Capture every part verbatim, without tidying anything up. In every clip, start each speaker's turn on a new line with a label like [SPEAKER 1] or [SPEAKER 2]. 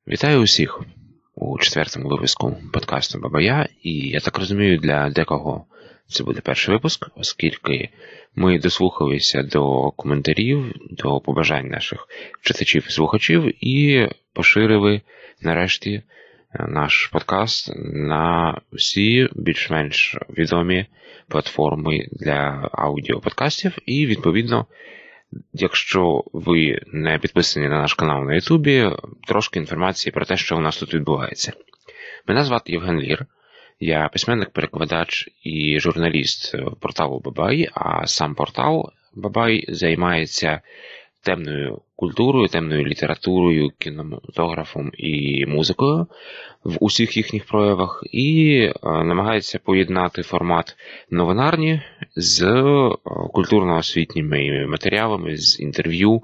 [SPEAKER 1] Вітаю усіх у четвертому випуску подкасту Бабая, і я так розумію, для декого це буде перший випуск, оскільки ми дослухалися до коментарів, до побажань наших читачів і слухачів і поширили нарешті наш подкаст на всі більш-менш відомі платформи для аудіоподкастів і, відповідно, якщо ви не підписані на наш канал на Ютубі, трошки інформації про те, що у нас тут відбувається. Мене звати Євген Лір, я письменник-перекладач і журналіст порталу Бабай, а сам портал Бабай займається темною культурою, темною літературою, кінематографом і музикою в усіх їхніх проявах і намагається поєднати формат новинарні з культурно-освітніми матеріалами, з інтерв'ю,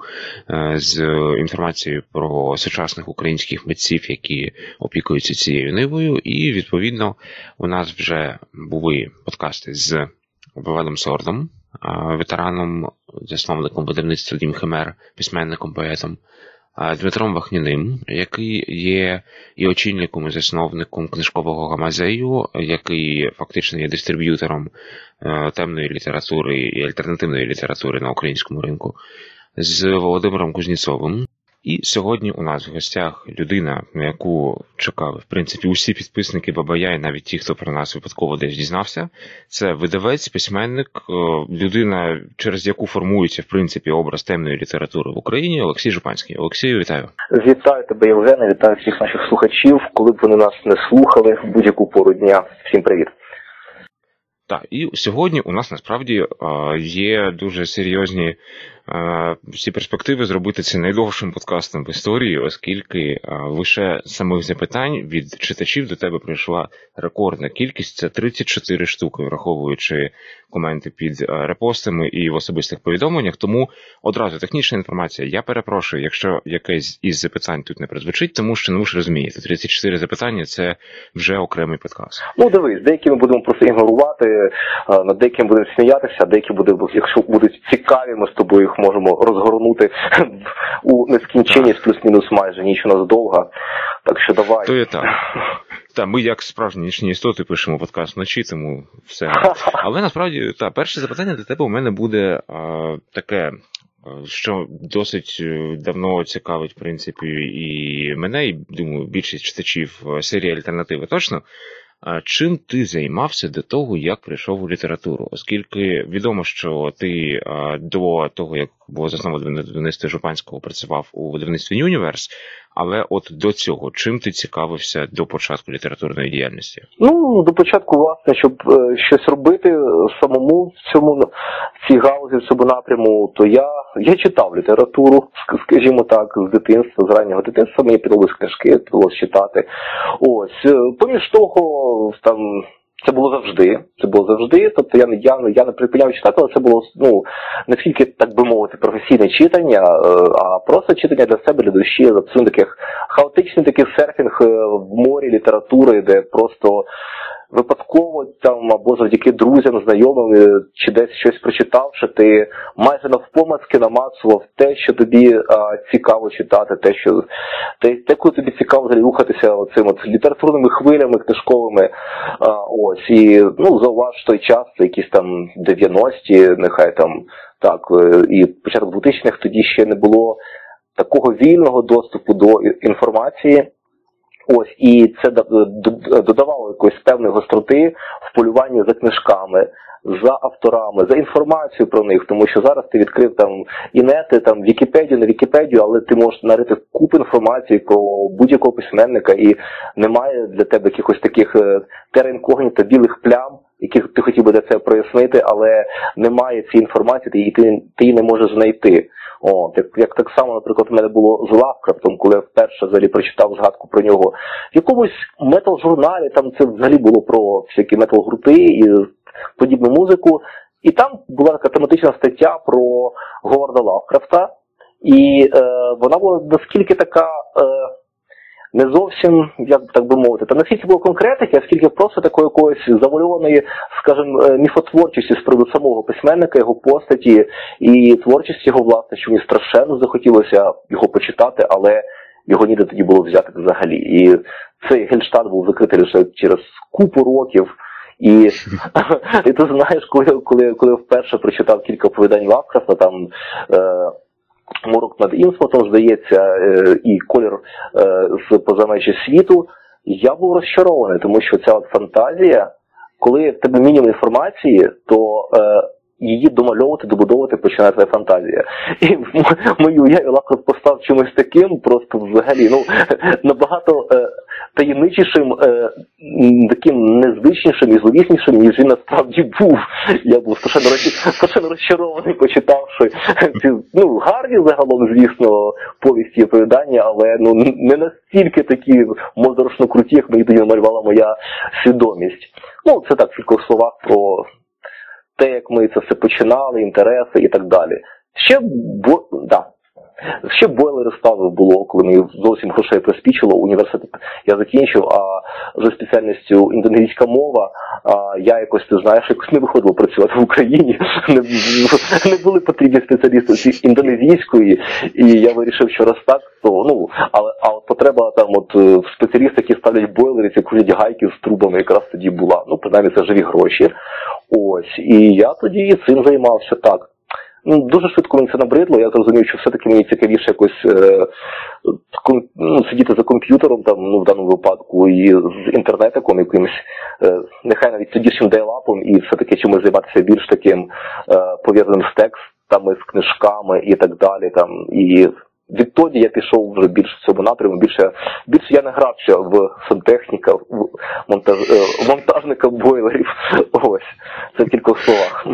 [SPEAKER 1] з інформацією про сучасних українських митців, які опікуються цією нивою. І, відповідно, у нас вже були подкасти з Владом Сордом, ветераном, засновником видавництва «Дім Химер», письменником, поетом, Дмитром Вахняним, який є і очільником, і засновником книжкового гамазею, який фактично є дистриб'ютором темної літератури і альтернативної літератури на українському ринку, з Володимиром Кузніцовим. І сьогодні у нас в гостях людина, на яку чекали, в принципі, усі підписники Бабая, і навіть ті, хто про нас випадково десь дізнався. Це видавець, письменник, людина, через яку формується, в принципі, образ темної літератури в Україні, Олексій Жупанський. Олексію, вітаю.
[SPEAKER 2] Вітаю тебе, Євгене, вітаю всіх наших слухачів. Коли б вони нас не слухали, в будь-яку пору дня. Всім привіт.
[SPEAKER 1] Так, і сьогодні у нас насправді є дуже серйозні всі перспективи зробити це найдовшим подкастом в історії, оскільки лише самих запитань від читачів до тебе прийшла рекордна кількість, це тридцять чотири штуки, враховуючи коменти під репостами і в особистих повідомленнях. Тому одразу технічна інформація. Я перепрошую, якщо якесь із запитань тут не прозвучить, тому що, ну ви ж розумієте, тридцять чотири запитання – це вже окремий подкаст.
[SPEAKER 2] Ну дивись, деякі ми будемо просто ігнорувати, над деякими будемо сміятися, а деякі будуть, якщо будуть цікаві, ми з тобою їх можемо розгорнути у нескінченність, плюс-мінус майже, ніч у нас довга, так що давай.
[SPEAKER 1] То є так. Так, ми як справжні нічні істоти пишемо подкаст вночі, тому все. Але насправді, так, перше запитання для тебе у мене буде а, таке, що досить давно цікавить, в принципі, і мене, і, думаю, більшість читачів серії «Альтернативи» точно. Чим ти займався до того, як прийшов у літературу? Оскільки відомо, що ти до того, як було засновано видавництво Жупанського, працював у видавництві «Юніверс», але от до цього, чим ти цікавився до початку літературної діяльності?
[SPEAKER 2] Ну, до початку, власне, щоб е, щось робити самому в цьому, в цій галузі, в цьому напряму, то я, я читав літературу, скажімо так, з дитинства, з раннього дитинства, мені піддалось книжки, піддалось читати. Ось, поміж того, там, це було завжди, це було завжди, тобто я не, я, я не припиняв читати, але це було, ну, не тільки, так би мовити, професійне читання, а просто читання для себе, для душі, абсолютно таких хаотичний такий серфінг в морі літератури, де просто випадково там або завдяки друзям, знайомим, чи десь щось прочитавши, ти майже навпомацки намацував те, що тобі а, цікаво читати, те, що те, те, коли тобі цікаво рухатися оцим от літературними хвилями книжковими. А, ось, і, ну, зауваж той час, це якісь там дев'яності, нехай там, так, і початок двохтисячних, тоді ще не було такого вільного доступу до інформації. Ось, і це додавало якоїсь певної гостроти в полюванні за книжками, за авторами, за інформацією про них, тому що зараз ти відкрив там інети, там Вікіпедію, не Вікіпедію, але ти можеш нарити купу інформації про будь-якого письменника, і немає для тебе якихось таких терра інкогніта, білих плям, яких ти хотів би для це прояснити, але немає цієї інформації, і ти, ти її не можеш знайти. О, як, як так само, наприклад, у мене було з Лавкрафтом, коли я вперше взагалі прочитав згадку про нього в якомусь метал-журналі, там це взагалі було про всякі метал-гурти і подібну музику, і там була така тематична стаття про Говарда Лавкрафта, і е, вона була наскільки така е, не зовсім, як так би мовити, та наскільки було конкретики, а скільки просто такої якоїсь завуальованої, скажімо, міфотворчості з приводу самого письменника, його постаті і творчості його, власне, що мені страшенно захотілося його почитати, але його ніде тоді було взяти взагалі. І цей Гельштадт був закритий лише через купу років. І, і ти знаєш, коли, коли, коли вперше прочитав кілька оповідань Лавкрафта, там е, «Морок над Інсмутом», здається, е, і «Колір е, з поза межі світу», я був розчарований, тому що ця от фантазія, коли в тебе мінімум інформації, то е, її домальовувати, добудовувати починає твоя фантазія. І в мою уяві Лавкрафт постав чимось таким, просто взагалі, ну, набагато е, таємничішим, е, таким незвичнішим і зловіснішим, ніж він насправді був. Я був страшенно, страшенно розчарований, почитавши ці, ну, гарні загалом, звісно, повісті і оповідання, але, ну, не настільки такі моторошно круті, як мені тоді намалювала моя свідомість. Ну, це так, в кількох словах про те, як ми це все починали, інтереси і так далі. Ще, бо, да, ще бойлери ставив було, коли мені зовсім грошей приспічило, університет я закінчив, а за спеціальністю індонезійська мова, а я якось, ти знаєш, якось не виходило працювати в Україні, не, не були потрібні спеціалісти індонезійської, і я вирішив, що раз так, то, ну, але, а от потреба там от в спеціалістах, які ставлять бойлери, ці крутять гайки з трубами, якраз тоді була, ну, принаймні це живі гроші. Ось, і я тоді цим займався так. Ну, дуже швидко мені це набридло, я зрозумів, що все-таки мені цікавіше якось е, ком, ну, сидіти за комп'ютером, там, ну, в даному випадку, і з інтернетиком якимось, е, нехай навіть тодішнім дейлапом, і все-таки чимось займатися більш таким е, пов'язаним з текстами, з книжками і так далі. Там, і відтоді я пішов вже більш в цьому напряму, більше, більше я не грався в сантехніка, в монтаж, е, монтажника бойлерів. Ось, це в кількох словах.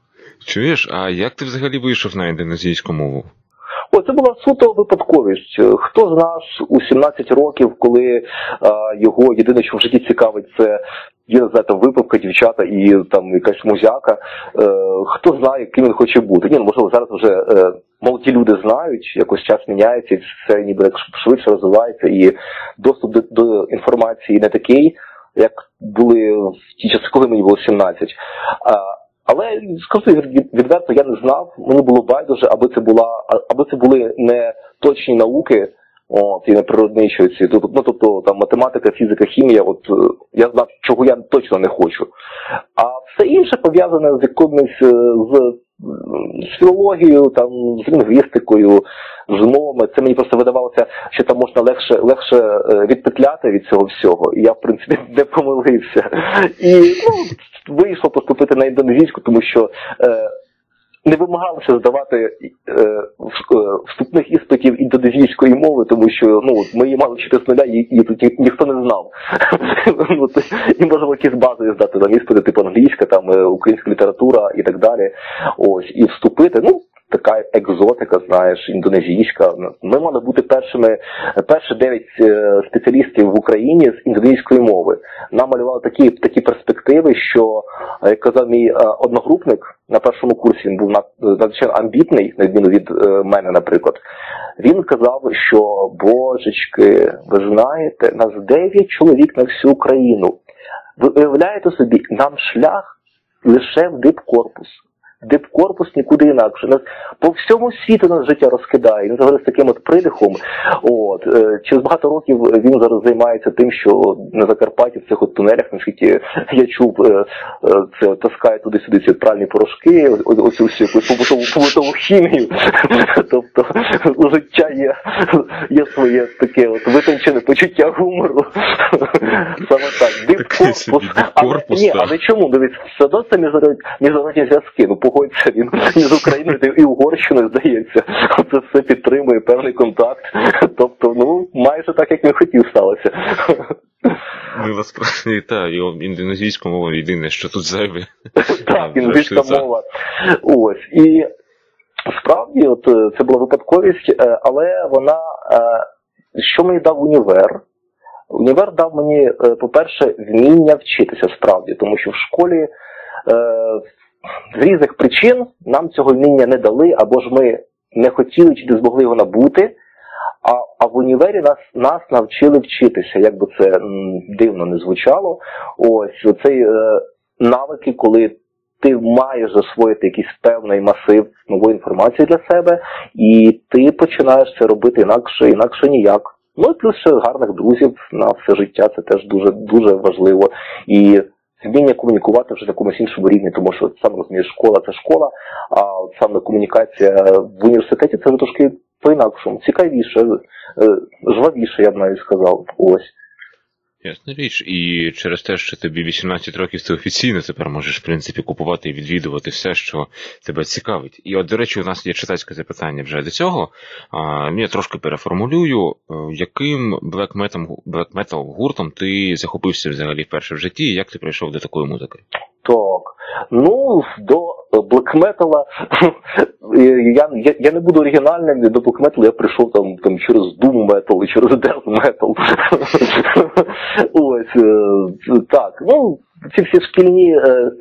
[SPEAKER 1] Чуєш, а як ти взагалі вийшов на індонезійську мову?
[SPEAKER 2] О, це була суто випадковість. Хто з нас у сімнадцять років, коли а, його єдине, що в житті цікавить, це, я не знаю, там, випивка, дівчата і там якась музяка, е, хто знає, ким він хоче бути. Ні, ну, можливо, зараз вже е, молоді люди знають, якось час міняється, і все ніби так швидше розвивається, і доступ до, до інформації не такий, як були в ті часи, коли мені було сімнадцять. А, Але, скажу відверто, я не знав, мені було байдуже, аби це була, аби це були не точні науки, от, і не природничі, ну, тобто, там, математика, фізика, хімія, от, я знав, чого я точно не хочу. А все інше пов'язане з якимось, з, з філологією, там, з лінгвістикою, з мовами, це мені просто видавалося, що там можна легше, легше відпетляти від цього всього, і я, в принципі, не помилився. І, ну, вийшло поступити на індонезійську, тому що е, не вимагалося здавати е, вступних іспитів індонезійської мови, тому що, ну, ми її мали вчити з нуля, і, і тут ні, ніхто не знав. І можемо якісь базові здати там іспити, типу англійська, там, українська література і так далі. Ось, і вступити, ну, така екзотика, знаєш, індонезійська. Ми мали бути першими, перші дев'ять спеціалістів в Україні з індонезійської мови. Нам малювали такі, такі перспективи, що, як казав мій одногрупник на першому курсі, він був надзвичайно амбітний, на відміну від мене, наприклад. Він казав, що, божечки, ви знаєте, нас дев'ять чоловік на всю Україну. Ви уявляєте собі, нам шлях лише в дипкорпус. Дипкорпус нікуди інакше. Нас по всьому світу нас життя розкидає. Він зараз з таким от придихом. От, е, через багато років він зараз займається тим, що на Закарпатті в цих от тунелях, наскільки я чув, е, е, це таскає туди-сюди ці пральні порошки, оцю всю якусь побутову, побутову хімію. Тобто життя є, є своє таке от витончене почуття гумору. Саме так. Дипкорпус. Але, ні, але чому? Дивіться, все одно це міжнародні зв'язки. Ну, погодься, він з Україною і Угорщиною, здається. Це все підтримує певний контакт. Тобто, ну, майже так, як він хотів, сталося.
[SPEAKER 1] Ну, насправді, так, його індонезійська мова єдине, що тут зайве.
[SPEAKER 2] Так, індонезійська мова. Ось. І справді, от, це була випадковість, але вона, що мені дав універ? Універ дав мені, по-перше, вміння вчитися справді, тому що в школі з різних причин нам цього вміння не дали, або ж ми не хотіли чи не змогли його набути, а, а в універі нас, нас навчили вчитися, як би це м, дивно не звучало. Ось, оцей е, навики, коли ти маєш засвоїти якийсь певний масив нової інформації для себе, і ти починаєш це робити інакше, інакше ніяк. Ну і плюс ще гарних друзів на все життя, це теж дуже, дуже важливо. І вміння комунікувати вже на якомусь іншому рівні, тому що, сам розумієш, школа – це школа, а саме комунікація в університеті – це вже трошки по-інакшому, цікавіше, жвавіше, я б навіть сказав. Ось.
[SPEAKER 1] Ясна річ. І через те, що тобі вісімнадцять років, ти офіційно тепер можеш, в принципі, купувати і відвідувати все, що тебе цікавить. І от, до речі, у нас є читацьке запитання вже до цього. А, я трошки переформулюю. Яким блек-метал гуртом ти захопився взагалі вперше в житті, і як ти прийшов до такої музики?
[SPEAKER 2] Так, ну, до блек-метала, я, я, я не буду оригінальним, до блек-металу я прийшов там, там через doom-метал і через death-метал. Ось, так, ну, ці всі шкільні,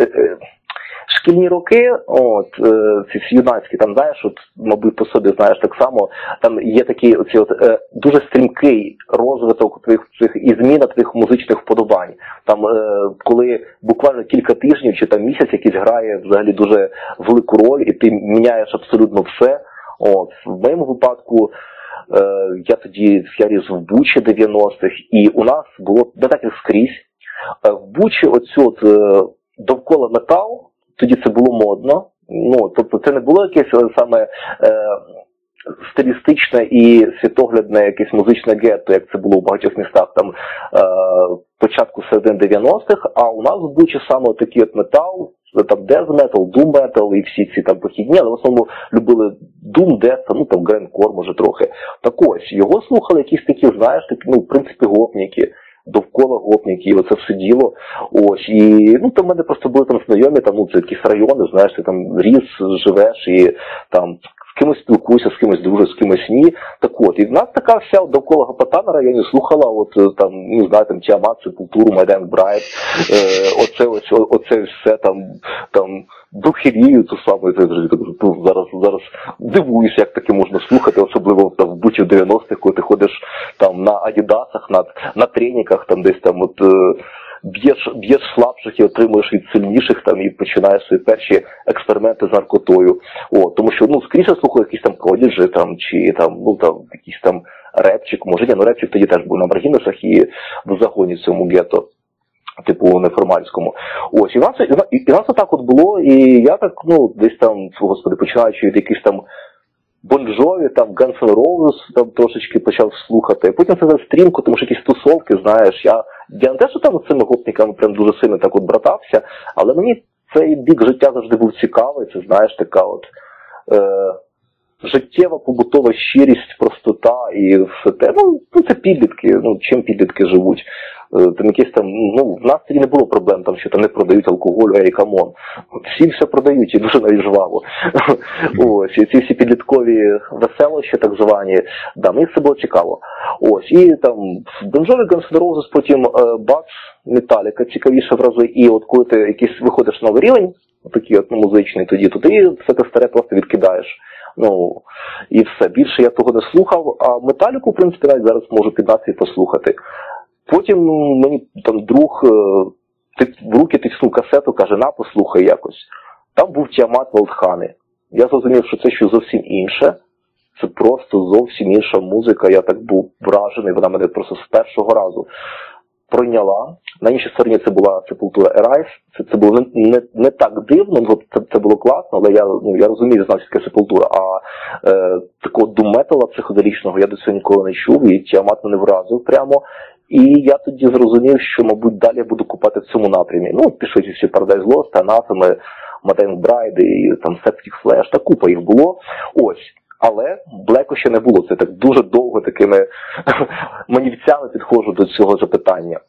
[SPEAKER 2] шкільні роки, от, ці всі юнацькі, там, знаєш, от, мабуть, по собі знаєш так само, там є такий оці от, е, дуже стрімкий розвиток твоїх цих і зміна твоїх музичних вподобань. Там, е, коли буквально кілька тижнів чи там місяць якийсь грає взагалі дуже велику роль, і ти міняєш абсолютно все. От, в моєму випадку, е, я тоді, я ріс в Бучі дев'яностих, і у нас було не так як скрізь. Е, в Бучі оцю от, е, довкола метал, тоді це було модно, ну, тобто це не було якесь саме е, стилістичне і світоглядне якесь музичне гетто, як це було в багатьох містах там е, початку середини дев'яностих, а у нас в Бучі саме такий от метал, там death metal, doom metal і всі ці там похідні, але в основному любили doom, death, ну там grindcore може трохи. Так ось, його слухали якісь такі, знаєш, такі, ну, в принципі, гопніки, довкола гопники, і оце все діло. Ось, і, ну, там в мене просто були там знайомі, там, ну, це якісь райони, знаєш, ти там ріс, живеш, і там з кимось спілкуєшся, з кимось дружиш, з кимось ні. Так от, і в нас така вся довкола гопота на районі слухала, от, там, не знаю, там, Тіамат, Сепультуру, Майдан Брайт, е, оце, ось, оце все, там, там, Духерію, ту саму, зараз, зараз дивуюсь, як таке можна слухати, особливо там, в Бучі в дев'яностих, коли ти ходиш там на адідасах, на, на треніках, там десь там от б'єш, б'єш слабших і отримуєш від сильніших, там, і починаєш свої перші експерименти з наркотою. О, тому що, ну, скоріше слухаю якісь там продіджі, там, чи там, ну, там, якийсь там репчик, може, ні, ну, репчик тоді теж був на маргінесах і в загоні цьому гетто, типу неформальському. Ось, і в нас, і, і в нас отак от було, і я так, ну, десь там, господи, починаючи від якихось там Bon Jovi, там, Guns N' Roses, там трошечки почав слухати. Потім це за стрімку, тому що якісь тусовки, знаєш, я, я не те, що там з цими гопниками прям дуже сильно так от братався, але мені цей бік життя завжди був цікавий, це, знаєш, така от е, життєва, побутова щирість, простота і все те. Ну, це підлітки, ну, чим підлітки живуть. Там якісь там, ну, в нас тоді не було проблем, там, що там не продають алкоголь, ей, камон. Всі все продають, і дуже навіть жваво. Ось, і ці всі підліткові веселощі, так звані, да, мені це було цікаво. Ось, і там, Bon Jovi, Guns N' Roses, потім Бац, Металіка, цікавіше в рази, і от коли ти якийсь виходиш на новий рівень, такий от, ну, музичний тоді, то ти все те старе просто відкидаєш. Ну, і все, більше я того не слухав, а Металіку, в принципі, навіть зараз можу під нас і послухати. Потім мені там друг в руки тиснув касету, каже, на, послухай якось. Там був Тіамат, Волдхани. Я зрозумів, що це щось зовсім інше. Це просто зовсім інша музика. Я так був вражений, вона мене просто з першого разу пройняла. На іншій стороні це була Сепультура Ерайс. Це, це було не, не, не так дивно, бо це, це було класно, але я, ну, я розумію, знав, що таке Сепультура. А е, такого дум-метала психоделічного я до цього ніколи не чув, і Тіамат мене вразив прямо. І я тоді зрозумів, що, мабуть, далі я буду купати в цьому напрямі. Ну, пішли всі Paradise Lost, Anathema, Madame Bride і там Septic Flesh, та купа їх було. Ось. Але Блеку ще не було. Це так дуже довго такими манівцями підходжу до цього запитання.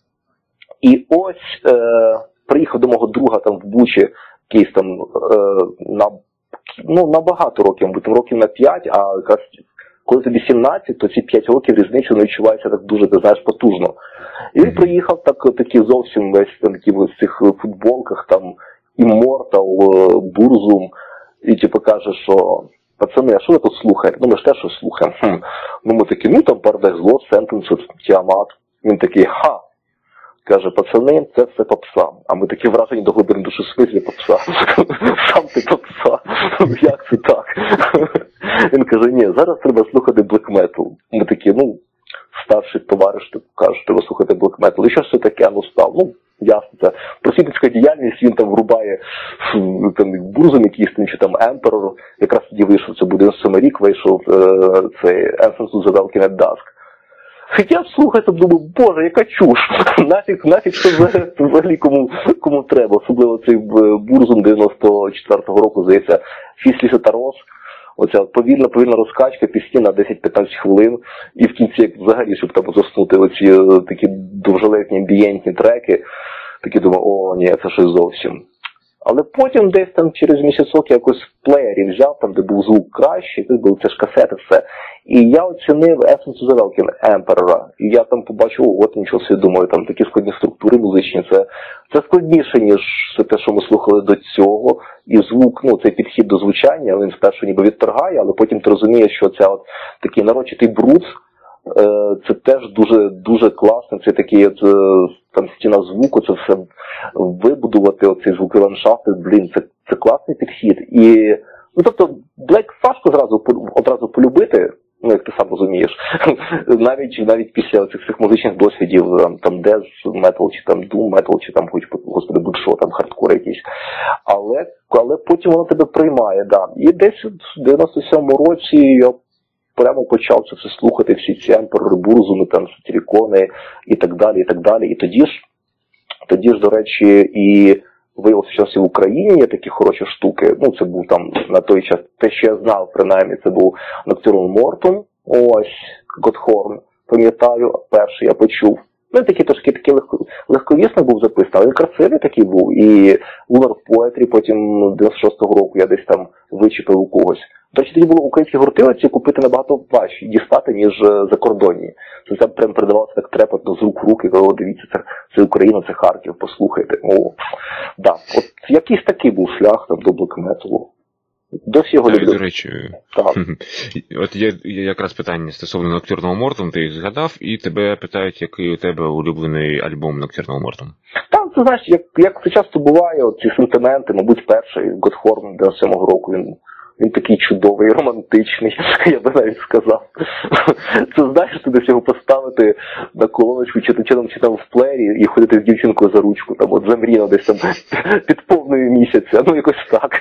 [SPEAKER 2] І ось е, приїхав до мого друга там в Бучі, якийсь там е, на, ну, на багато років, мабуть, років на п'ять, а якраз коли тобі сімнадцять, то ці п'ять років різницю не відчувається так дуже, ти знаєш, потужно. І він приїхав так, такий зовсім весь там, такі в цих футболках, там, Immortal, Burzum, і типу каже, що пацани, а що ви тут слухаєте? Ну, ми ж теж щось слухаємо. Хм. Ну, ми такі, ну, там Paradise Lost, Sentences, Тіамат. Він такий, ха! Каже, пацани, це все попса. А ми такі вражені до глибини душі, в смислі попса. Сам ти попса. Як це так? Він каже, ні, зараз треба слухати black metal. Ми такі, ну, старший товариш типу, каже, треба слухати Black Metal. І що ж це таке? Ну, став, ну, ясно, це просвітницька діяльність, він там врубає там, Burzum якийсь, чи там Emperor, якраз тоді вийшов, це буде дев'яносто сьомий рік, вийшов е, цей Ensigns to the Welkin at Dusk. Я слухаю, там думаю, боже, яка чуш, нафіг, нафіг, що взагалі кому, кому треба, особливо цей Burzum дев'яносто четвертого року, здається, Фісліс і Тарос. Оця повільна, повільна розкачка, пісні на десять-п'ятнадцять хвилин, і в кінці, як взагалі, щоб там заснути оці такі довжелезні амбієнтні треки, такі думаю, о, ні, це щось зовсім. Але потім десь там через місяцок якось в плеєрі взяв, там, де був звук кращий, це були це ж касети, все. І я оцінив Ensigns to the Welkin Emperor. І я там побачив, о, от нічого собі думаю, там такі складні структури музичні, це, це складніше, ніж все те, що ми слухали до цього. І звук, ну, цей підхід до звучання, він спершу ніби відторгає, але потім ти розумієш, що це от такий нарочитий бруд, це теж дуже, дуже класно, це такий от, там стіна звуку, це все вибудувати, оцей звуковий ландшафт, блін, це, це класний підхід. І, ну, тобто, Black важко зразу, одразу полюбити, ну, як ти сам розумієш, навіть, навіть після цих цих музичних досвідів, там, там Death Metal, чи там Doom Metal, чи там, хоч, господи, будь-що, там, хардкор якийсь. Але, але потім воно тебе приймає, да. І десь в дев'яносто сьомому році я прямо почав це все слухати, всі ці Emperor, Burzum, там, Сатирикони і так далі, і так далі. І тоді ж, тоді ж, до речі, і виявилося, що і в Україні є такі хороші штуки. Ну, це був там на той час, те, що я знав, принаймні, це був Nocturnal Mortum, ось, Godhorn, пам'ятаю, перший я почув. Ну, такий трошки такий легко, легковісний був записаний, але він красивий такий був. І Lunar Poetry потім дев'яносто шостого року я десь там вичепив у когось. До речі, тоді було українські гурти оці купити набагато важче дістати, ніж закордонні. Це там прям передавалося так трепетно з рук в руки, коли дивіться, це, це Україна, це Харків, послухайте. О, да. От якийсь такий був шлях там до блек-металу. Досі його люблю.
[SPEAKER 1] До речі, так. От є, є якраз питання стосовно Nocturnal Mortum, ти їх згадав, і тебе питають, який у тебе улюблений альбом Nocturnal Mortum.
[SPEAKER 2] Так, ти знаєш, як, як це часто буває, от ці сентименти, мабуть, перший Godhorn дев'яносто сьомого року, він Він такий чудовий, романтичний, я би навіть сказав. Це знаєш, ти десь його поставити на колоночку, чи чином, чи там в плеєрі, і ходити з дівчинкою за ручку, там, от замріяно десь там під повною місяця, ну якось так.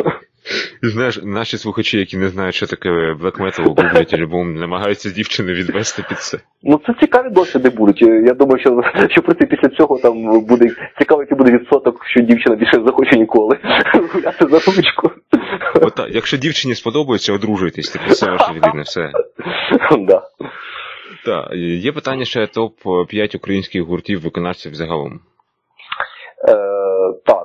[SPEAKER 1] Знаєш, наші слухачі, які не знають, що таке Black Metal, гуглять альбом, намагаються дівчини відвести під це.
[SPEAKER 2] Ну це цікаві досвіди будуть. Я думаю, що, що проти після цього там буде цікаво, який буде відсоток, що дівчина більше не захоче ніколи гуляти за ручку.
[SPEAKER 1] От, якщо дівчині сподобається, одружуйтесь, типу, це ваша людина, все.
[SPEAKER 2] Да.
[SPEAKER 1] Так, є питання ще топ п'ять українських гуртів виконавців загалом.
[SPEAKER 2] Е, так,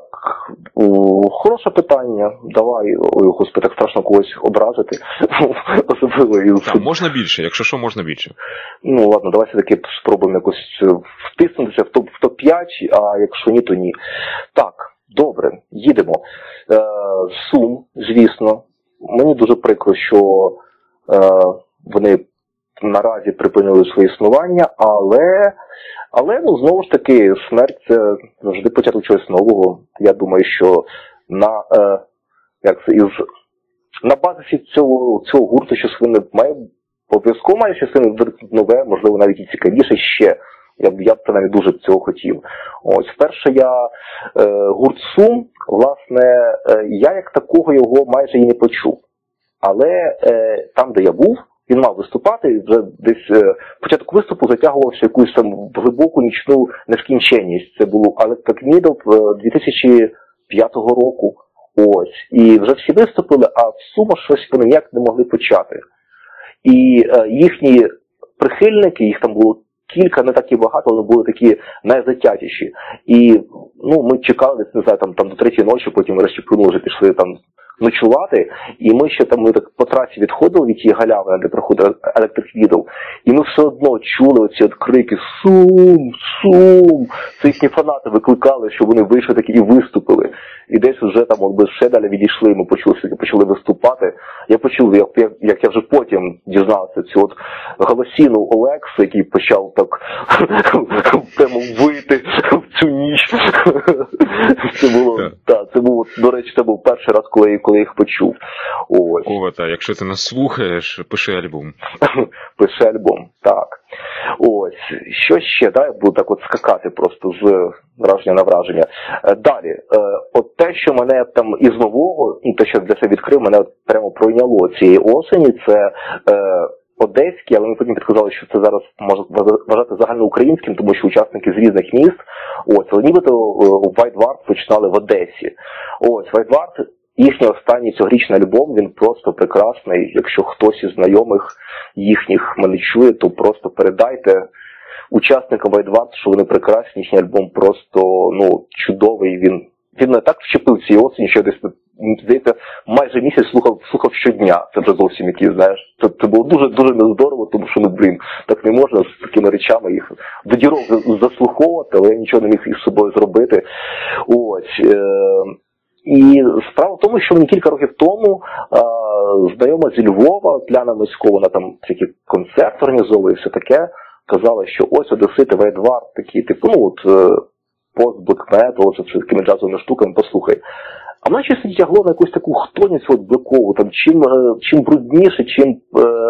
[SPEAKER 2] хороше питання. Давай, ой, господи, так страшно когось образити. Особливо із...
[SPEAKER 1] Так, можна більше, якщо що, можна більше.
[SPEAKER 2] Ну, ладно, давай все-таки спробуємо якось втиснутися в топ, в топ п'ять, а якщо ні, то ні. Так, добре, їдемо. Е, Сум, звісно. Мені дуже прикро, що е, вони наразі припинили своє існування, але, але ну, знову ж таки, смерть – це завжди початок чогось нового. Я думаю, що на, е, як це, із, на базі цього, цього гурту щось вони має, обов'язково має щось нове, можливо, навіть і цікавіше ще. Я б, я б принаймні дуже б цього хотів. Ось, вперше я, е, гурт Сум, власне, е, я як такого його майже і не почув. Але е, там, де я був, він мав виступати, і вже десь е, початок виступу затягувався якусь там глибоку нічну нескінченність. Це було Electric Needle дві тисячі п'ятого року. Ось. І вже всі виступили, а в Суму щось вони ніяк не могли почати. І е, їхні прихильники, їх там було кілька, не так і багато, але були такі найзатятіші. І ну, ми чекали десь, не знаю, там, там до третьої ночі, потім врешті вже пішли там ночувати, і ми ще там ми так по трасі відходили від тієї галявини, де проходив Electric Needle, і ми все одно чули оці от крики «Сум! Сум!». Це їхні фанати викликали, що вони вийшли такі і виступили. І десь вже там от, ще далі відійшли, ми почули, що почали виступати. Я почув, як, як, як я вже потім дізнався цю от голосіну Олекса, який почав так прямо вийти в цю ніч. Це було, так, це було, до речі, це був перший раз, коли, коли їх почув. Ось.
[SPEAKER 1] Ковата, якщо ти нас слухаєш, пиши альбом.
[SPEAKER 2] Пиши альбом, так. Ось, що ще, да, я буду так от скакати просто з враження на враження. Далі, от те, що мене там із нового, ну, те, що для себе відкрив, мене от прямо пройняло цієї осені, це одеський, але ми потім підказали, що це зараз може вважати загальноукраїнським, тому що учасники з різних міст. Ось, але нібито White Dwarf починали в Одесі. Ось, White Dwarf, їхній останній цьогорічний альбом, він просто прекрасний. Якщо хтось із знайомих їхніх мене чує, то просто передайте учасникам White Dwarf, що вони прекрасні, їхній альбом просто, ну, чудовий. Він, він не так вчепив цієї осені, що десь, здається, майже місяць слухав, слухав щодня. Це вже зовсім який, знаєш. Це, це було дуже-дуже нездорово, тому що, ну, блін, так не можна з такими речами їх до дірок заслуховувати, але я нічого не міг із собою зробити. Ось. Е І справа в тому, що мені кілька років тому е знайома зі Львова, Тляна Мисько, вона там всякі концерти організовує, все таке, казала, що ось одесити, White Dwarf, такі, типу, ну, от, е пост-блек-метал, з такими джазовими штуками, послухай. А мене чесно тягло на якусь таку хтоність от блокову, там, чим, чим брудніше, чим е,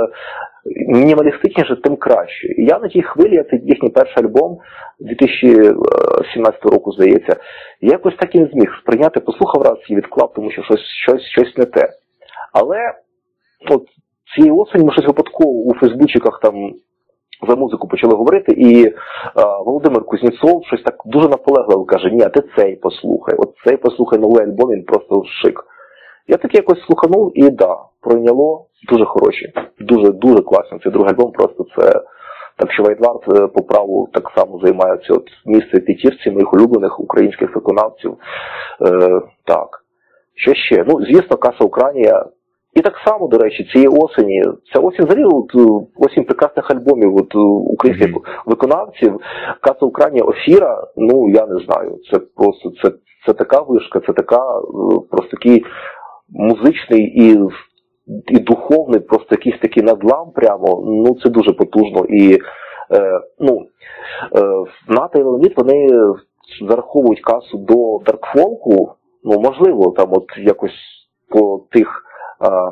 [SPEAKER 2] мінімалістичніше, тим краще. І я на тій хвилі, це їхній перший альбом дві тисячі сімнадцятого року, здається, я якось так і не зміг сприйняти, послухав раз і відклав, тому що щось, щось, щось не те. Але от цієї осені ми щось випадково у фейсбучиках там за музику почали говорити, і е, Володимир Кузнєцов щось так дуже наполегливо каже: ні, а ти цей послухай, от цей послухай новий альбом, він просто шик. Я так якось слуханув, і да, пройняло, дуже хороші, дуже, дуже класно. Цей другий альбом просто це, так що White Dwarf по праву так само займається от місце в п'ятірці моїх улюблених українських виконавців. Е, так. Що ще? Ну, звісно, Каса Україна. І так само, до речі, цієї осені, ця осінь взагалі, от, осінь прекрасних альбомів от, українських mm-hmm. виконавців, Каса Україна, Офіра, ну, я не знаю, це просто, це, це така вишка, це така, просто такий музичний і, і духовний, просто якийсь такий надлам прямо, ну, це дуже потужно. І, е, ну, е, Ната і Леонід, вони зараховують Касу до даркфолку, ну, можливо, там, от, якось по тих, А,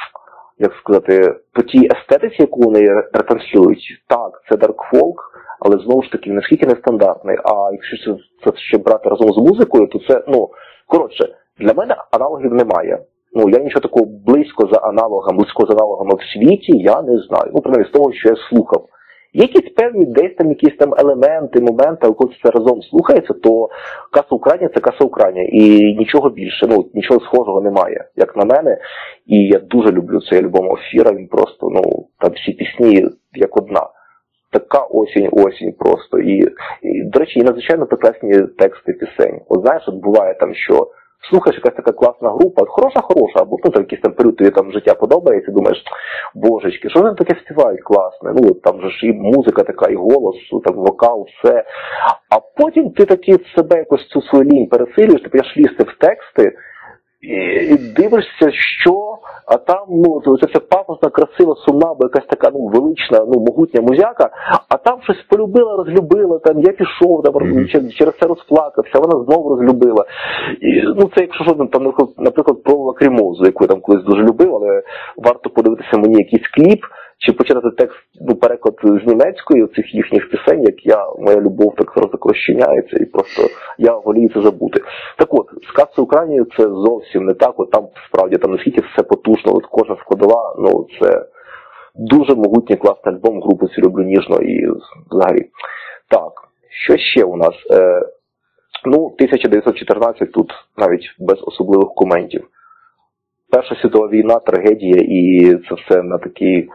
[SPEAKER 2] як сказати, по тій естетиці, яку вони ретранслюють, так, це даркфолк, але знову ж таки, наскільки нестандартний. А якщо це, це ще брати разом з музикою, то це, ну, коротше, для мене аналогів немає. Ну, я нічого такого близько за аналогами, близько за аналогами в світі, я не знаю. Ну, принаймні, з того, що я слухав. Є якісь певні десь там якісь там елементи, моменти, але коли це разом слухається, то Каса Україна – це Каса Україна. І нічого більше, ну, нічого схожого немає, як на мене. І я дуже люблю цей альбом Офіра, він просто, ну, там всі пісні як одна. Така осінь-осінь просто. І, і, до речі, і надзвичайно прекрасні тексти пісень. От знаєш, от буває там, що слухаєш якась така класна група, хороша-хороша, або ну, там якийсь там період тобі там життя подобається, і думаєш, божечки, що вони таке співають класне, ну, там же ж і музика така, і голос, там вокал, все. А потім ти таки себе якось цю свою лінь пересилюєш, ти почнеш лізти в тексти, і, і дивишся, що, а там, ну, це все пафосна, красива, сумна, бо якась така, ну, велична, ну, могутня музяка, а там щось полюбила, розлюбила, там, я пішов, там, mm-hmm. через це розплакався, вона знову розлюбила. І, ну, це, якщо що, там, наприклад, про Лакрімозу, яку я там колись дуже любив, але варто подивитися мені якийсь кліп, чи почитати текст, ну, переклад з німецької цих їхніх пісень, як я, моя любов так зараз розчиняється, і просто я волію це забути. Так от, з Касою Україною це зовсім не так, от там справді, там наскільки все потужно, от кожна складова, ну, це дуже могутній класний альбом групи «Цю люблю ніжно» і взагалі. Так, що ще у нас? Е, ну, тисяча дев'ятсот чотирнадцять тут навіть без особливих коментів. Перша світова війна, трагедія, і це все на такий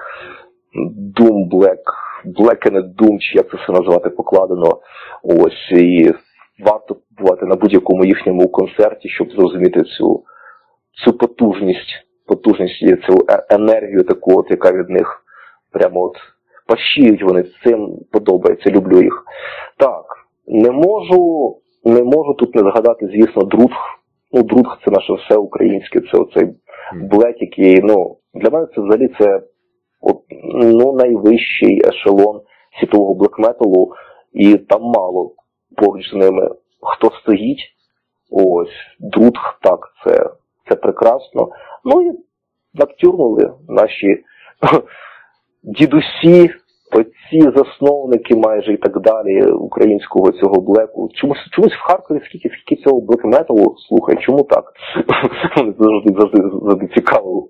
[SPEAKER 2] Doom, Black, Black and Doom, чи як це все назвати, покладено. Ось, і варто бувати на будь-якому їхньому концерті, щоб зрозуміти цю, цю потужність, потужність і цю енергію таку, от, яка від них прямо от пащіють вони, цим подобається, люблю їх. Так, не можу, не можу тут не згадати, звісно, Друдг. Ну, Друдг – це наше все українське, це оцей блек, який, ну, для мене це взагалі це, от, ну, найвищий ешелон світового блекметалу, і там мало поруч з ними хто стоїть. Ось, Друдг, так, це, це прекрасно. Ну, і Ноктюрнули наші дідусі, оці засновники майже і так далі українського цього блеку. Чомусь, чомусь в Харкові скільки, скільки цього блек-металу слухає, чому так? завжди, завжди, завжди цікаво.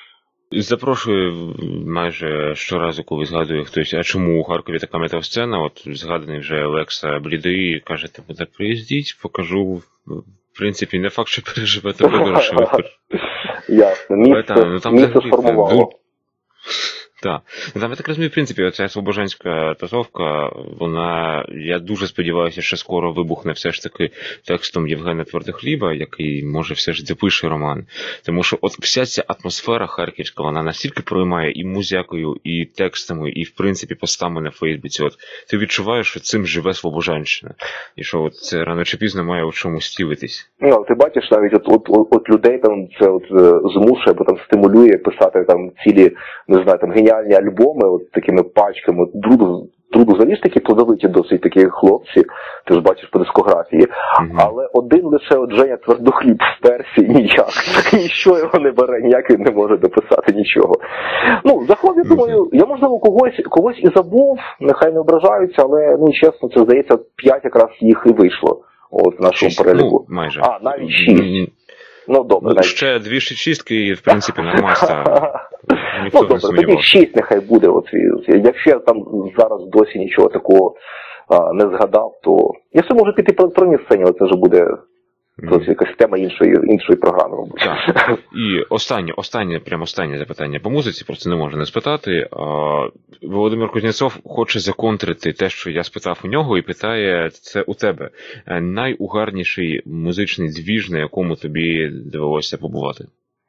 [SPEAKER 1] Запрошую майже щоразу, коли згадує хтось, а чому у Харкові така метал-сцена, от згаданий вже Олекса Блідий, каже, типу, так приїздіть, покажу, в принципі, не факт, що переживете подорож.
[SPEAKER 2] Ясно, місце сформувало.
[SPEAKER 1] Так. Там, я так розумію, в принципі, оця слобожанська тусовка, вона, я дуже сподіваюся, що скоро вибухне все ж таки текстом Євгена Твердохліба, який, може, все ж запише роман. Тому що от вся ця атмосфера харківська, вона настільки проймає і музякою, і текстами, і, в принципі, постами на Фейсбуці. От ти відчуваєш, що цим живе Слобожанщина. І що от це рано чи пізно має у чомусь стілитись.
[SPEAKER 2] Ну, ти бачиш, навіть от, от, от, от людей там це от змушує, або там стимулює писати там цілі, не знаю, там геніальні альбоми, от такими пачками. Друду, друду заліз такі плодовиті досить такі хлопці, ти ж бачиш по дискографії. Mm-hmm. Але один лише от Женя Твердохліб в персі ніяк. Ніщо його не бере, ніяк він не може дописати нічого. Ну, загалом, я думаю, я, можливо, когось, когось і забув, нехай не ображаються, але, ну, чесно, це, здається, п'ять якраз їх і вийшло. От, в нашому переліку.
[SPEAKER 1] Ну, майже.
[SPEAKER 2] А, навіть шість. Ну, добре.
[SPEAKER 1] Ну, навіть... Ще дві шістки, і, в принципі, нормально.
[SPEAKER 2] Ну, добре, тоді шість нехай буде. От, якщо я там зараз досі нічого такого а, не згадав, то я все можу піти по електронній сцені, але це вже буде mm. якась тема іншої, іншої програми.
[SPEAKER 1] Так. І останнє, останнє, прямо останнє запитання по музиці, просто не можу не спитати. Володимир Кузнєцов хоче законтрити те, що я спитав у нього, і питає це у тебе. Найугарніший музичний двіж, на якому тобі довелося побувати?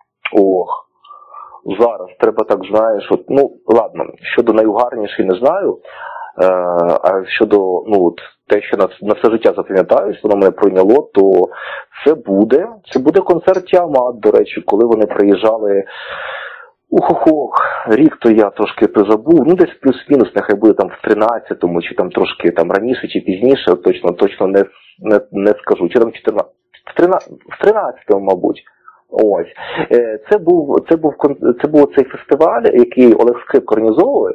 [SPEAKER 2] Ох. Зараз треба так, знаєш, от, ну, ладно, щодо найугарніший не знаю, е, а щодо, ну, от, те, що на, на все життя запам'ятаюсь, воно мене пройняло, то це буде, це буде концерт Тіамат, до речі, коли вони приїжджали, ух-ох-ох, рік то я трошки призабув, ну, десь плюс-мінус, нехай буде там в тринадцятому, чи там трошки там раніше, чи пізніше, точно, точно не, не, не скажу, чи там в чотирнадцятому, в тринадцятому, мабуть. Ось. Це був, це був, це був цей фестиваль, який Олег Скрипка організовував.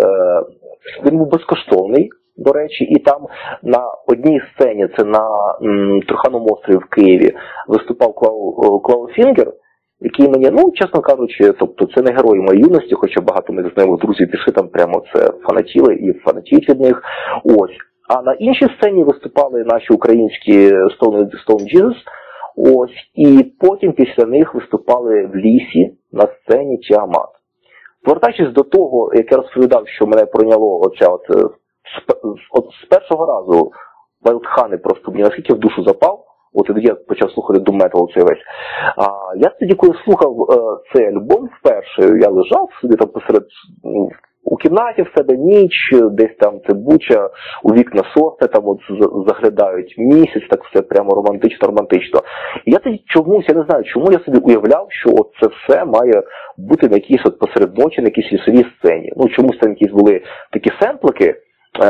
[SPEAKER 2] Він був безкоштовний, до речі, і там на одній сцені, це на м, Труханому острові в Києві, виступав Клау, Клау Фінгер, який мені, ну, чесно кажучи, тобто це не герої моєї юності, хоча багато моїх знайомих друзів пішли там прямо це фанатіли і фанатіють від них. Ось. А на іншій сцені виступали наші українські Stone, Stone Jesus. Ось, і потім після них виступали в лісі на сцені Тіамат. Повертаючись до того, як я розповідав, що мене пройняло оця от, от з першого разу Вайлдхани просто мені наскільки в душу запав, от тоді я почав слухати Doom Metal цей весь. А, я тоді, коли слухав е, цей альбом вперше, я лежав собі там посеред, ну, у кімнаті в себе ніч, десь там це буча, у вікна сосни, там от заглядають місяць, так все прямо романтично-романтично. І я тоді чомусь, я не знаю, чому я собі уявляв, що от це все має бути на якійсь от посеред ночі, на якійсь лісовій сцені. Ну, чомусь там якісь були такі семплики, е-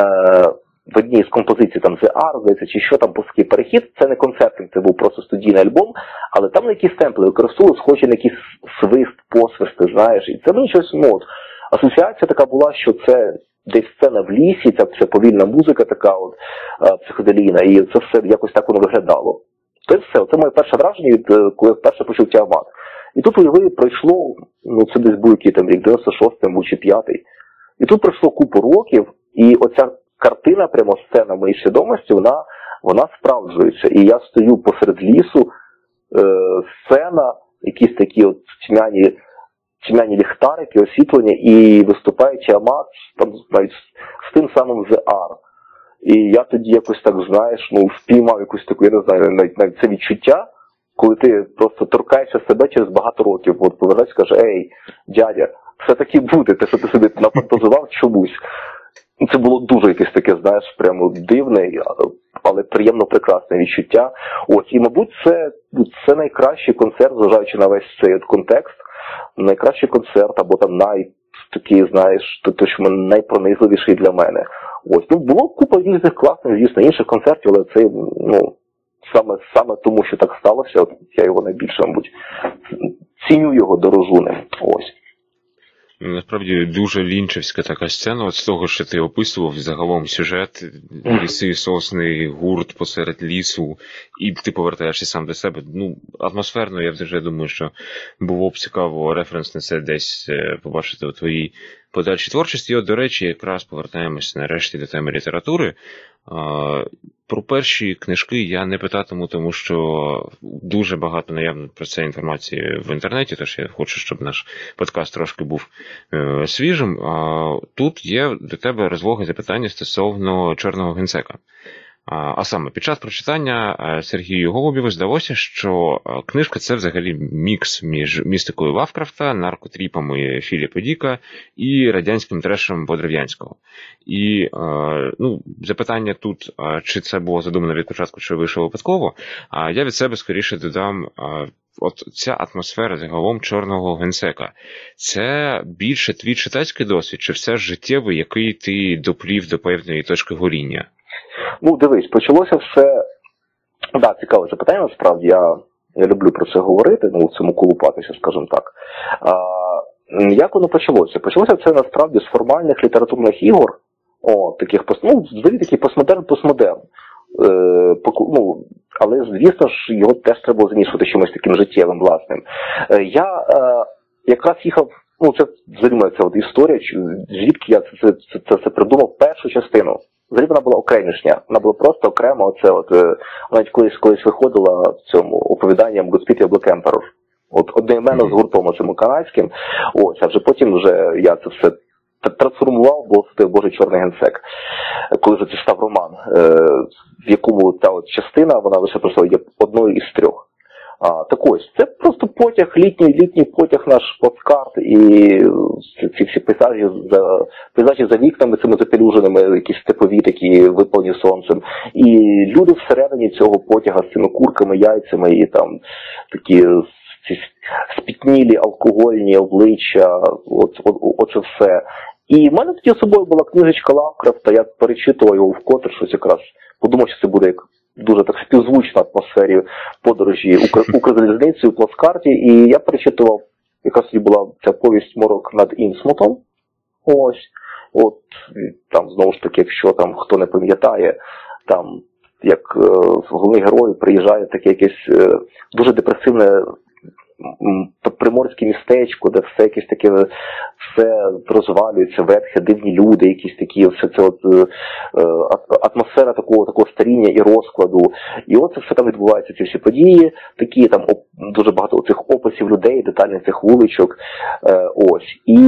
[SPEAKER 2] в одній з композицій, там, The Art, здається, чи що там, пуский перехід, це не концертинг, це був просто студійний альбом, але там на якісь семпли використовували, схожі на якийсь свист, посвисти, знаєш, і це мені щось, ну, от, асоціація така була, що це десь сцена в лісі, ця, ця повільна музика така от, а, психоделійна, і це все якось так воно виглядало. Це все, це моє перше враження, від, коли я вперше почув Тіамат. І тут, уяви, пройшло, ну це десь був який там рік, дев'яносто шостий, або чи п'ятий. І тут пройшло купу років, і оця картина, прямо сцена моєї свідомості, вона, вона справджується. І я стою посеред лісу, е, сцена, якісь такі от тьмяні, тьмяні ліхтарики, освітлення, і виступає Тіамат, там навіть з тим самим The Art. І я тоді якось так, знаєш, ну, впіймав якусь таку, я не знаю, навіть, навіть це відчуття, коли ти просто торкаєшся себе через багато років, от повертаєшся і кажеш, ей, дядя, все-таки буде, те, що ти собі нафантазував чомусь. Це було дуже якесь таке, знаєш, прямо дивне, але приємно прекрасне відчуття. Ось, і, мабуть, це, це найкращий концерт, зважаючи на весь цей от контекст, найкращий концерт, або там най, такий, знаєш, то, що найпронизливіший для мене. Ось, ну, було купа різних класних, звісно, інших концертів, але це, ну, саме, саме тому, що так сталося, от я його найбільше, мабуть, ціню його, дорожу ним. Ось.
[SPEAKER 1] Насправді дуже лінчевська така сцена, от з того, що ти описував, загалом сюжет, ліси, сосни, гурт посеред лісу, і ти повертаєшся сам до себе. Ну, атмосферно, я вже думаю, що було б цікаво референс на це десь побачити у твоїй подальшій творчості. І от, до речі, якраз повертаємося нарешті до теми літератури. Про перші книжки я не питатиму, тому що дуже багато наявно про це інформації в інтернеті, тож я хочу, щоб наш подкаст трошки був е, свіжим. А тут є до тебе розлоги запитання стосовно Чорного генсека. А, а саме, під час прочитання Сергію Голубєву здалося, що книжка – це взагалі мікс між містикою Лавкрафта, наркотріпами Філіпа Діка і радянським трешем Бодрів'янського. І ну, запитання тут, чи це було задумано від початку, чи вийшло випадково, а я від себе скоріше додам, от ця атмосфера загалом Чорного генсека. Це більше твій читацький досвід, чи все ж життєвий, який ти доплів до певної точки горіння?
[SPEAKER 2] Ну, дивись, почалося все... Так, да, цікаве запитання, насправді, я, я люблю про це говорити, ну, в цьому колупатися, скажімо так. А, як воно почалося? Почалося це, насправді, з формальних літературних ігор, о, таких, ну, взагалі такий постмодерн-постмодерн. Е, ну, але, звісно ж, його теж треба було замішувати чимось таким життєвим, власним. Е, я е, якраз їхав, ну, це, взагалі, це от історія, звідки я це, це, це, це, це придумав першу частину. Взагалі вона була окремішня, вона була просто окремо, оце от, навіть колись, колись виходила в цьому оповіданням Godspeed You Black Emperor. От одноіменно з гуртом оцим канадським, ось, а вже потім вже я це все трансформував, бо це Божий Чорний генсек, коли вже це став роман, в якому та от частина, вона лише просто є одною із трьох. А, так ось, це просто потяг, літній, літній потяг наш плацкарт, і ці всі пейзажі за, пейзажі за вікнами, цими запелюженими, якісь степові такі, випалені сонцем. І люди всередині цього потяга з цими курками, яйцями і там такі ці спітнілі алкогольні обличчя, от, от, оце все. І в мене тоді з собою була книжечка Лавкрафта, я перечитував його вкотре, щось якраз подумав, що це буде як дуже так співзвучно атмосфері подорожі Укрзалізницею, плацкарті, і я перечитував, якраз тоді була ця повість «Морок над Інсмутом». Ось, от, там, знову ж таки, якщо там хто не пам'ятає, там, як е, головний герой приїжджає таке якесь е, дуже депресивне приморське містечко, де все якесь таке, все розвалюється, ветхе, дивні люди, якісь такі, все це от, е, атмосфера такого, такого старіння і розкладу. І от це все там відбувається, ці всі події, такі там оп, дуже багато цих описів людей, детальних цих вуличок. Е, ось. І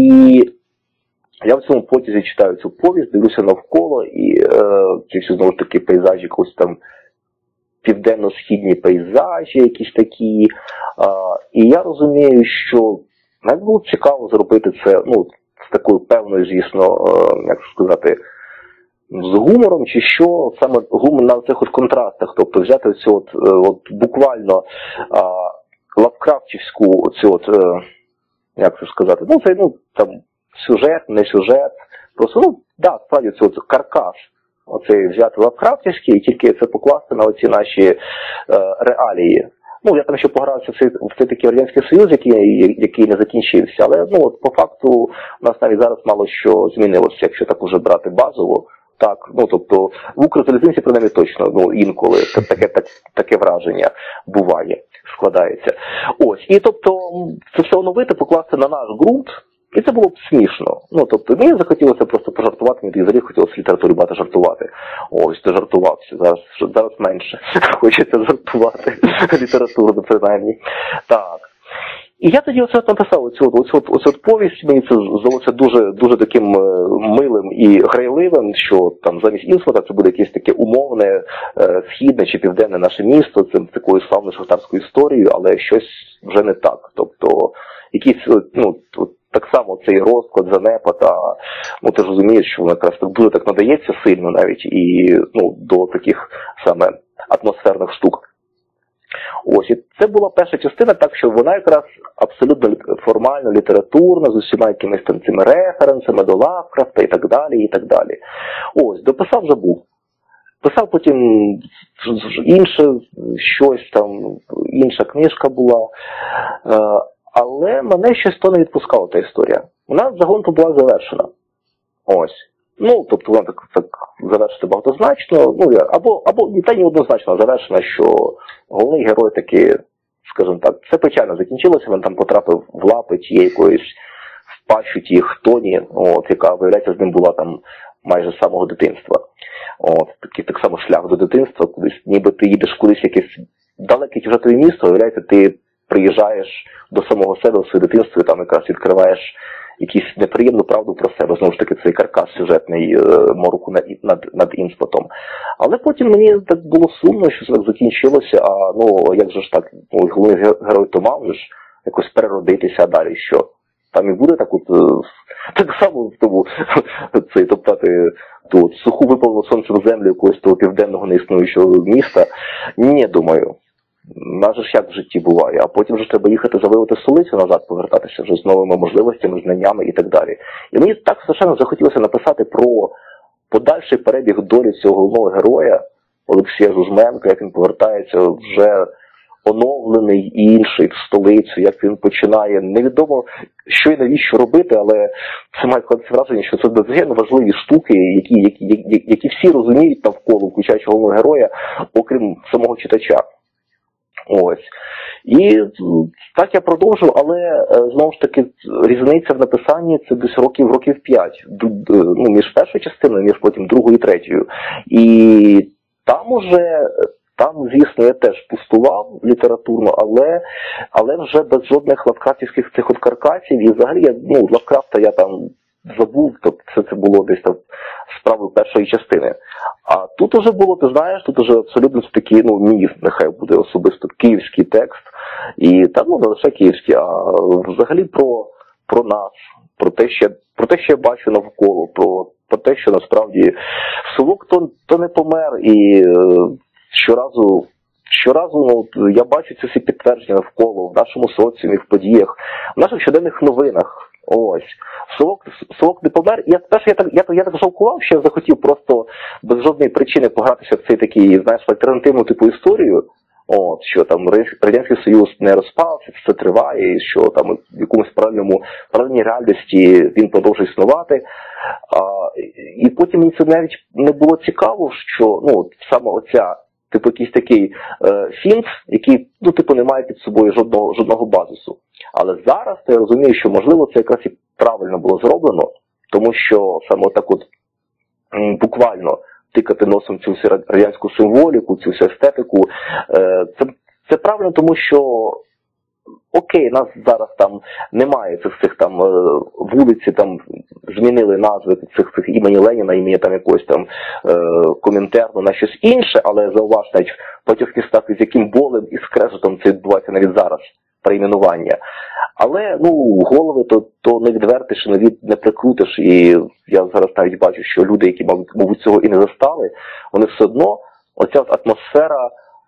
[SPEAKER 2] я в цьому потязі читаю цю повість, дивлюся навколо, і е, ці всі, знову ж таки, пейзажі якось там південно-східні пейзажі якісь такі. А, і я розумію, що навіть було цікаво зробити це, ну, з такою певною, звісно, як сказати, з гумором, чи що, саме гумор на цих от контрастах, тобто взяти оцю от, от буквально а, лавкрафтівську оцю от, як це сказати, ну, це, ну, там, сюжет, не сюжет, просто, ну, да, справді, це от каркас. Оцей взяти лавкрафтівський, і тільки це покласти на оці наші е, реалії. Ну, я там ще погрався в цей, в цей такий Радянський Союз, який, який не закінчився, але, ну, от, по факту, у нас навіть зараз мало що змінилося, якщо так уже брати базово. Так, ну, тобто, в Укрзалізниці, принаймні, точно, ну, інколи таке, так, таке враження буває, складається. Ось, і, тобто, це все оновити, покласти на наш ґрунт. І це було б смішно. Ну, тобто, мені захотілося просто пожартувати, мені взагалі хотілося в літературі багато жартувати. Ось, ти жартувався, зараз, зараз менше хочеться жартувати літературу, принаймні. Так. І я тоді оце написав, оцю, оцю, оцю, оцю повість, мені це здалося дуже, дуже таким милим і грайливим, що там замість Інсмута це буде якесь таке умовне, східне чи південне наше місто, це такою славною шахтарською історією, але щось вже не так. Тобто, якісь, ну, так само цей розклад, занепад, а, ну, ти ж розумієш, що воно якраз так дуже так надається сильно навіть і, ну, до таких саме атмосферних штук. Ось, і це була перша частина, так що вона якраз абсолютно формально літературна, з усіма якимись там цими референсами до Лавкрафта і так далі, і так далі. Ось, дописав вже був. Писав потім інше, щось там, інша книжка була. Але мене щось то не відпускала та історія. вона загалом була завершена. Ось. Ну, тобто вона так, так завершити багатозначно, ну, або, або та ні однозначно завершена, що головний герой таки, скажімо так, все печально закінчилося, він там потрапив в лапи тієї якоїсь впащу тієї хтоні, от, яка, виявляється, з ним була там майже з самого дитинства. От, такий так само шлях до дитинства, кудись, ніби ти їдеш кудись якесь далеке чужатове місто, виявляється, ти приїжджаєш до самого себе, до своє дитинство, і там якраз відкриваєш якусь неприємну правду про себе. Знову ж таки, цей каркас сюжетний е, мороку над, над, над інспотом. Але потім мені так було сумно, що це так закінчилося, а ну, як же ж так, ну, головний герой то мав же ж якось переродитися, а далі що? Там і буде так от, е, так само в тому, цей, топтати ту суху випалену сонцем землю якогось того південного неіснуючого міста. Ні, думаю. Нас же ж як в житті буває, а потім вже треба їхати завоювати столицю назад, повертатися вже з новими можливостями, знаннями і так далі. І мені так страшенно захотілося написати про подальший перебіг долі цього головного героя Олексія Жужменка, як він повертається вже оновлений і інший в столицю, як він починає. Невідомо, що і навіщо робити, але це має складатися враження, що це надзвичайно важливі штуки, які, які, які, які всі розуміють навколо, включаючи головного героя, окрім самого читача. Ось. І так я продовжив, але, знову ж таки, різниця в написанні це десь років, років п'ять. Ну, між першою частиною, між потім другою і третьою. І там уже, там, звісно, я теж пустував літературно, але, але вже без жодних лавкрафтівських цих от каркасів. І взагалі, я, ну, Лавкрафта я там забув, тобто це, це було десь там справою першої частини. А тут уже було, ти знаєш, тут уже абсолютно такий, ну, мій, нехай буде особисто київський текст. І там, ну, не лише київський, а взагалі про, про нас, про те, що, про те, що я бачу навколо, про, про те, що насправді Совок то, то не помер, і е, щоразу, щоразу ну, я бачу ці всі підтвердження навколо, в нашому соціумі, в подіях, в наших щоденних новинах. Ось. Совок, Совок не помер. Я, перше, я, так, я, я так жалкував, що я захотів просто без жодної причини погратися в цей такий, знаєш, альтернативну типу історію. От, що там Радянський Союз не розпався, все триває, і що там в якомусь паралельному, паралельній реальності він продовжує існувати. А, і потім мені це навіть не було цікаво, що, ну, саме оця, типу, якийсь такий е, фінт, який, ну, типу, не має під собою жодного, жодного базису. Але зараз я розумію, що, можливо, це якраз і правильно було зроблено, тому що саме так от м, буквально тикати носом цю всю радянську символіку, цю всю естетику, е, це, це правильно, тому що окей, нас зараз там немає цих цих там вулиці, там змінили назви цих цих імені Леніна, імені там якогось там е, Комінтерну на щось інше, але зауваж навіть в багатьох містах, з яким болем і скрежетом це відбувається навіть зараз, перейменування. Але, ну, голови то, то не відвертиш, не, від, не прикрутиш, і я зараз навіть бачу, що люди, які, мабуть, цього і не застали, вони все одно, оця от атмосфера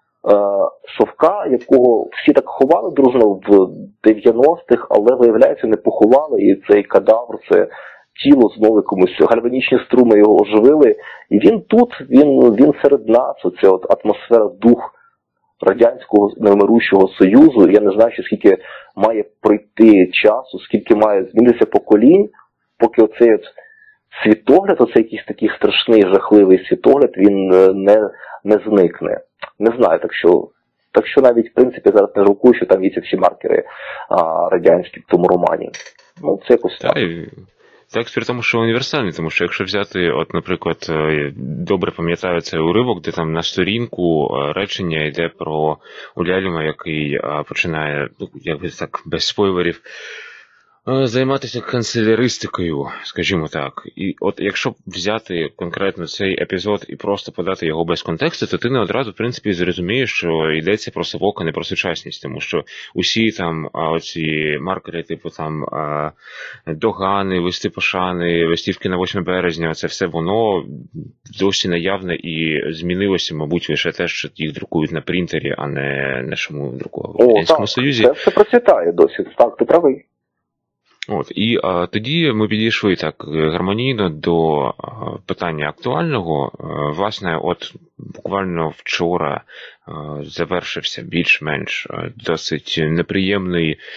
[SPEAKER 2] Совка, якого всі так ховали дружно в дев'яностих, але, виявляється, не поховали, і цей кадавр, це тіло знову комусь, гальванічні струми його оживили, і він тут, він, він серед нас, оця от атмосфера, дух Радянського невмирущого Союзу. Я не знаю, що скільки має пройти часу, скільки має змінитися поколінь, поки оцей от світогляд, оцей якийсь такий страшний, жахливий світогляд, він не, не зникне. Не знаю, так що, так що навіть, в принципі, зараз не жалкую, що там є ці всі маркери а, радянські в тому романі. Ну, це якось так.
[SPEAKER 1] Так, при тому, що універсальний, тому що якщо взяти, от, наприклад, добре пам'ятаю цей уривок, де там на сторінку речення йде про Уляліма, який починає, ну, якби так, без спойлерів, займатися канцеляристикою, скажімо так. І от якщо взяти конкретно цей епізод і просто подати його без контексту, то ти не одразу, в принципі, зрозумієш, що йдеться про Совок, а не про сучасність. Тому що усі там оці маркери, типу там догани, листи пошани, листівки на восьме березня, це все воно досі наявне і змінилося, мабуть, лише те, що їх друкують на принтері, а не на чому друкували в Радянському Союзі.
[SPEAKER 2] Це все процвітає досі, так, ти правий.
[SPEAKER 1] От, і а, тоді ми підійшли так гармонійно до а, питання актуального. А, власне, от буквально вчора а, завершився більш-менш а, досить неприємний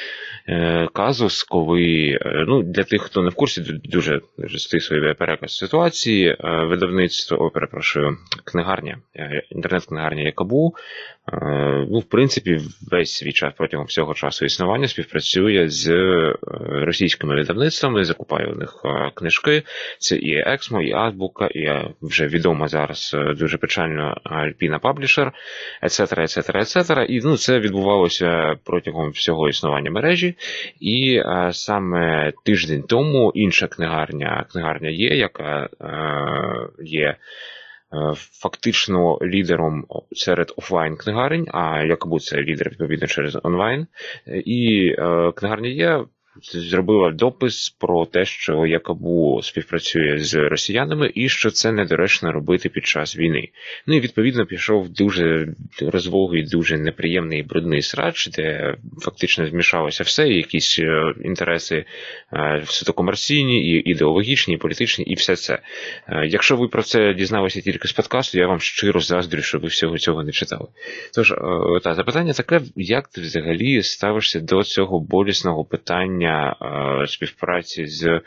[SPEAKER 1] казус, коли, ну, для тих, хто не в курсі, дуже, дуже стислий переказ ситуації, видавництво, о, перепрошую, книгарня, інтернет-книгарня Якабу, ну, в принципі, весь свій час, протягом всього часу існування співпрацює з російськими видавництвами, закупає у них книжки. Це і Ексмо, і Азбука, і вже відома зараз дуже печально Альпіна Паблішер, ецетера, ецетера, ецетера. І, ну, це відбувалося протягом всього існування мережі. І а, саме тиждень тому інша книгарня, книгарня Є, яка а, є фактично лідером серед офлайн-книгарень, а Якабу це лідер, відповідно, через онлайн. І е, книгарня Є зробила допис про те, що Якабу співпрацює з росіянами і що це недоречно робити під час війни. Ну і відповідно пішов дуже розвогий, дуже неприємний і брудний срач, де фактично змішалося все, і якісь інтереси суто комерційні, і ідеологічні, і політичні, і все це. Якщо ви про це дізналися тільки з подкасту, я вам щиро заздрю, що ви всього цього не читали. Тож, та, запитання таке, як ти взагалі ставишся до цього болісного питання співпраці з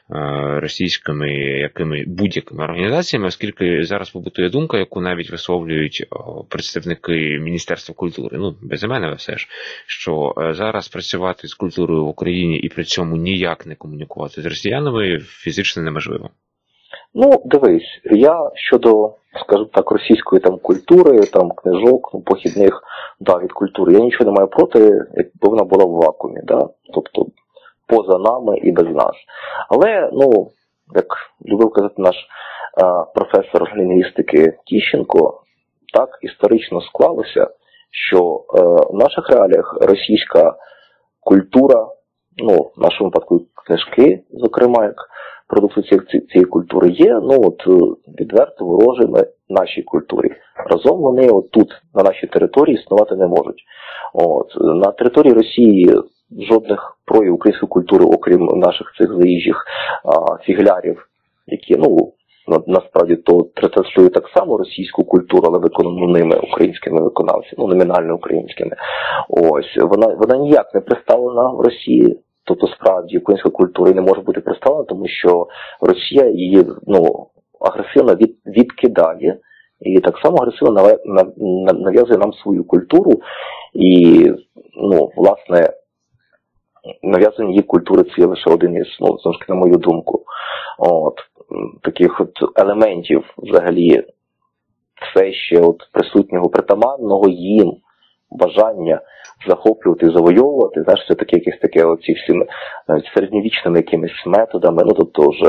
[SPEAKER 1] російськими якими будь-якими організаціями, оскільки зараз побутує думка, яку навіть висловлюють представники Міністерства культури, ну, безіменне все ж, що зараз працювати з культурою в Україні і при цьому ніяк не комунікувати з росіянами фізично неможливо.
[SPEAKER 2] Ну, дивись, я щодо, скажімо так, російської там культури, там книжок, ну, похідних, да, від культури, я нічого не маю проти, якби вона була в вакуумі, да, тобто поза нами і без нас. Але, ну, як любив казати наш а, професор лінгвістики Тіщенко, так історично склалося, що а, в наших реаліях російська культура, ну, в нашому випадку книжки, зокрема, як продукція цієї культури є, ну, от, відверто ворожими нашій культурі. Разом вони от тут, на нашій території, існувати не можуть. От, на території Росії жодних проявів української культури, окрім наших цих заїжджих а, фіглярів, які, ну, на, насправді, то транслюють так само російську культуру, але виконану ними, українськими виконавцями, ну, номінально українськими. Ось, вона, вона ніяк не представлена в Росії. Тобто, справді, українська культура не може бути представлена, тому що Росія її, ну, агресивно від, відкидає. І так само агресивно нав'язує нам свою культуру. І, ну, власне, нав'язання її культури – це лише один із, ну, знову ж таки, на мою думку, от, таких от елементів, взагалі, все ще от присутнього, притаманного їм бажання захоплювати, завойовувати, знаєш, це таке якесь таке оці всі середньовічними якимись методами, ну, тобто вже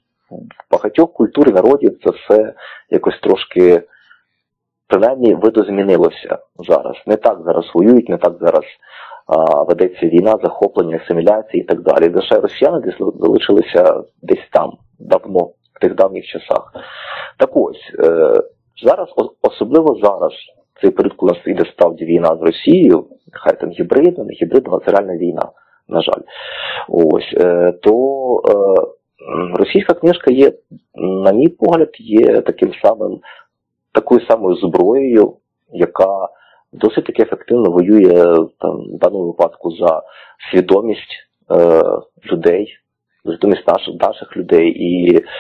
[SPEAKER 2] в багатьох культур і народів це все якось трошки, принаймні, видозмінилося зараз. Не так зараз воюють, не так зараз а, ведеться війна, захоплення, асиміляція і так далі. Лише росіяни десь залишилися десь там, давно, в тих давніх часах. Так ось, е, зараз, особливо зараз, цей період, коли у нас йде справді війна з Росією, хай там гібридна, не гібридна, це реальна війна, на жаль. Ось, е, то е, російська книжка є, на мій погляд, є таким самим, такою самою зброєю, яка досить таки ефективно воює там, в даному випадку за свідомість е, людей, свідомість наших, наших людей, і е,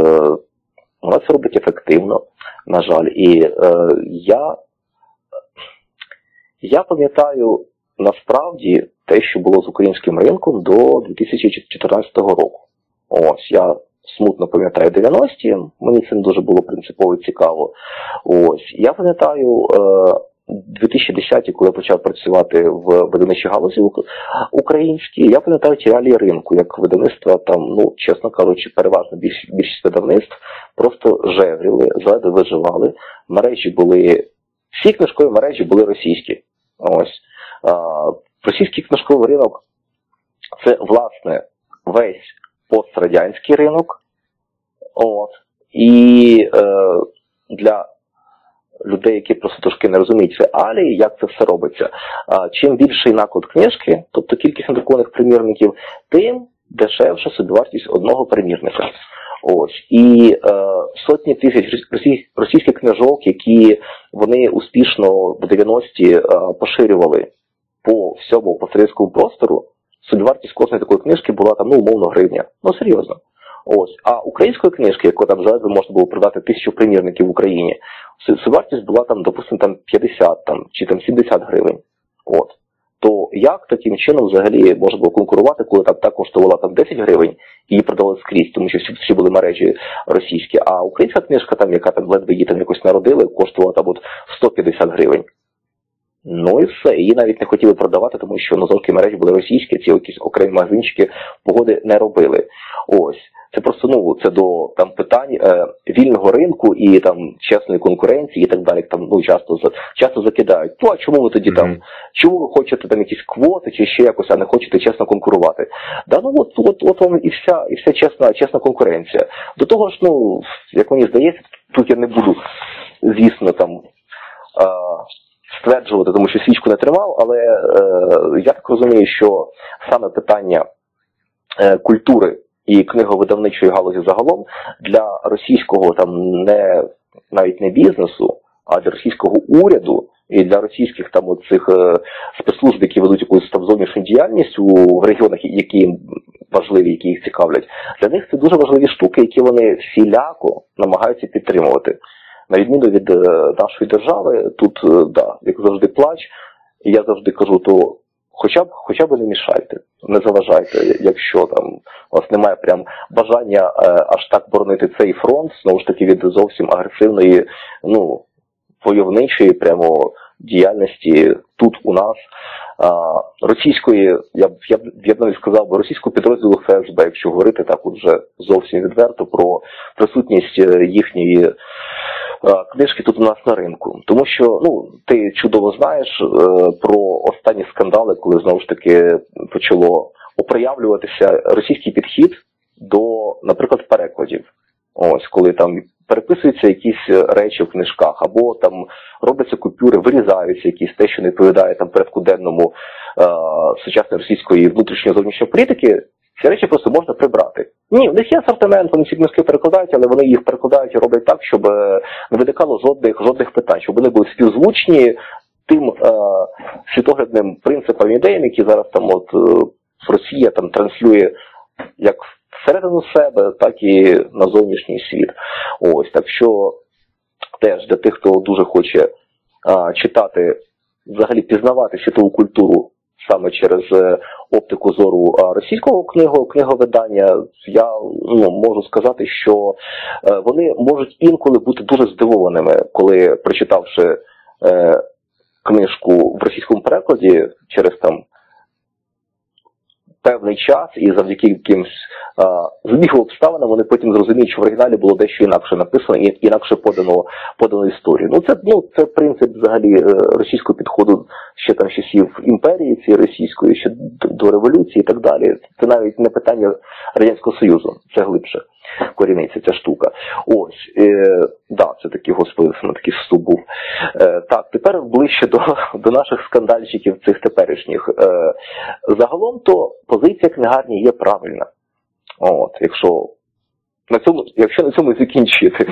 [SPEAKER 2] вона це робить ефективно, на жаль. І е, я Я пам'ятаю насправді те, що було з українським ринком до дві тисячі чотирнадцятого року. Ось, я смутно пам'ятаю дев'яності, мені це не дуже було принципово цікаво. Ось, я пам'ятаю дві тисячі десяті, коли я почав працювати в видавничій галузі українській, я пам'ятаю ті реалії ринку, як видавництва там, ну, чесно кажучи, переважно більш, більшість видавництв просто жевріли, ледве виживали. Мережі були, всі книжкові мережі були російські. Ось. А, російський книжковий ринок – це, власне, весь пострадянський ринок. От. І е, для людей, які просто трошки не розуміють реалії, як це все робиться. А, чим більший наклад книжки, тобто кількість надрукованих примірників, тим дешевша собівартість одного примірника. Ось. І е, сотні тисяч російських книжок, які вони успішно в дев'яності е, поширювали по всьому пострадянському простору, собівартість кожної такої книжки була там, ну, умовно, гривня. Ну, серйозно. Ось. А української книжки, яку там заледве можна було продати тисячу примірників в Україні, собівартість була там, допустимо, там п'ятдесят там, чи там сімдесят гривень. От. То як таким чином взагалі можна було конкурувати, коли там та коштувала там десять гривень і її продавали скрізь, тому що всі, всі були мережі російські, а українська книжка, там, яка там ледве її там якось народили, коштувала там от сто п'ятдесят гривень. Ну і все. Її навіть не хотіли продавати, тому що ну, завжди мережі були російські, ці якісь окремі магазинчики погоди не робили. Ось. Це просто, ну, це до там питань е, вільного ринку і там чесної конкуренції і так далі. Там, ну, часто, часто закидають. Ну, а чому ви тоді mm-hmm. там, чому ви хочете там якісь квоти чи ще якось, а не хочете чесно конкурувати? Да, ну, от, от, от вам і вся, і вся чесна, чесна конкуренція. До того ж, ну, як мені здається, тут я не буду, звісно, там, е, стверджувати, тому що свічку не тримав, але е, я так розумію, що саме питання е, культури і книговидавничої галузі загалом для російського там не навіть не бізнесу, а для російського уряду і для російських там оцих е, спецслужб, які ведуть якусь там зовнішню діяльність у регіонах, які їм важливі, які їх цікавлять, для них це дуже важливі штуки, які вони всіляко намагаються підтримувати. На відміну від е, нашої держави, тут, е, да, як завжди, плач, і я завжди кажу, то хоча б, хоча б не мішайте, не заважайте, якщо там у вас немає прям бажання е, аж так боронити цей фронт, знову ж таки, від зовсім агресивної, ну, войовничої прямо діяльності тут у нас, а, російської, я б я, я б навіть сказав, бо російського підрозділу ФСБ, якщо говорити так от вже зовсім відверто про присутність їхньої а, книжки тут у нас на ринку. Тому що, ну, ти чудово знаєш е, про останні скандали, коли знову ж таки почало оприявлюватися російський підхід до, наприклад, перекладів. Ось, коли там переписуються якісь речі в книжках, або там робляться купюри, вирізаються якісь те, що не відповідає там порядку денному е, сучасної російської внутрішньої зовнішньої політики, ці речі просто можна прибрати. Ні, в них є асортимент, вони ці книжки перекладають, але вони їх перекладають і роблять так, щоб не виникало жодних, жодних питань, щоб вони були співзвучні тим е, світоглядним принципам і ідеям, які зараз там от е, Росія там транслює як всередину себе, так і на зовнішній світ. Ось, так що теж для тих, хто дуже хоче а, читати, взагалі пізнавати світову культуру саме через е, оптику зору а, російського книго, книговидання, я ну, можу сказати, що е, вони можуть інколи бути дуже здивованими, коли, прочитавши е, книжку в російському перекладі через там певний час і завдяки якимсь збігу обставинам вони потім зрозуміють, що в оригіналі було дещо інакше написано і інакше подано, подано історію. Ну це, ну, це принцип взагалі російського підходу ще там часів імперії цієї російської, ще до революції і так далі. Це навіть не питання Радянського Союзу, це глибше коріниться ця штука. Ось, е, да, це такий, господи, це на такий вступ був. Е, так, тепер ближче до, до наших скандальчиків цих теперішніх. Е, загалом то позиція книгарні є правильна. От, якщо на цьому, якщо на цьому закінчити.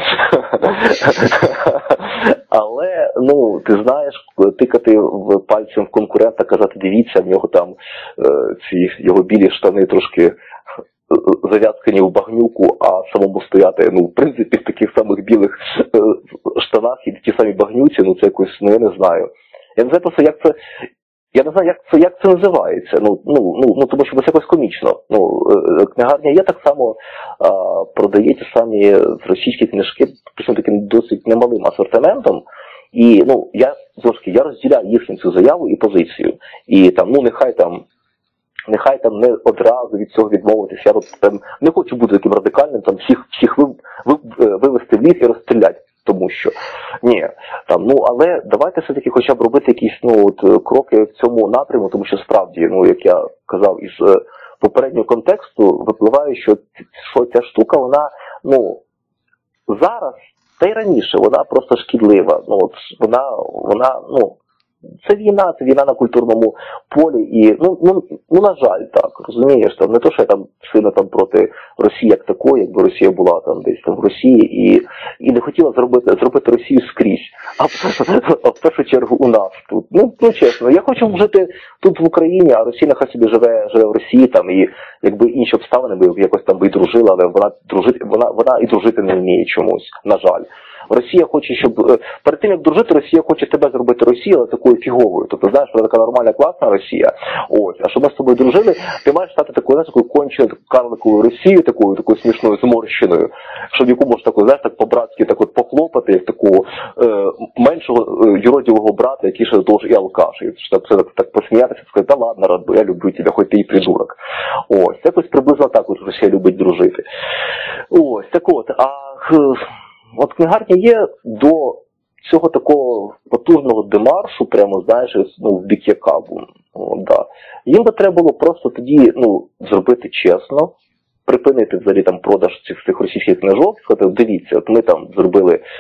[SPEAKER 2] Але, ну, ти знаєш, тикати в пальцем в конкурента, казати, дивіться, в нього там е, ці його білі штани трошки зав'язкані в багнюку, а самому стояти, ну, в принципі, в таких самих білих е, штанах і ті самі багнюці, ну, це якось, ну, я не знаю. Я не знаю просто, як це, я не знаю, як це, як це називається, ну, ну, ну, ну, тому що це якось комічно. Ну, е, книгарня є так само, а, продає ті самі російські книжки, причому таким досить немалим асортиментом, і, ну, я, зовсім, я розділяю їхню цю заяву і позицію, і там, ну, нехай там, Нехай там не одразу від цього відмовитися. Я там не хочу бути таким радикальним, там всіх всіх ви, ви, вивести в ліс і розстріляти, тому що ні, там, ну, але давайте все-таки хоча б робити якісь, ну, от, кроки в цьому напряму, тому що справді, ну, як я казав, із попереднього контексту випливає, що, що ця штука, вона, ну, зараз, та й раніше, вона просто шкідлива. Ну, от, вона, вона, ну, це війна, це війна на культурному полі і, ну, ну, ну на жаль, так, розумієш, там, не то, що я там сильно там проти Росії як такої, якби Росія була там десь там в Росії і, і не хотіла зробити, зробити Росію скрізь, а, а в першу чергу у нас тут. Ну, ну чесно, я хочу жити тут в Україні, а Росія нехай собі живе, живе в Росії там, і якби інші обставини би якось там би і дружила, але вона дружити, вона, вона і дружити не вміє чомусь, на жаль. Росія хоче, щоб перед тим як дружити, Росія хоче тебе зробити Росію, але такою фіговою. Тобто, знаєш, вона така нормальна, класна Росія. Ось, а щоб ми з тобою дружили, ти маєш стати такою, знаєш, такою конченою карликовою Росією, такою, такою смішною зморщеною, щоб яку можеш такою, знаєш, так по-братськи так от похлопати, як такого е, меншого е, юродивого брата, який ще до того ж і алкаш. І щоб так, так, так посміятися, сказати, та ладно, рад, я люблю тебе, хоч ти і придурок. Ось, якось приблизно так от Росія любить дружити. Ось, так от, а от книгарня є до цього такого потужного демаршу, прямо, знаєш, ну, в бік Якабу. О, да. Їм би треба було просто тоді, ну, зробити чесно, припинити взагалі там продаж цих, цих російських книжок, сказати, дивіться, от ми там зробили е,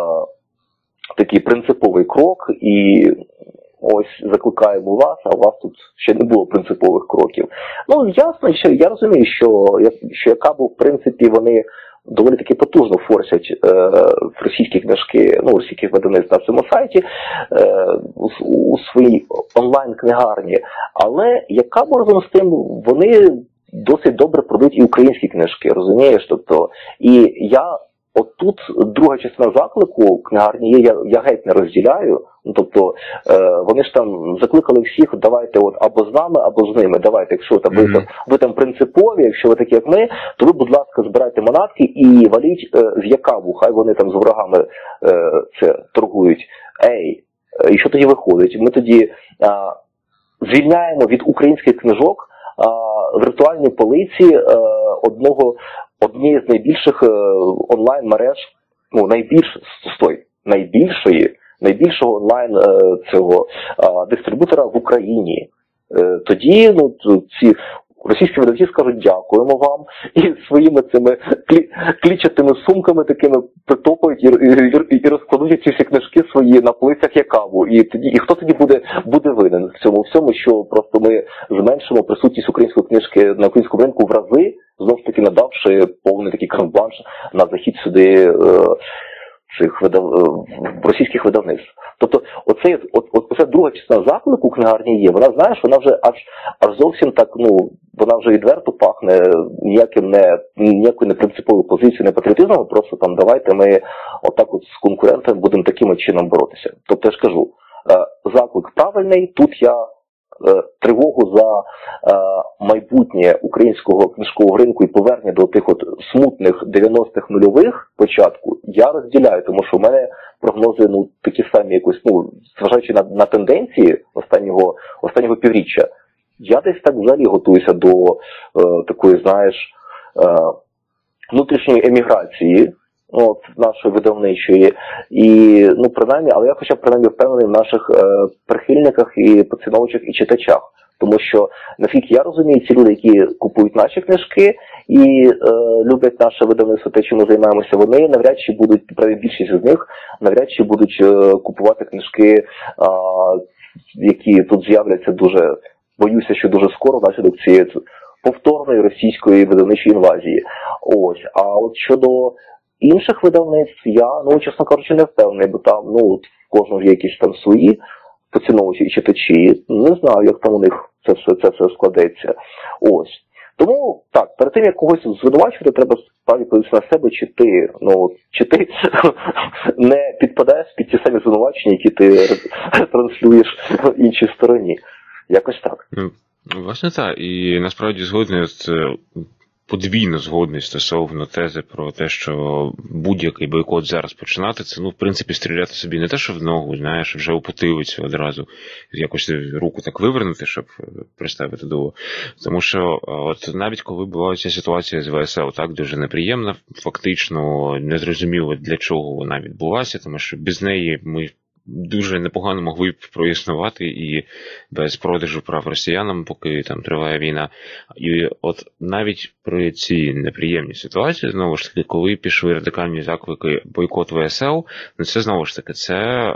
[SPEAKER 2] такий принциповий крок і ось закликаємо вас, а у вас тут ще не було принципових кроків. Ну, ясно, що я розумію, що, що Якабу, в принципі, вони доволі таки потужно форсять е, російські книжки, ну, російських видавництв на цьому сайті, е, у, у своїй онлайн-книгарні. Але Якабу, разом з тим, вони досить добре продають і українські книжки, розумієш? Тобто, і я, отут друга частина заклику книгарні є, я, я геть не розділяю. Ну, тобто, е, вони ж там закликали всіх, давайте от або з нами, або з ними, давайте, якщо там, mm-hmm. ви, там, ви там принципові, якщо ви такі, як ми, то ви, будь ласка, збирайте манатки і валіть е, з Якабу, хай вони там з ворогами е, це торгують. Ей, і що тоді виходить? Ми тоді е, звільняємо від українських книжок е, віртуальні полиці е, одного, однієї з найбільших е, онлайн-мереж, ну, найбільш, стой, найбільшої, найбільшого онлайн е, цього е, дистрибутора в Україні. Е, тоді, ну, ці російські видавці скажуть дякуємо вам, і своїми цими клі, клічатими сумками такими притопають і, і, і розкладуть ці всі книжки свої на полицях Якабу. І тоді, і хто тоді буде, буде винен в цьому всьому, що просто ми зменшимо присутність української книжки на українському ринку в рази, знову ж таки надавши повний такий карт-бланш на захід сюди е, цих видав... російських видавництв. Тобто, оце, от, от, оце друга частина заклику книгарні є, вона, знаєш, вона вже аж, аж зовсім так, ну, вона вже відверто пахне ніяким не, ніякою не принциповою позицією, не патріотизмом, просто там давайте ми отак от з конкурентами будемо таким чином боротися. Тобто, я ж кажу, заклик правильний, тут я тривогу за е, майбутнє українського книжкового ринку і повернення до тих от смутних дев'яностих нульових початку я розділяю, тому що в мене прогнози, ну, такі самі якось, ну, зважаючи на, на тенденції останнього, останнього півріччя, я десь так взагалі готуюся до е, такої, знаєш, е, внутрішньої еміграції, от, нашої видавничої, і, ну, принаймні, але я хоча б принаймні впевнений в наших е, прихильниках і поціновувачах і читачах. Тому що, наскільки я розумію, ці люди, які купують наші книжки і е, люблять наше видавництво, те, чим ми займаємося, вони навряд чи будуть, праві більшість з них, навряд чи будуть е, купувати книжки, е, які тут з'являться дуже, боюся, що дуже скоро внаслідок цієї повторної російської видавничої інвазії. Ось. А от щодо інших видавництв я, ну, чесно кажучи, не впевнений, бо там, ну, в кожного є якісь там свої поціновувачі і читачі. Не знаю, як там у них це все, це все складеться. Ось. Тому, так, перед тим, як когось звинувачувати, треба справді подивитися на себе, чи ти, ну, чи ти не підпадаєш під ті самі звинувачення, які ти транслюєш іншій стороні. Якось так.
[SPEAKER 1] Ну, власне, так. І насправді згодний з подвійно згодний стосовно тези про те, що будь-який бойкот зараз починати, це, ну, в принципі, стріляти собі не те, що в ногу, знаєш, вже у потилицю одразу, якось руку так вивернути, щоб приставити до. Тому що, от навіть коли була ця ситуація з ВСЛ, так, дуже неприємна, фактично незрозуміло, для чого вона відбулася, тому що без неї ми дуже непогано могли б проіснувати і без продажу прав росіянам, поки там триває війна. І от навіть при цій неприємній ситуації, знову ж таки, коли пішли радикальні заклики бойкот ве ес ел, ну це знову ж таки, це е,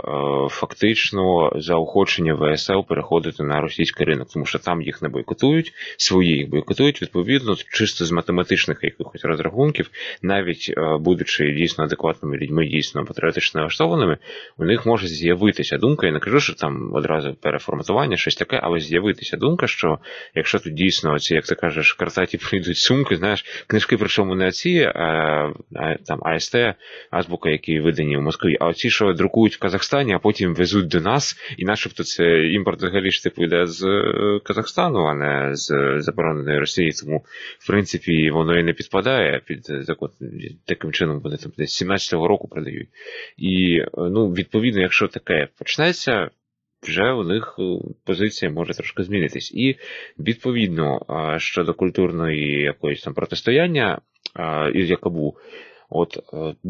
[SPEAKER 1] фактично заохочення ве ес ел переходити на російський ринок, тому що там їх не бойкотують, свої їх бойкотують, відповідно, чисто з математичних якихось розрахунків, навіть е, будучи дійсно адекватними людьми, дійсно патріотично налаштованими, у них може з'явитися думка, я не кажу, що там одразу переформатування, щось таке, але з'явитися думка, що якщо тут дійсно ці, як ти кажеш, картаті прийдуть сумки, знаєш, книжки причому не ці, а, а там а ес те, азбука, які видані в Москві, а оці, що друкують в Казахстані, а потім везуть до нас, і начебто це імпорт взагалі ж типу йде з Казахстану, а не з забороненої Росії, тому в принципі воно і не підпадає під закон, таким чином вони там десь сімнадцятого року продають. І, ну, відповідно, якщо таке почнеться, вже у них позиція може трошки змінитись. І, відповідно, щодо культурної якоїсь там протистояння із Якабу, от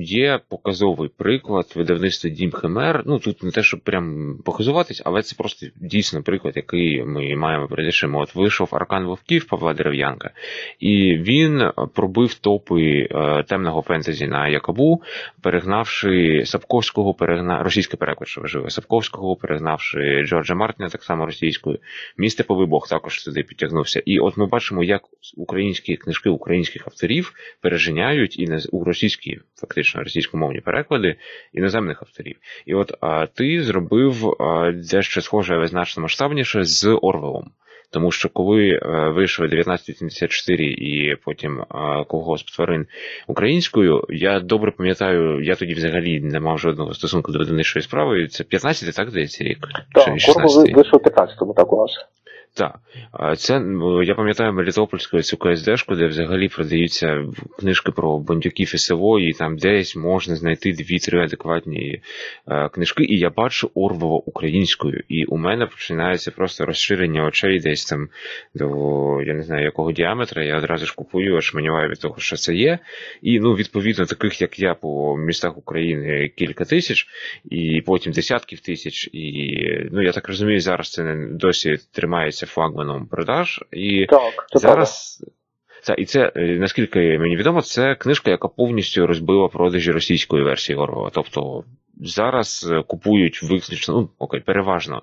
[SPEAKER 1] є показовий приклад видавництва Дім Химер. Ну, тут не те, щоб прям показуватись, але це просто дійсно приклад, який ми маємо перед очима. От вийшов Аркан Вовків Павла Дерев'янка, і він пробив топи темного фентезі на Якабу, перегнавши Сапковського, перегна... російський переклад, що важливо, Сапковського, перегнавши Джорджа Мартіна, так само російською. Мій Степовий Бог також сюди підтягнувся. І от ми бачимо, як українські книжки українських авторів переженяють і не у російській фактично російськомовні переклади іноземних авторів. І от а, ти зробив а, дещо схоже, але значно масштабніше з Орвелом. Тому що коли а, вийшов дев'ятнадцять вісімдесят чотири і потім а, Колгосп тварин українською, я добре пам'ятаю, я тоді взагалі не мав жодного стосунку до видавничої справи. Це п'ятнадцятий, так, здається, рік?
[SPEAKER 2] Так, Орвел вийшов в п'ятнадцятому, так, у нас.
[SPEAKER 1] Так. Це, я пам'ятаю, Мелітопольську цю ка ес де-шку, де взагалі продаються книжки про бандюків і село, і там десь можна знайти дві-три адекватні е, книжки, і я бачу Орвела українською, і у мене починається просто розширення очей десь там до, я не знаю, якого діаметра, я одразу ж купую, ошманюваю від того, що це є, і, ну, відповідно, таких, як я, по містах України кілька тисяч, і потім десятків тисяч, і, ну, я так розумію, зараз це не досі тримається флагманом продаж, і
[SPEAKER 2] так, це
[SPEAKER 1] зараз це, і це, наскільки мені відомо, це книжка, яка повністю розбила продажі російської версії Орвела. Тобто зараз купують виключно, ну, окей, переважно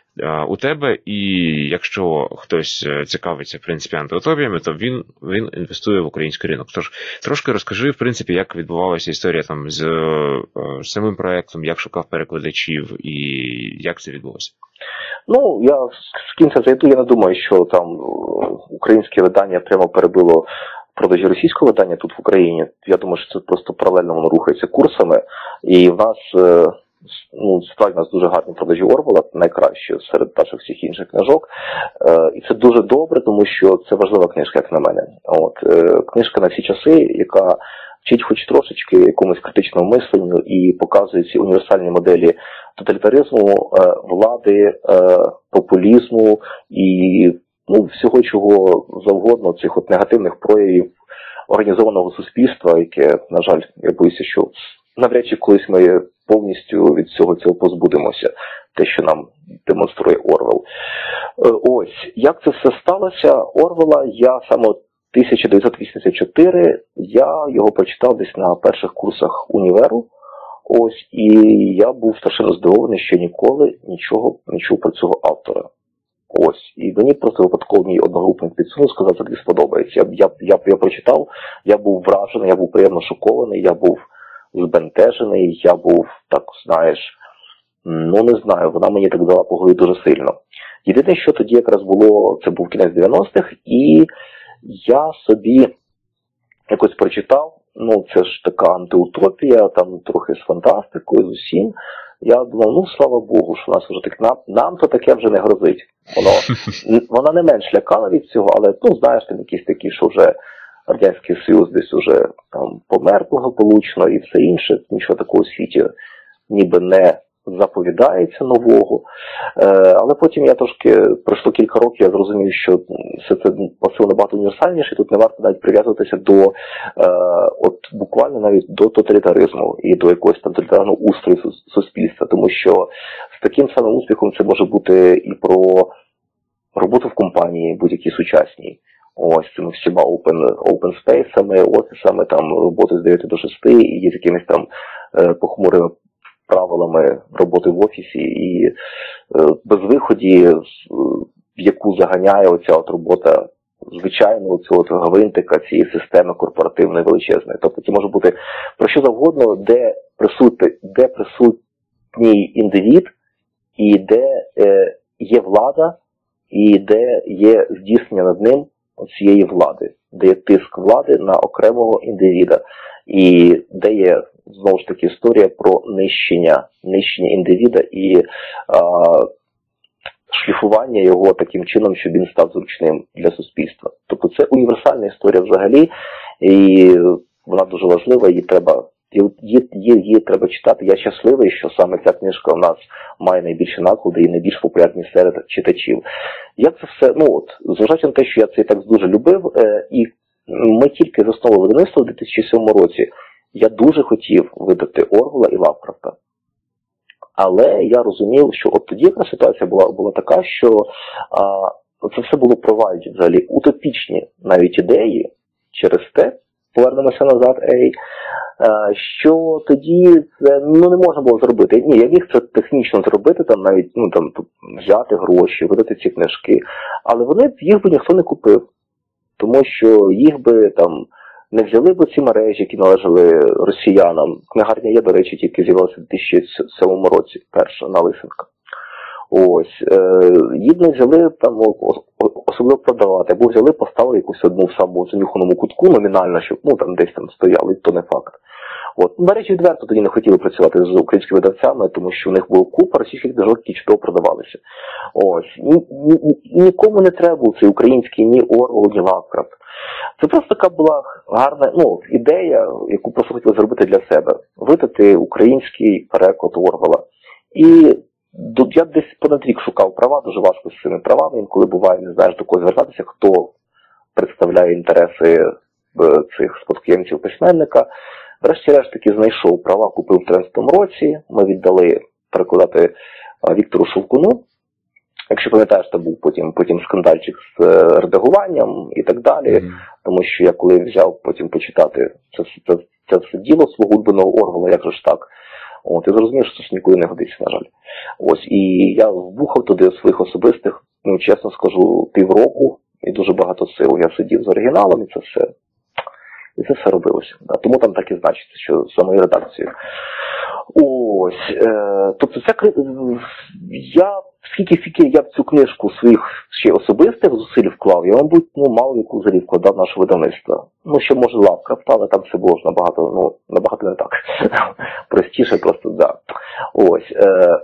[SPEAKER 1] у тебе, і якщо хтось цікавиться, в принципі, антиутопіями, то він, він інвестує в український ринок. Тож, трошки розкажи, в принципі, як відбувалася історія там з е, самим проектом, як шукав перекладачів і як це відбулося?
[SPEAKER 2] Ну, я з кінця зайду, я не думаю, що там українське видання прямо перебило продажі російського видання тут в Україні. Я думаю, що це просто паралельно воно рухається курсами. І в нас, ну, справді, у нас дуже гарні продажі Орвела, найкращі серед перших всіх інших книжок. І це дуже добре, тому що це важлива книжка, як на мене. От, книжка на всі часи, яка вчить хоч трошечки якомусь критичному мисленню і показує ці універсальні моделі тоталітаризму, влади, популізму і, ну, всього чого завгодно, цих от негативних проявів організованого суспільства, яке, на жаль, я боюся, що навряд чи колись ми повністю від всього цього позбудемося, те, що нам демонструє Орвел. Ось, як це все сталося? Орвела я саме тисяча дев'ятсот вісімдесят чотири, я його прочитав десь на перших курсах універу. Ось, і я був страшенно здивований, що ніколи нічого не чув про цього автора. Ось, і мені просто випадково мій одногрупник підсунув, сказав, що тобі сподобається. Я, я, я, я прочитав, я був вражений, я був приємно шокований, я був збентежений, я був, так, знаєш, ну не знаю, вона мені так дала по голові дуже сильно. Єдине, що тоді якраз було, це був кінець дев'яностих, і я собі якось прочитав, ну це ж така антиутопія, там трохи з фантастикою, з усім. Я думав, ну слава Богу, що нас вже так, нам, нам то таке вже не грозить. Воно, вона не менш лякала від цього, але, ну знаєш, там якісь такі, що вже Радянський Союз десь уже там помер благополучно і все інше, нічого такого у світі ніби не заповідається нового. Е, але потім я трошки, пройшло кілька років, я зрозумів, що все це посил набагато універсальніше, і тут не варто навіть прив'язуватися до, е, от буквально навіть до тоталітаризму і до якогось там тоталітарного устрою суспільства, тому тому що з таким самим успіхом це може бути і про роботу в компанії будь-якій сучасній. Ось цими всіма open, open space-ами, офісами, там роботи з дев'яти до шести і з якимись там е, похмурими правилами роботи в офісі і е, без виході, в яку заганяє оця от робота звичайного цього гвинтика цієї системи корпоративної величезної. Тобто це може бути про що завгодно, де присутній, де присутній індивід і де е, є влада, і де є здійснення над ним цієї влади, де є тиск влади на окремого індивіда, і де є, знову ж таки, історія про нищення, нищення індивіда і а, шліфування його таким чином, щоб він став зручним для суспільства. Тобто це універсальна історія взагалі, і вона дуже важлива, її треба, її, її, її треба читати. Я щасливий, що саме ця книжка у нас має найбільші наклади і найбільш популярність серед читачів. Я це все, ну от, зважаючи на те, що я цей текст дуже любив, е, і ми тільки з основи видавництва у дві тисячі сьомому році, я дуже хотів видати Орвелла і Лавкрафта. Але я розумів, що от тоді яка ситуація була, була така, що а, це все було проваджені взагалі утопічні навіть ідеї через те, повернемося назад, ей, а, що тоді це ну, не можна було зробити. Ні, я міг це технічно зробити, там навіть ну, там, взяти гроші, видати ці книжки, але вони їх би ніхто не купив, тому що їх би там не взяли б ці мережі, які належали росіянам. Книгарня є, до речі, тільки з'явилася в дві тисячі сьомому році, перша, на Лисенка. Ось. Е, їх не взяли там особливо продавати, або взяли, поставили якусь одну в самому занюханому кутку номінально, щоб ну, там десь там стояли, то не факт. От. Мережі відверто тоді не хотіли працювати з українськими видавцями, тому що у них була купа російських книжок, які чудово продавалися. Ось. Ні, ні, нікому не треба був цей український ні Орвелл, ні Лавкрафт. Це просто така була гарна ну, ідея, яку просто хотіли зробити для себе. Видати український переклад Орвелла. І я десь понад рік шукав права, дуже важко з цими правами, інколи буває, не знаєш до кого звертатися, хто представляє інтереси цих спадкоємців письменника. Врешті-решт таки знайшов права, купив в тринадцятому році, ми віддали перекладати Віктору Шовкуну. Якщо пам'ятаєш, це був потім, потім скандальчик з редагуванням і так далі, mm-hmm. тому що я коли взяв потім почитати це, це, це все діло свого улюбленого Орвелла, як же ж так, от, і зрозумів, що це нікуди не годиться, на жаль. Ось, і я вбухав туди своїх особистих, ну, чесно скажу, півроку, і дуже багато сил. Я сидів з оригіналом, і це все, і це все робилося. Да. Тому там так і значиться, що за моєю редакцією. Ось, е, тобто ця я, скільки-скільки я в цю книжку своїх ще особистих зусиль вклав, я, мабуть, ну, мало яку взагалі вкладав наше видавництво. Ну, ще, може, Лавкрафт, але там все було ж набагато, ну, набагато не так. Простіше просто, да. Ось, е,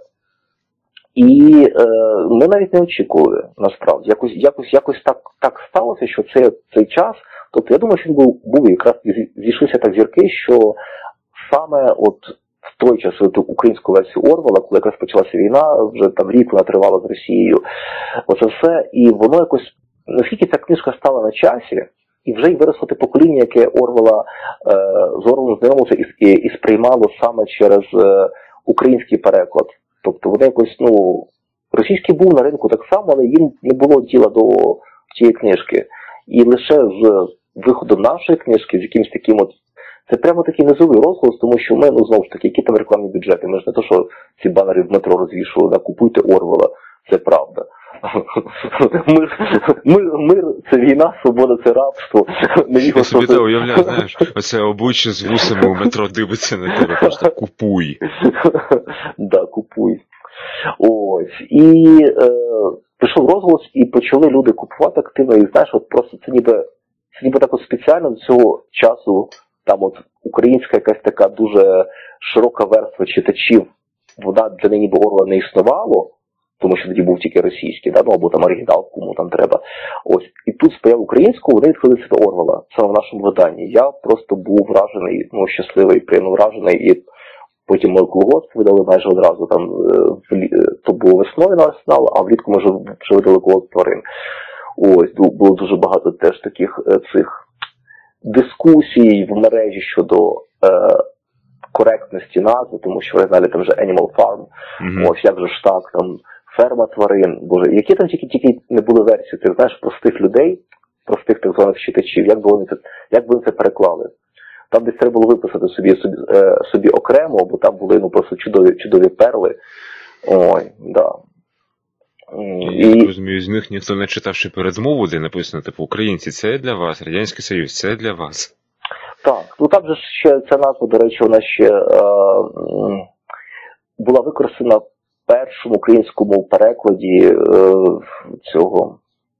[SPEAKER 2] і е, ми навіть не очікували, насправді. Якось, якось, якось так, так сталося, що це, цей час, тобто я думаю, що він був, був якраз зійшлися так зірки, що саме от в той час українську версію Орвелла, коли якраз почалася війна, вже там рік вона тривала з Росією, оце все, і воно якось, наскільки ця книжка стала на часі, і вже й виросло те покоління, яке Орвелла, е, з Орвеллом знайомилося і, і, і сприймало саме через е, український переклад. Тобто вони якось, ну, російський був на ринку так само, але їм не було діла до цієї книжки. І лише з виходом нашої книжки, з якимось таким от, це прямо такий низовий розголос, тому що ми, ну, знову ж таки, які там рекламні бюджети. Ми ж не то, що ці банери в метро розвішували, да, купуйте Орвелла, це правда. Мир, мир, мир – це війна, свобода – це рабство.
[SPEAKER 1] Я собі те уявляю, знаєш, оце обличчя з вусами у метро дивиться на тебе, просто купуй.
[SPEAKER 2] Да, купуй. Ось. І е, пішов розголос, і почали люди купувати активно, і знаєш, от просто це ніби, це ніби так от спеціально до цього часу, там от українська якась така дуже широка верства читачів, вона для неї ніби Орвелла не існувало, тому що тоді був тільки російський, да? Ну, або там оригінал, кому там треба. Ось. І тут спояв українську, вони відходилися до Орвелла, саме в нашому виданні. Я просто був вражений, ну, щасливий, приємно вражений, і потім мою колгосп видали майже одразу, там, то було весною на арсенал, а влітку ми вже, вже видали колгосп тварин. Ось, було дуже багато теж таких цих дискусій в мережі щодо е, коректності назви, тому що в оригіналі там вже Animal Farm, mm-hmm. ось як же ж так, там ферма тварин, боже, які там тільки, тільки не були версії, ти знаєш, простих людей, простих так званих читачів, як би вони це, як би вони це переклали. Там десь треба було виписати собі, собі, е, собі окремо, бо там були ну, просто чудові, чудові перли. Ой, да.
[SPEAKER 1] Я і... розумію, з них ніхто не читавши передмову, де написано, типу, українці, це для вас, Радянський Союз, це для вас.
[SPEAKER 2] Так, ну там же ще ця назва, до речі, вона ще е, була використана в першому українському перекладі е, цього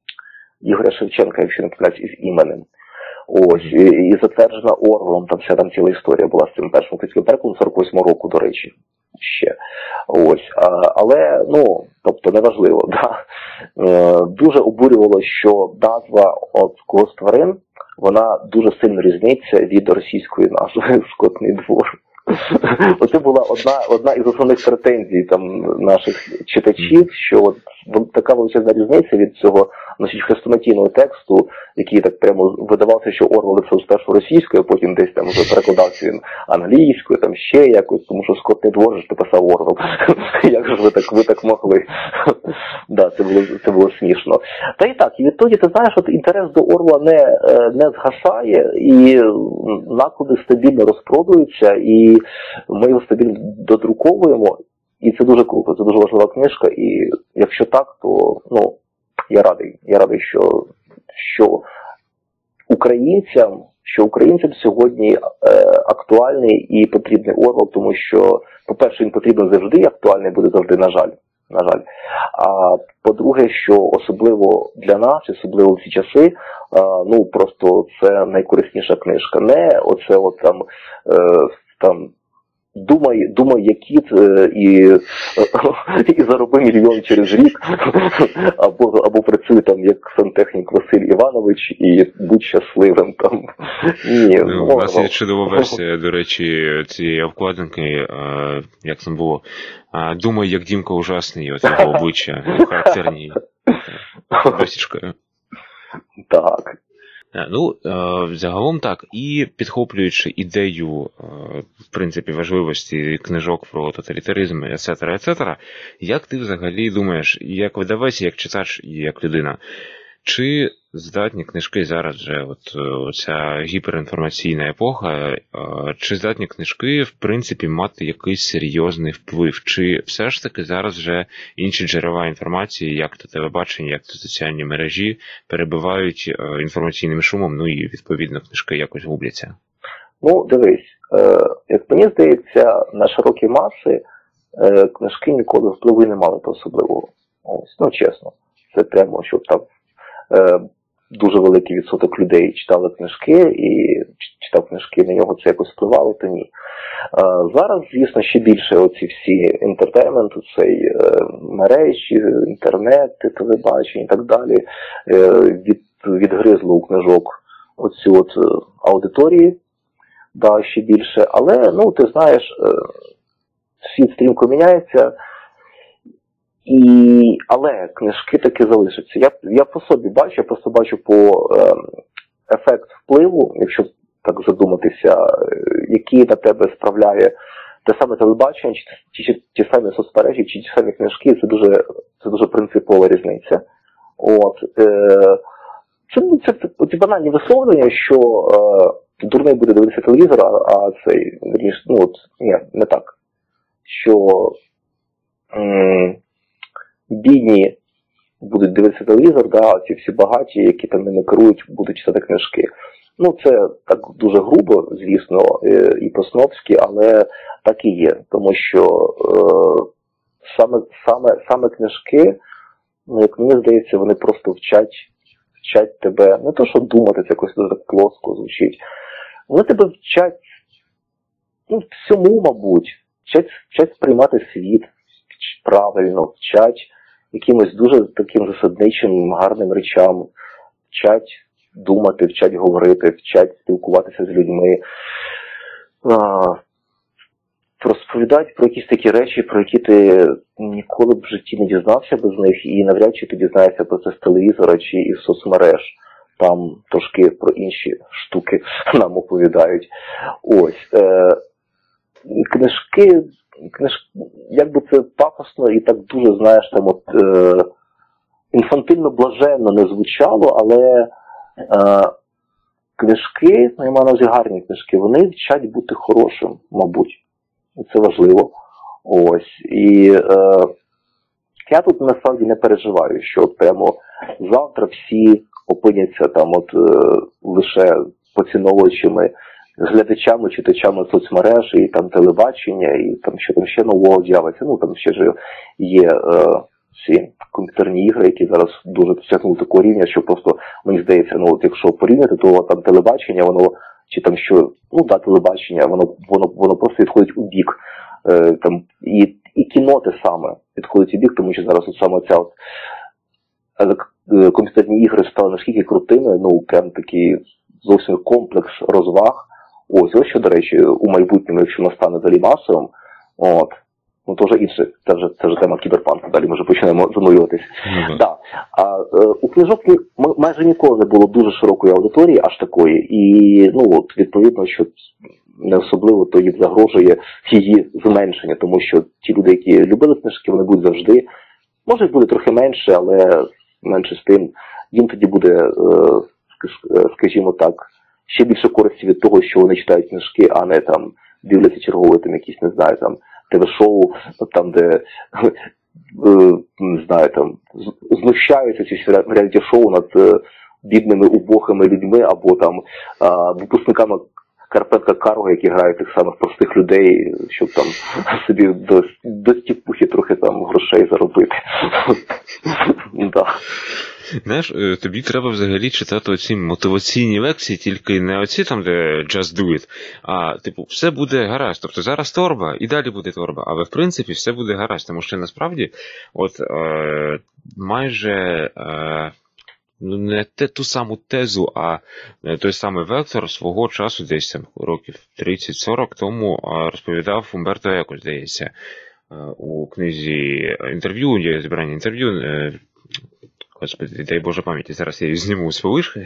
[SPEAKER 2] Ігоря Шевченка, якщо не помиляюсь, із іменем. Ось, і, і затверджена Орвелом, там вся там ціла історія була з цим першим українським перекладом сорок восьмого року, до речі, ще. Ось, а, але, ну, тобто, неважливо, да. Е, дуже обурювало, що назва от «Колос тварин», вона дуже сильно різниця від російської назви «Скотний двор». Оце була одна, одна із основних претензій там наших читачів, що от така величезна різниця від цього, значить, хрестоматійного тексту, який так прямо видавався, що Орвел написав спершу російською, а потім десь там вже перекладався він англійською, там ще якось, тому що «Скотний двор» ж написав Орвел. Як же ви так, ви так могли? Да, це було, це було смішно. Та і так, і відтоді, ти знаєш, от інтерес до Орвела не, не згасає, і наклади стабільно розпродуються, і ми його стабільно додруковуємо, і це дуже круто, це дуже важлива книжка, і якщо так, то, ну, я радий, я радий, що, що українцям, що українцям сьогодні е, актуальний і потрібний Орвел, тому що, по-перше, він потрібен завжди, актуальний буде завжди, на жаль, на жаль. А по-друге, що особливо для нас, особливо в ці часи, е, ну, просто це найкорисніша книжка. Не оце от там, е, там, Думай, думай, як кіт і, і зароби мільйон через рік, або, або працюй там як сантехнік Василь Іванович і будь щасливим там. Ні,
[SPEAKER 1] ну, у нас є чудова версія, до речі, цієї обкладинки, як там було, думай, як Дімка ужасний, от його обличчя, характерні досічкою.
[SPEAKER 2] Так.
[SPEAKER 1] Ну, загалом так, і підхоплюючи ідею, в принципі, важливості книжок про тоталітаризм, ет-цетера, ет-цетера, як ти взагалі думаєш, як видавець, як читач, і як людина, чи здатні книжки зараз вже, от ця гіперінформаційна епоха, чи здатні книжки, в принципі, мати якийсь серйозний вплив? Чи все ж таки зараз вже інші джерела інформації, як то телебачення, як то соціальні мережі, перебивають інформаційним шумом, ну і, відповідно, книжки якось губляться?
[SPEAKER 2] Ну, дивись, е, як мені здається, на широкі маси е, книжки ніколи впливу не мали особливого. Ось, ну, чесно. Це прямо, щоб там е, дуже великий відсоток людей читали книжки і читав книжки, на нього це якось впливало, то ні. Зараз, звісно, ще більше оці всі інтертеймент, цей мережі, інтернет, телебачення і так далі від, відгризло у книжок оцю от аудиторії, да, ще більше. Але, ну, ти знаєш, світ стрімко міняється, і, але книжки таки залишаться. Я, я по собі бачу, я просто бачу по е, ефект впливу, якщо так задуматися, який на тебе справляє те саме телебачення, чи ті, ті, ті самі соцмережі, чи ті самі книжки, це дуже, це дуже принципова різниця. От, е, це, це, це, це банальні висловлення, що е, дурний буде дивитися телевізор, а, а цей, ну от, ні, не так. Що м, бідні будуть дивитися телевізор, да, а ці всі багаті, які там ними керують, будуть читати книжки. Ну, це так дуже грубо, звісно, і по-снобськи, але так і є. Тому що е, саме, саме, саме книжки, ну, як мені здається, вони просто вчать, вчать тебе, не то, що думати, це якось дуже так плоско звучить, вони тебе вчать, ну, всьому, мабуть, вчать, вчать сприймати світ правильно, вчать якимось дуже таким засадничим, гарним речам, вчать думати, вчать говорити, вчать спілкуватися з людьми, а, розповідають про якісь такі речі, про які ти ніколи б в житті не дізнався без них, і навряд чи ти дізнаєшся про це з телевізора чи із соцмереж. Там трошки про інші штуки нам оповідають. Ось. Е, книжки, книж... як би це пафосно і так дуже, знаєш, там от е... інфантильно-блаженно не звучало, але е... книжки, ну, я маю на увазі гарні книжки, вони вчать бути хорошим, мабуть. І це важливо. Ось. І е... я тут насправді не переживаю, що от прямо завтра всі опиняться там от е... лише поціновувачами, глядачами, читачами соцмереж, і там телебачення, і там що там ще нового з'явиться. Ну, там ще ж є е, ці комп'ютерні ігри, які зараз дуже досягнули такого рівня, що просто, мені здається, ну, от якщо порівняти, то там телебачення, воно, чи там що, ну, да, телебачення, воно, воно, воно просто відходить у бік. Е, там, і, і кіно те саме відходить у бік, тому що зараз от саме ця от, е, комп'ютерні ігри стали наскільки крутими, ну, прям такий зовсім комплекс розваг. Ось, ось що, до речі, у майбутньому, якщо настане далі масовим, от, ну, то вже інше, це вже, це вже тема кіберпанку, далі ми вже почнемо занурюватись. Mm-hmm. Да. А е, у книжок майже ніколи не було дуже широкої аудиторії, аж такої, і, ну, от, відповідно, що не особливо то їм загрожує її зменшення, тому що ті люди, які любили книжки, вони будуть завжди, може буде трохи менше, але менше з тим, їм тоді буде, е, скажімо так, ще більше користі від того, що вони читають книжки, а не там дивляться чергове там якісь, не знаю, там ТВ-шоу, там, де, не знаю, там, знущаються ці реаліті-шоу над бідними, убогими людьми, або там випускниками Карпенка Карго, які грають тих самих простих людей, щоб там собі до, до стіпухи трохи там грошей заробити. Да.
[SPEAKER 1] Знаєш, тобі треба взагалі читати оці мотиваційні лекції, тільки не оці там, де just do it, а, типу, все буде гаразд. Тобто зараз торба, і далі буде торба, але в принципі все буде гаразд, тому що насправді от е, майже е, ну, не те, ту саму тезу, а той самий вектор свого часу, десь там років тридцять-сорок тому розповідав Умберто Еко, здається, у книзі інтерв'ю, є збирання інтерв'ю, господи, дай Боже пам'яті, зараз я її зніму з повишки.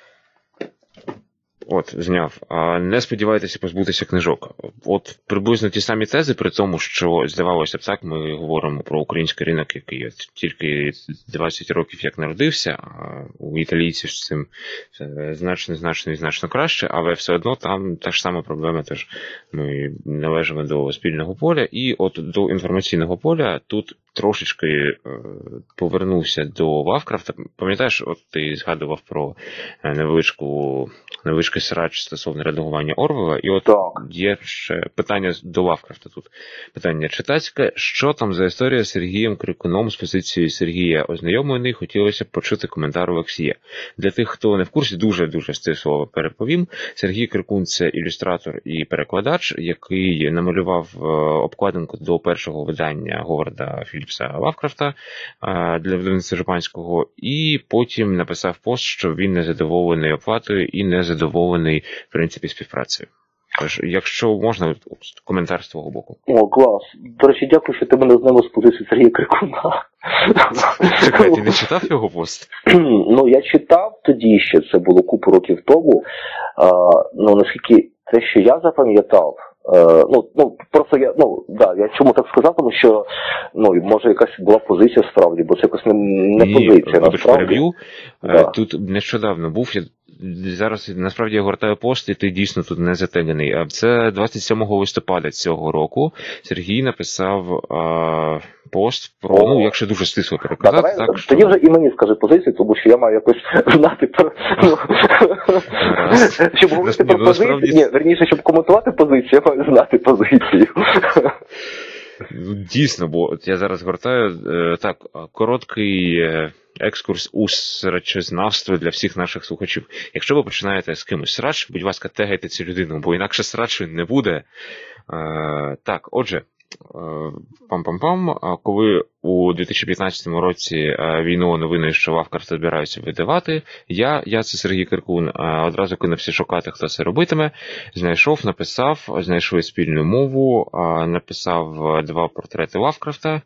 [SPEAKER 1] От, зняв. А не сподівайтеся позбутися книжок. От приблизно ті самі тези, при тому, що, здавалося б, так, ми говоримо про український ринок, який тільки двадцять років як народився, а у італійців з цим значно, значно і значно краще, але все одно там та ж сама проблема, теж ми належимо до спільного поля, і от до інформаційного поля тут трошечки повернувся до Лавкрафта. Пам'ятаєш, от ти згадував про невеличку невеличкий срач стосовно редагування Орвела, і от так. Є ще питання до Лавкрафта тут. Питання читацьке. Що там за історія з Сергієм Крикуном з позицією Сергія ознайомлений? Хотілося б почути коментар Олексія. Для тих, хто не в курсі, дуже-дуже стисло переповім. Сергій Крикун – це ілюстратор і перекладач, який намалював обкладинку до першого видання Говарда Філіпса Лавкрафта для видавництва Жупанського, і потім написав пост, що він незадоволений оплатою і незадоволений, в принципі, співпрацею. Тож, якщо можна, коментар з твого боку.
[SPEAKER 2] О, клас. До речі, дякую, що ти мене знайомив з позиції Сергія Крикуна.
[SPEAKER 1] Чекай, ти не читав його пост?
[SPEAKER 2] Ну, я читав тоді ще, це було купу років тому. А, ну, наскільки те, що я запам'ятав, Uh, ну, ну, просто я, ну, да, я чому так сказав, тому що, ну, може якась була позиція справді, бо це якось не, не
[SPEAKER 1] Ні,
[SPEAKER 2] позиція, насправді.
[SPEAKER 1] Переб'ю.
[SPEAKER 2] Да.
[SPEAKER 1] Тут нещодавно був, я зараз, насправді, я гортаю пост, і ти дійсно тут не затеганий. Це двадцять сьомого листопада цього року Сергій написав а, пост про, О. ну, якщо дуже стисло переказати,
[SPEAKER 2] да,
[SPEAKER 1] так,
[SPEAKER 2] що... Тоді вже і мені скажи позицію, тому що я маю якось знати про... Ну, щоб говорити про позицію, ні, верніше, щоб коментувати позицію, я маю знати позицію.
[SPEAKER 1] Дійсно, бо от я зараз гортаю, так, короткий екскурс у срачознавство для всіх наших слухачів. Якщо ви починаєте з кимось срач, будь ласка, тегайте цю людину, бо інакше срачу не буде. Так, отже, пам-пам-пам, коли у дві тисячі п'ятнадцятому році війну новини, що Лавкрафт збираються видавати, я, я це Сергій Крикун, одразу кинувся шукати, хто це робитиме, знайшов, написав, знайшли спільну мову, написав два портрети Лавкрафта,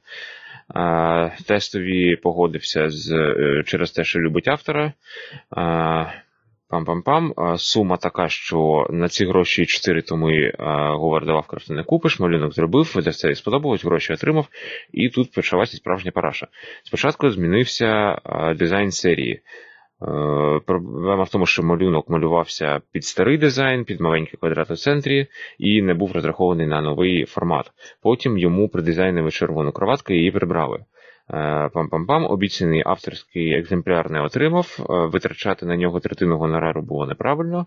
[SPEAKER 1] тестові погодився з, через те, що любить автора, Пам-пам-пам. Сума така, що на ці гроші чотири томи Говарда Лавкрафта не купиш, малюнок зробив, видавцеві сподобалось, гроші отримав, і тут почалася справжня параша. Спочатку змінився дизайн серії. Проблема в тому, що малюнок малювався під старий дизайн, під маленький квадрат у центрі, і не був розрахований на новий формат. Потім йому придизайнили червону кроватку і її прибрали. Пам-пам-пам, обіцяний авторський екземпляр не отримав, витрачати на нього третину гонорару було неправильно.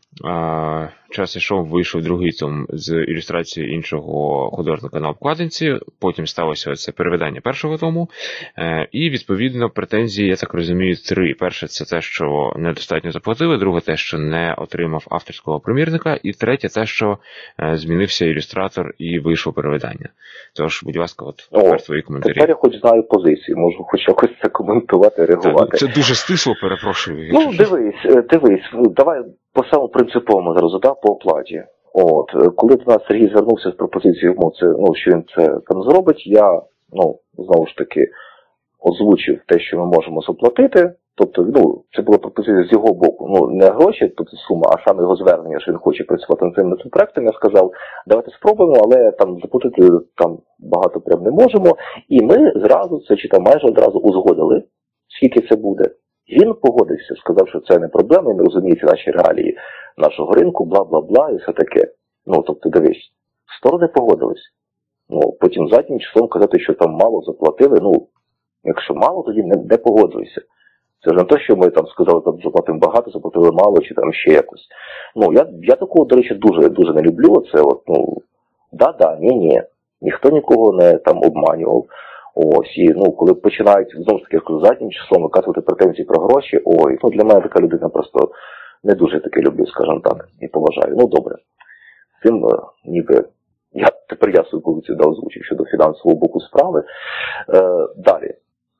[SPEAKER 1] Час ішов, вийшов другий том з ілюстрацією іншого художника на обкладинці, потім сталося оце перевидання першого тому, і, відповідно, претензії, я так розумію, три. Перше, це те, що недостатньо заплатили, друге, те, що не отримав авторського примірника, і третє, те, що змінився ілюстратор і вийшло перевидання. Тож, будь ласка, от тепер твої коментарі.
[SPEAKER 2] Тепер я хоч знаю позицію, можу хоч якось це коментувати, реагувати.
[SPEAKER 1] Це, це дуже стисло, перепрошую.
[SPEAKER 2] Ну, дивись, дивись, давай по самому принциповому зразу, да, по оплаті. От, коли до нас Сергій звернувся з пропозицією, ну, це, ну, що він це там зробить, я, ну, знову ж таки, озвучив те, що ми можемо заплатити. Тобто, ну, це була пропозиція з його боку. Ну, не гроші, тобто сума, а саме його звернення, що він хоче працювати над цим проектом. Я сказав, давайте спробуємо, але там заплатити там багато прям не можемо. І ми зразу це, чи там майже одразу узгодили, скільки це буде. Він погодився, сказав, що це не проблема, він розуміє ці наші реалії нашого ринку, бла-бла-бла і все таке. Ну, тобто, дивись, сторони погодились. Ну, потім заднім числом казати, що там мало заплатили, ну, якщо мало, тоді не, не погоджуйся. Це ж не те, що ми там сказали, там заплатимо багато, заплатили мало, чи там ще якось. Ну, я, я такого, до речі, дуже, дуже не люблю. Це от, ну, да-да, ні-ні. Ніхто нікого не там обманював. Ось, і, ну, коли починають, знову ж таки, заднім числом виказувати претензії про гроші, ой, ну, для мене така людина просто не дуже таки люблю, скажімо так, і поважаю. Ну, добре. З цим, ніби, я, тепер я свою позицію дав озвучив щодо фінансового боку справи. Е, далі.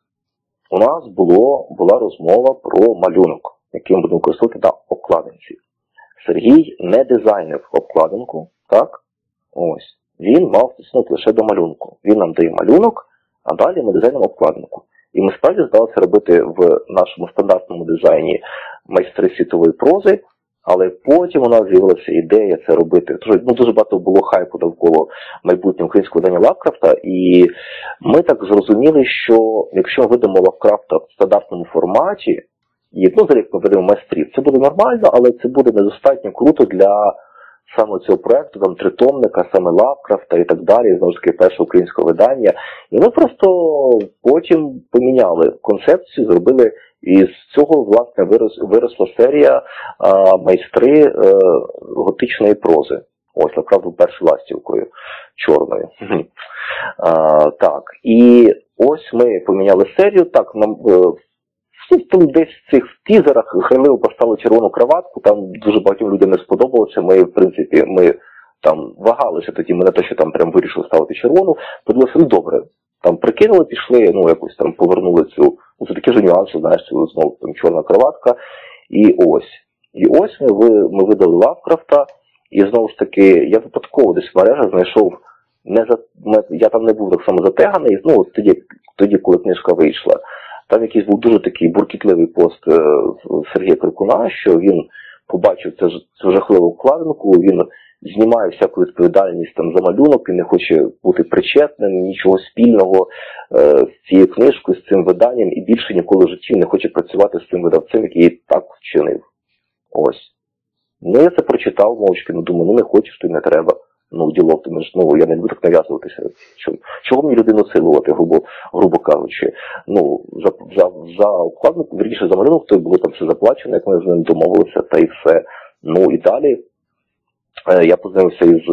[SPEAKER 2] У нас було, була розмова про малюнок, який ми будемо використовувати на обкладинці. Сергій не дизайнив обкладинку, так? Ось. Він мав тиснути лише до малюнку. Він нам дає малюнок, а далі ми дизайнимо обкладинку. І ми справді здалися робити в нашому стандартному дизайні майстри світової прози, але потім у нас з'явилася ідея це робити. Тож, ну, дуже багато було хайпу довкола майбутнього українського видання Лавкрафта, і ми так зрозуміли, що якщо ми видамо Лавкрафта в стандартному форматі, і, ну, зараз ми ведемо майстрів, це буде нормально, але це буде недостатньо круто для саме цього проєкту, там, тритомника, саме Лавкрафта і так далі, знову ж таки, першого українського видання. І ми просто потім поміняли концепцію, зробили, і з цього, власне, вирос, виросла серія а, майстри а, готичної прози. Ось, направду, першою ластівкою чорною. А, так, і ось ми поміняли серію, так, нам... Всі там десь в цих тізерах хренливо поставили червону краватку, там дуже багатьом людям не сподобалося, ми, в принципі, ми там вагалися тоді, ми не те, що там прям вирішили ставити червону, подумали, ну добре, там прикинули, пішли, ну якось там повернули цю, ну це такі ж нюанси, знаєш, цю знову там чорна краватка, і ось. І ось ми, ми видали Лавкрафта, і знову ж таки, я випадково десь в мережах знайшов, не за, я там не був так само затеганий, ну тоді, тоді, коли книжка вийшла. Там якийсь був дуже такий буркітливий пост Сергія Крикуна, що він побачив цю, цю жахливу вкладинку, він знімає всяку відповідальність там за малюнок, він не хоче бути причетним, нічого спільного е, з цією книжкою, з цим виданням, і більше ніколи в житті не хоче працювати з цим видавцем, який так вчинив. Ось. Ну, я це прочитав мовчки, ну думаю, ну не хочеш, то й не треба. Ну, діло в тому, ну, я не буду так нав'язуватися. Чого, чого мені людину силувати, грубо, грубо кажучи. Ну, за, за, за обкладинку, вірніше, за малюнок, то було там все заплачено, як ми з ним домовилися, та і все. Ну, і далі е, я познайомився із,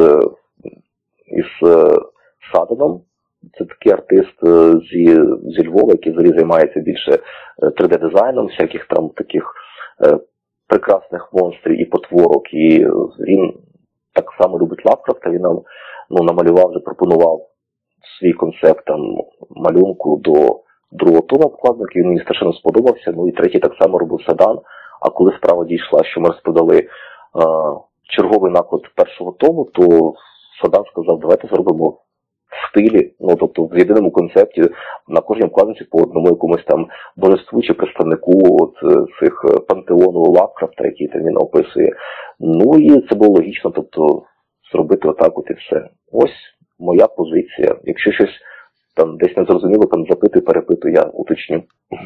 [SPEAKER 2] із е, Саданом. Це такий артист е, зі, зі Львова, який взагалі займається більше три де-дизайном, всяких там таких е, прекрасних монстрів і потворок. І він так само любить Лавкрафта, він нам, ну, намалював, запропонував свій концепт там малюнку до другого тому обкладинки, він мені страшенно сподобався, ну і третій так само робив Садан, а коли справа дійшла, що ми розпродали е, черговий наклад першого тому, то Садан сказав, давайте зробимо стилі, ну, тобто в єдиному концепті на кожній обкладинці по одному якомусь там божеству чи представнику от цих пантеону Лавкрафта, який там він описує. Ну і це було логічно, тобто зробити отак от і все. Ось моя позиція. Якщо щось там десь не зрозуміло, там запитую, перепитую, я уточню.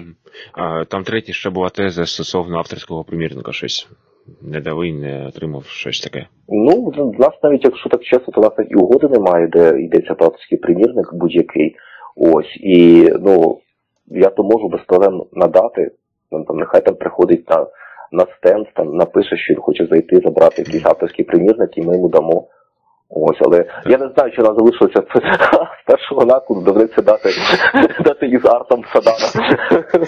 [SPEAKER 1] А, там третє ще була теза стосовно авторського примірника щось. Не давий, не отримав щось таке.
[SPEAKER 2] Ну, в нас навіть, якщо так чесно, то в нас навіть і угоди немає, де йдеться про авторський примірник будь-який. Ось. І, ну, я то можу без проблем надати. Там, нехай там приходить на, на стенд, там напише, що він хоче зайти, забрати якийсь авторський примірник, і ми йому дамо. Ось, але так. Я не знаю, чи вона залишилася з першого накладу, доведеться дати, дати із артом Садана.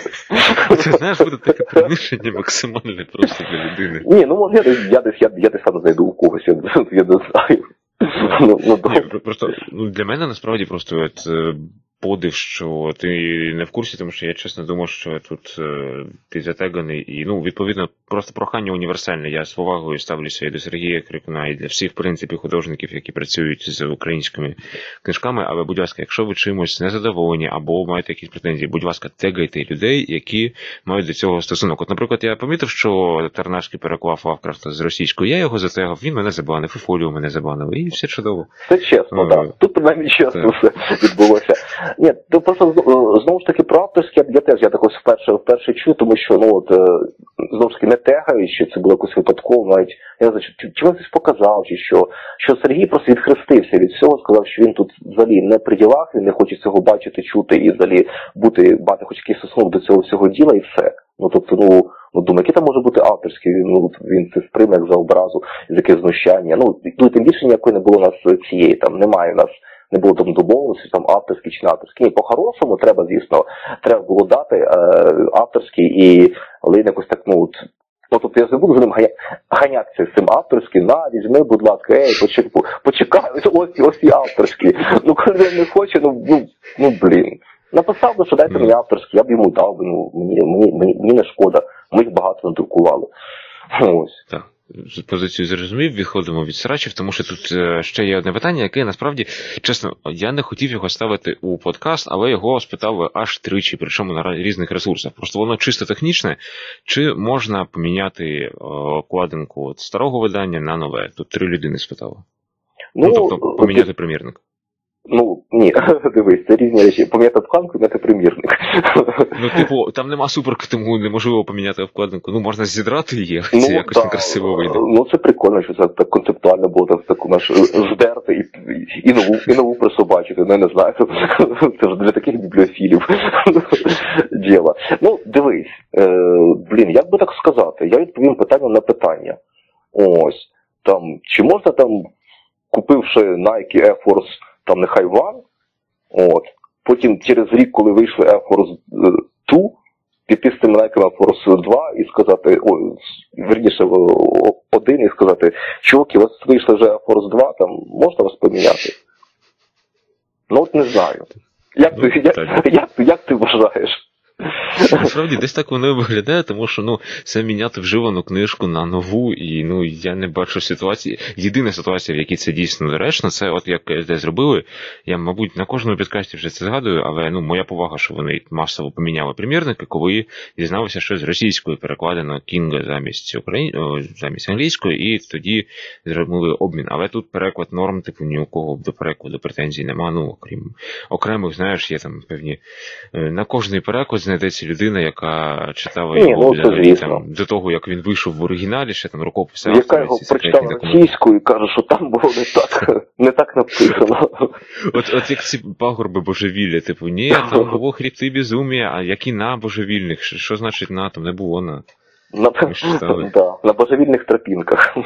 [SPEAKER 1] Ти знаєш, буде таке приниження максимальне просто для людини.
[SPEAKER 2] Ні, ну може я десь, я десь, я, я десь сам знайду у когось, я, я не знаю. Ну, ну,
[SPEAKER 1] Ні, просто, ну, для мене насправді просто от, подив, що ти не в курсі, тому що я чесно думав, що тут е, ти затеганий, і, ну, відповідно, просто прохання універсальне. Я з повагою ставлюся і до Сергія Крикуна, і для всіх, в принципі, художників, які працюють з українськими книжками, але, будь ласка, якщо ви чимось незадоволені або маєте якісь претензії, будь ласка, тегайте людей, які мають до цього стосунок. От, наприклад, я помітив, що Тарнавський переклав Лавкрафта з російської, я його затегав, він мене забанив, і Фоліо мене забанив, і все чудово.
[SPEAKER 2] Це чесно, так. Тут принаймні чесно все відбулося. Ні, то просто знову ж таки про авторське, я теж я також вперше вперше чую, тому що ну от знову ж таки не тегають, що це було якось випадково, навіть я не знаю, чи, чи він щось показав, чи що, що Сергій просто відхрестився від всього, сказав, що він тут взагалі не при ділах, він не хоче цього бачити, чути і взагалі бути, мати хоч якийсь стосунок до цього всього діла і все. Ну тобто, ну, ну думаю, який там може бути авторський, він, ну, він це сприйме як за образу, з якесь знущання. Ну, ну тим більше ніякої не було у нас цієї, там немає у нас. Не було там домовленості, там авторський чи не авторський. Ні, по-хорошому треба, звісно, треба було дати е, авторський, і але якось так, ну, от, ну, тобто я не буду за ним ганя, ганятися з цим авторським, на, візьми, будь ласка, ей, почекай, почекай, ось, ось і авторський. Ну, коли він не хоче, ну, ну, ну, блін. Написав би, що дайте мені авторський, я б йому дав, ну, мені, мені, мені, мені не шкода, ми їх багато надрукували. Ось.
[SPEAKER 1] Так. Позицію зрозумів, відходимо від срачів, тому що тут ще є одне питання, яке насправді, чесно, я не хотів його ставити у подкаст, але його спитали аж тричі, причому на різних ресурсах. Просто воно чисто технічне, чи можна поміняти обкладинку від старого видання на нове? Тут три людини спитали. Ну, ну тобто поміняти примірник.
[SPEAKER 2] Ну, ні, дивись, це різні речі. Поміняти обкладинку, поміняти примірник.
[SPEAKER 1] Ну, типу, там нема суперки, тому неможливо поміняти обкладинку. Ну, можна зідрати її, це
[SPEAKER 2] ну,
[SPEAKER 1] якось
[SPEAKER 2] та,
[SPEAKER 1] некрасиво вийде.
[SPEAKER 2] Ну, це прикольно, що це так концептуально було, так, таку наш здерти і, і, нову, і нову присобачити. Ну, я не знаю, це ж для таких бібліофілів діло. Ну, дивись, е, блін, як би так сказати, я відповім питанням на питання. Ось, там, чи можна там, купивши Nike Air Force, там нехай One, от, потім через рік, коли вийшли Air Force два, піти з цим Nike Air Force два і сказати, ой, верніше, один і сказати, чуваки, у вас вийшли вже Air Force два, там, можна вас поміняти? Ну, от не знаю. Як, ну, ти, як, як, як, як ти вважаєш?
[SPEAKER 1] Насправді, десь так воно і виглядає, тому що, ну, це міняти вживану книжку на нову, і, ну, я не бачу ситуації. Єдина ситуація, в якій це дійсно доречно, це от як ес де зробили, я, мабуть, на кожному підкасті вже це згадую, але, ну, моя повага, що вони масово поміняли примірники, коли дізналися, що з російської перекладено Кінга замість Украї... замість англійської, і тоді зробили обмін. Але тут переклад норм, типу, ні у кого до перекладу претензій нема, ну, окрім окремих, знаєш, є там певні, на кожний переклад знайдеться людина, яка читала
[SPEAKER 2] Ні,
[SPEAKER 1] його
[SPEAKER 2] ну,
[SPEAKER 1] для, там, до того, як він вийшов в оригіналі, ще там рукописи.
[SPEAKER 2] Яка його прочитала російською і каже, що там було не так, не так написано.
[SPEAKER 1] От, от як ці пагорби божевілля, типу, ні, там було хребти безумія, а які на божевільних? Що, що значить на, там не було на?
[SPEAKER 2] На, да, на божевільних тропінках.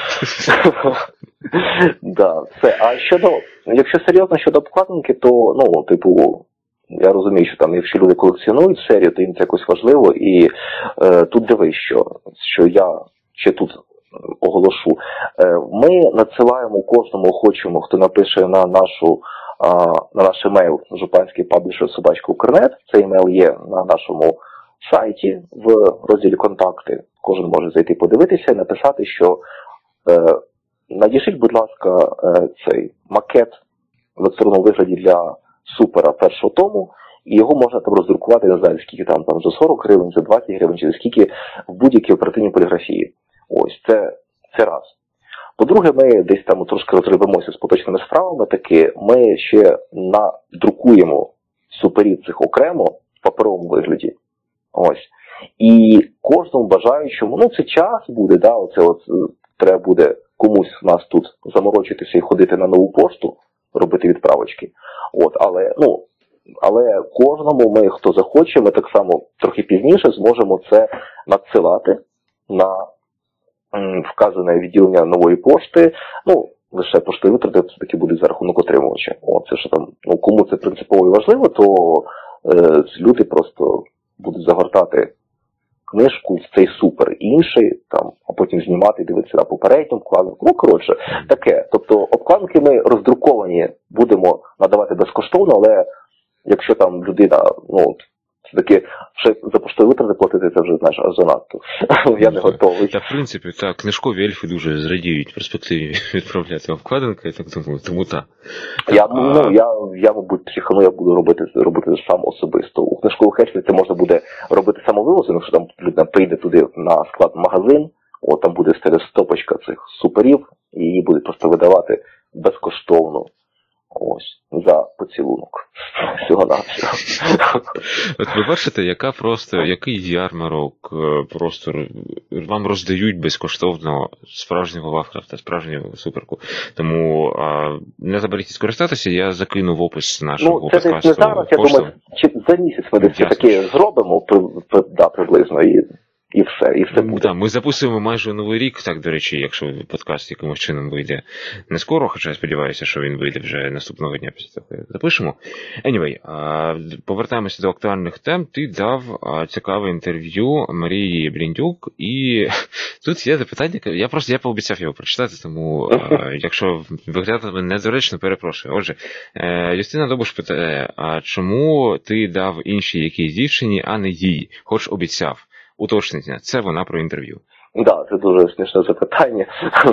[SPEAKER 2] Да, все. А щодо, якщо серйозно щодо обкладинки, то, ну, типу, я розумію, що там, якщо люди колекціонують серію, то їм це якось важливо. І е, тут дивись, що, що я ще тут оголошу. Е, ми надсилаємо кожному охочому, хто напише на нашу а, на наш емейл жупанський паблішер собачка Укрнет. Цей емейл є на нашому сайті в розділі «Контакти». Кожен може зайти подивитися і написати, що е, надішліть, будь ласка, е, цей макет в електронному вигляді для супера першого тому, і його можна там роздрукувати, не знаю, скільки там, там за сорок гривень, за двадцять гривень, чи за скільки в будь-якій оперативній поліграфії. Ось, це, це раз. По-друге, ми десь там трошки розриваємося з поточними справами таки, ми ще надрукуємо суперів цих окремо в паперовому вигляді. Ось. І кожному бажаючому, ну це час буде, да, оце от треба буде комусь в нас тут заморочитися і ходити на нову пошту, робити відправочки. От, але, ну, але кожному ми, хто захоче, ми так само трохи пізніше зможемо це надсилати на м, вказане відділення нової пошти. Ну, лише поштові витрати все-таки будуть за рахунок отримувача. От, це що там, ну, кому це принципово і важливо, то е, люди просто будуть загортати книжку в цей супер інший, там, а потім знімати і дивитися на попередню обкладинку. Ну, коротше, таке. Тобто обкладинки ми роздруковані будемо надавати безкоштовно, але якщо там людина, ну, все-таки ще за поштові витрати платити, це вже, знаєш, аж занадто. Я не готовий.
[SPEAKER 1] Та, в принципі, так, книжкові ельфи дуже зрадіють в перспективі відправляти обкладинки, я так думаю, тому так.
[SPEAKER 2] Я, ну, я, я, мабуть, психану, я буду робити, робити сам особисто. У книжкових ельфів це можна буде робити самовивозом, якщо там людина прийде туди на склад магазин, от там буде стояти стопочка цих суперів, і її будуть просто видавати безкоштовно. Ось, за поцілунок. Всього-навсього.
[SPEAKER 1] От ви бачите, яка просто, який ярмарок просто вам роздають безкоштовно справжнього Лавкрафта, справжнього суперку. Тому а, не заберіть скористатися, я закину в опис нашого
[SPEAKER 2] ну, це
[SPEAKER 1] подкасту.
[SPEAKER 2] Ну, це не зараз, я думаю, чи за місяць ми десь таке зробимо, при, при, да, приблизно, і... І все, і все буде.
[SPEAKER 1] Так, ми записуємо майже Новий рік, так, до речі, якщо подкаст якимось чином вийде не скоро, хоча я сподіваюся, що він вийде вже наступного дня після того, як запишемо. Anyway, повертаємося до актуальних тем. Ти дав цікаве інтерв'ю Марії Бліндюк, і тут є запитання, я просто я пообіцяв його прочитати, тому якщо виглядатиме недоречно, перепрошую. Отже, Юстина Добуш питає, а чому ти дав іншій якійсь дівчині, а не їй, хоч обіцяв? Уточнення. Це вона про інтерв'ю.
[SPEAKER 2] Так, да, це дуже смішне запитання.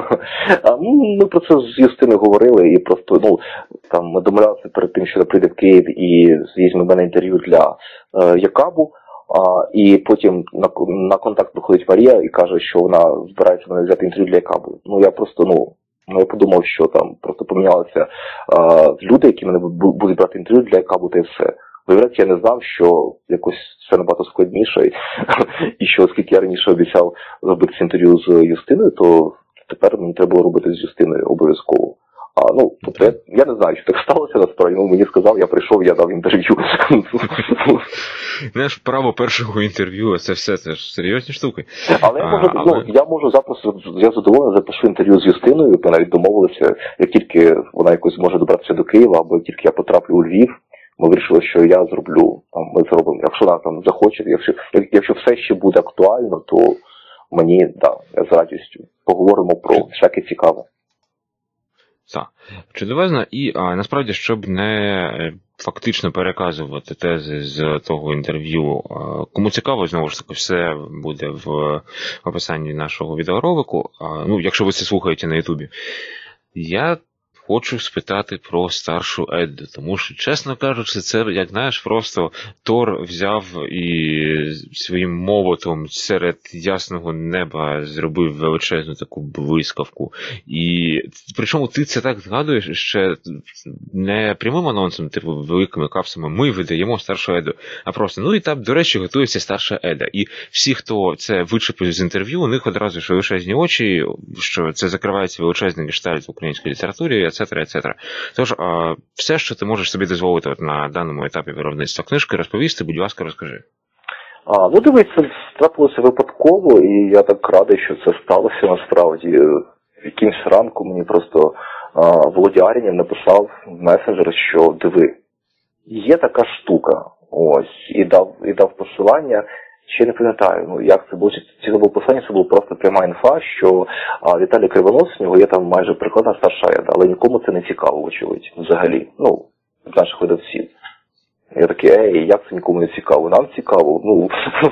[SPEAKER 2] Ми про це з Юстиною говорили, і просто, ну, там, ми домовлялися перед тим, що прийде в Київ і візьме мене інтерв'ю для е, Якабу, а, і потім на, на контакт виходить Марія і каже, що вона збирається мене взяти інтерв'ю для Якабу. Ну, я просто, ну, я подумав, що там просто помінялися е, люди, які мене будуть брати інтерв'ю для Якабу, та й все. Виявляється, я не знав, що якось все набагато складніше, і що, оскільки я раніше обіцяв робити інтерв'ю з Юстиною, то тепер мені треба було робити з Юстиною обов'язково. А, ну, тобто я, я не знаю, що так сталося насправді, ну, мені сказав, я прийшов, я дав інтерв'ю.
[SPEAKER 1] Знаєш, право першого інтерв'ю, це все, це ж серйозні штуки.
[SPEAKER 2] Але я можу, а, але... ну, я можу запросто, я задоволений, запишу інтерв'ю з Юстиною, ми навіть домовилися, як тільки вона якось зможе добратися до Києва, або як тільки я потраплю у Львів, ми вирішили, що я зроблю, там, ми зробимо, якщо вона там захоче, якщо, якщо все ще буде актуально, то мені, да, я з радістю поговоримо про всяке цікаве.
[SPEAKER 1] Так, чудовезно. І а, насправді, щоб не фактично переказувати тези з того інтерв'ю, а, кому цікаво, знову ж таки, все буде в описанні нашого відеоролику. А, ну, якщо ви це слухаєте на Ютубі. Я хочу спитати про старшу Едду, тому що, чесно кажучи, це, як знаєш, просто Тор взяв і своїм молотом серед ясного неба зробив величезну таку блискавку. І причому ти це так згадуєш ще не прямим анонсом, типу великими капсами, ми видаємо старшу Едду, а просто, ну і там, до речі, готується старша Еда. І всі, хто це вичепив з інтерв'ю, у них одразу ж величезні очі, що це закривається величезний гештальт в українській літературі, ецетера, ецетера. Тож, а, все, що ти можеш собі дозволити от на даному етапі виробництва книжки, розповісти, будь ласка, розкажи.
[SPEAKER 2] А, ну, дивись, це трапилося випадково, і я так радий, що це сталося насправді. Якимсь ранку мені просто а, Володя Арінів написав в месенджер, що диви, є така штука, ось, і дав, і дав посилання. Ще не пам'ятаю, ну, як це було, чи це було послання, це була просто пряма інфа, що а, Віталій Кривонос, в нього є там майже прикладна старша Еда, але нікому це не цікаво, очевидь, взагалі, ну, з наших видавців. Я такий, ей, як це нікому не цікаво? Нам цікаво. Ну,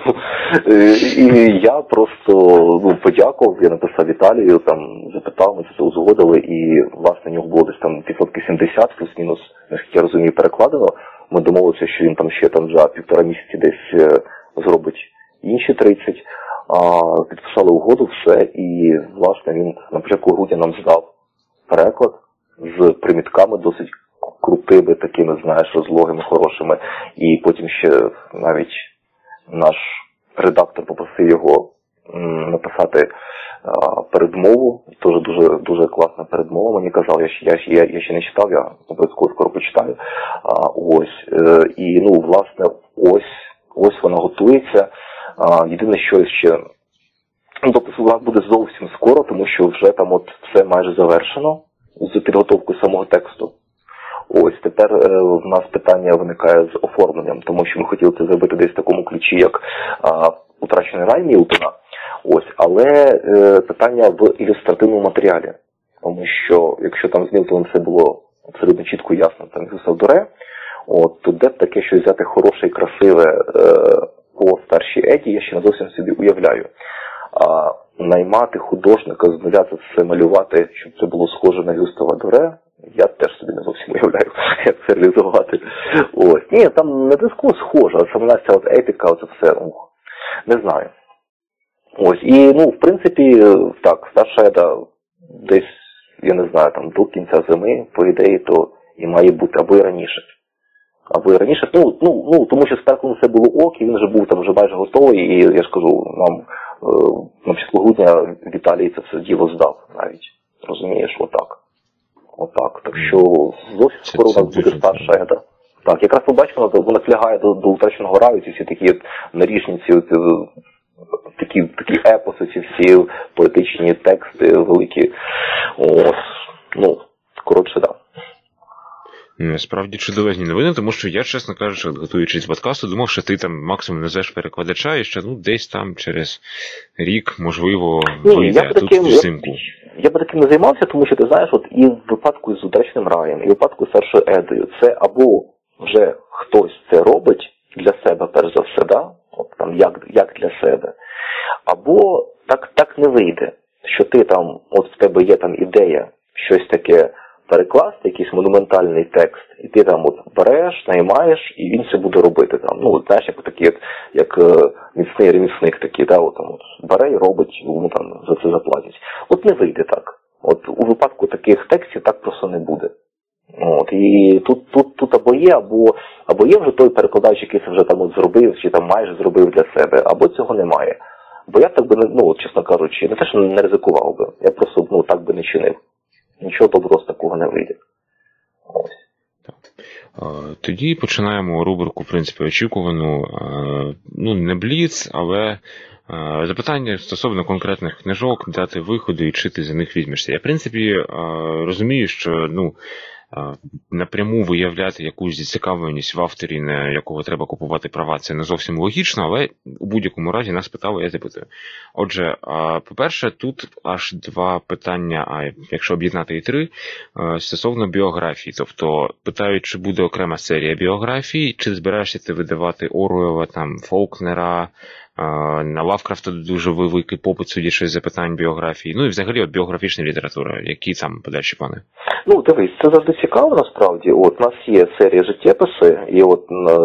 [SPEAKER 2] і я просто ну, подякував, я написав Віталію, там, запитав, ми це узгодили, і, власне, в нього було десь там відсотків сімдесят, плюс-мінус, наскільки я розумію, перекладено. Ми домовилися, що він там ще там за півтора місяці десь зробить інші тридцять. А, підписали угоду, все, і, власне, він на початку грудня нам здав переклад з примітками досить крутими, такими, знаєш, розлогими, хорошими. І потім ще навіть наш редактор попросив його м, написати а, передмову. Теж дуже, дуже класна передмова. Мені казав, я, я, я, я ще не читав, я обов'язково скоро почитаю. А, ось. Е, і, ну, власне, ось, ось вона готується. А, єдине, що ще... Ну, тобто, вона буде зовсім скоро, тому що вже там от все майже завершено з підготовкою самого тексту. Ось, тепер е, в нас питання виникає з оформленням, тому що ми хотіли це зробити десь в такому ключі, як а, «Утрачений рай» Мілтона. Ось, але е, питання в ілюстративному матеріалі. Тому що, якщо там з Мілтоном все було абсолютно чітко і ясно, там Гюстав Доре, от, то де б таке щось взяти хороше і красиве е, по старшій Еді, я ще не зовсім собі уявляю. А наймати художника, з нуля це все малювати, щоб це було схоже на Гюстава Доре, я теж собі не зовсім уявляю, як це реалізувати. Ось. Ні, там не диско схоже, а саме ця от епіка, оце все, ух, не знаю. Ось. І, ну, в принципі, так, старша Еда десь, я не знаю, там, до кінця зими, по ідеї, то і має бути, або і раніше. Або і раніше, ну, ну, ну тому що з перклом все було ок, і він вже був там вже майже готовий, і я ж кажу, нам на початку грудня Віталій це все діло здав навіть. Розумієш, отак. Отак. Так що зовсім скоро у нас буде старша Еда. Так, якраз побачимо, вона лягає до, до «Утраченого раю», ці всі такі наріжні, ці такі, такі епоси, ці всі поетичні тексти великі. Ось. Ну, коротше, так.
[SPEAKER 1] Справді чудовезні новини, тому що я, чесно кажучи, готуючись до подкасту, думав, що ти там максимум назвеш перекладача і ще ну, десь там через рік, можливо, вийде, а тут взимку.
[SPEAKER 2] Я, я би таким не займався, тому що, ти знаєш, от і в випадку з «Утраченим раєм», і в випадку з «Старшою Едою» це або вже хтось це робить для себе, перш за все, да? От там як, як для себе, або так, так не вийде, що ти там, от в тебе є там ідея, щось таке перекласти, якийсь монументальний текст, і ти там от береш, наймаєш, і він це буде робити там. Ну, знаєш, як такий, як, як е, міцний ремісник такий, да, от, там, от, бере і робить, йому там за це заплатять. От не вийде так. От у випадку таких текстів так просто не буде. От, і тут, тут, тут або є, або, або є вже той перекладач, який це вже там от зробив, чи там майже зробив для себе, або цього немає. Бо я так би, не, ну, чесно кажучи, не те, що не ризикував би, я просто, ну, так би не чинив. Нічого доброго з такого не вийде. Ось.
[SPEAKER 1] Тоді починаємо рубрику, в принципі, очікувану, ну, не бліц, але запитання стосовно конкретних книжок, дати виходу і чи ти за них візьмешся. Я, в принципі, розумію, що, ну, напряму виявляти якусь зацікавленість в авторі, на якого треба купувати права, це не зовсім логічно, але у будь-якому разі нас питали, я запитую. Отже, по-перше, тут аж два питання, а якщо об'єднати і три, стосовно біографії. Тобто, питають, чи буде окрема серія біографій, чи збираєшся ти видавати Оруелла, там, Фолкнера, на Лавкрафта дуже великий попит, судячи з запитань біографії. Ну і взагалі от біографічна література. Які там подальші плани?
[SPEAKER 2] Ну, дивись, це завжди цікаво насправді. От у нас є серія життєписи, і от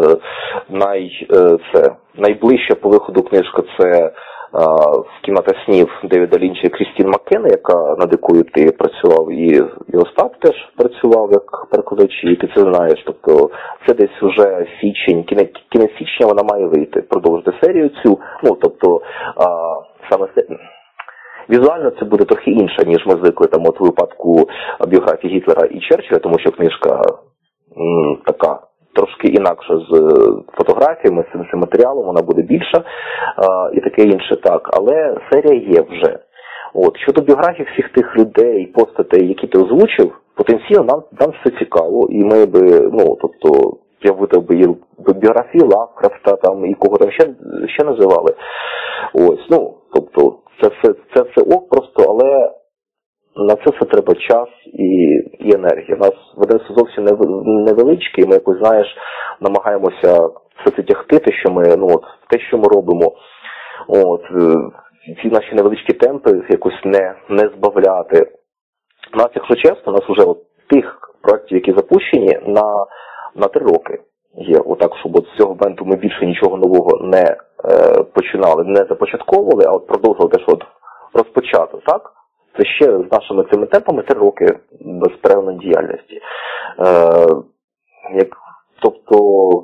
[SPEAKER 2] най, це, найближча по виходу книжка це в «Кімната снів» Девіда Лінча і Крістін Маккена, яка над якою ти працював, і, і Остап теж працював як перекладачі, і ти це знаєш. Тобто це десь вже січень, кінець, кінець січня вона має вийти, продовжити серію цю. Ну, тобто, а, саме візуально це буде трохи інше, ніж ми звикли там от у випадку біографії Гітлера і Черчилля, тому що книжка м, така трошки інакше з фотографіями, з цим матеріалом, вона буде більша а, і таке інше так. Але серія є вже. От. Щодо біографій всіх тих людей, постатей, які ти озвучив, потенційно нам, нам все цікаво, і ми би, ну, тобто, я видав би і біографії Лавкрафта, там, і кого там ще, ще називали. Ось, ну, тобто, це все, це все ок просто, але на це все треба час і, і енергія. У нас Веденство зовсім невеличке, і ми якось, знаєш, намагаємося все це тягти, те, що ми, ну от, те, що ми робимо. От, ці наші невеличкі темпи якось не, не збавляти. У нас, якщо чесно, у нас вже от тих проєктів, які запущені, на, на три роки є. Отак, щоб от з цього моменту ми більше нічого нового не е, починали, не започатковували, а от продовжували те, що от розпочато, так? Це ще з нашими цими темпами три роки безперервної діяльності. Е, як, тобто,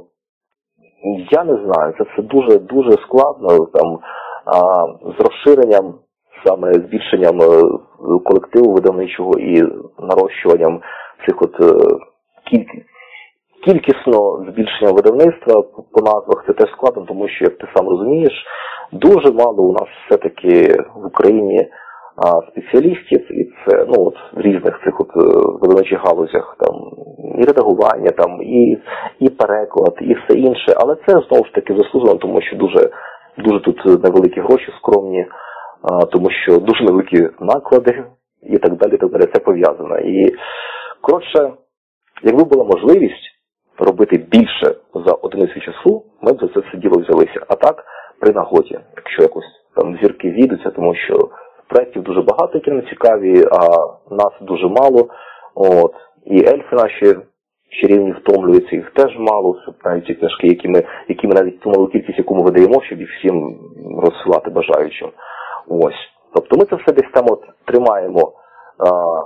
[SPEAKER 2] я не знаю, це все дуже-дуже складно, там, а, з розширенням, саме збільшенням колективу видавничого і нарощуванням цих от кількість. Кількісно збільшення видавництва по назвах це теж складно, тому що, як ти сам розумієш, дуже мало у нас все-таки в Україні а, спеціалістів, і це, ну, от, в різних цих от видавничих галузях, там, і редагування, там, і, і переклад, і все інше, але це знову ж таки заслужено, тому що дуже, дуже тут невеликі гроші скромні, а, тому що дуже невеликі наклади і так далі, і так далі, це пов'язано. І, коротше, якби була можливість робити більше за одиницю часу, ми б за це все діло взялися. А так, при нагоді, якщо якось там зірки зійдуться, тому що проєктів дуже багато, які не цікаві, а нас дуже мало. От. І ельфи наші чарівні втомлюються, їх теж мало. Навіть ці книжки, які ми, які ми навіть ту малу кількість, яку ми видаємо, щоб їх всім розсилати бажаючим. Ось. Тобто ми це все десь там от тримаємо а,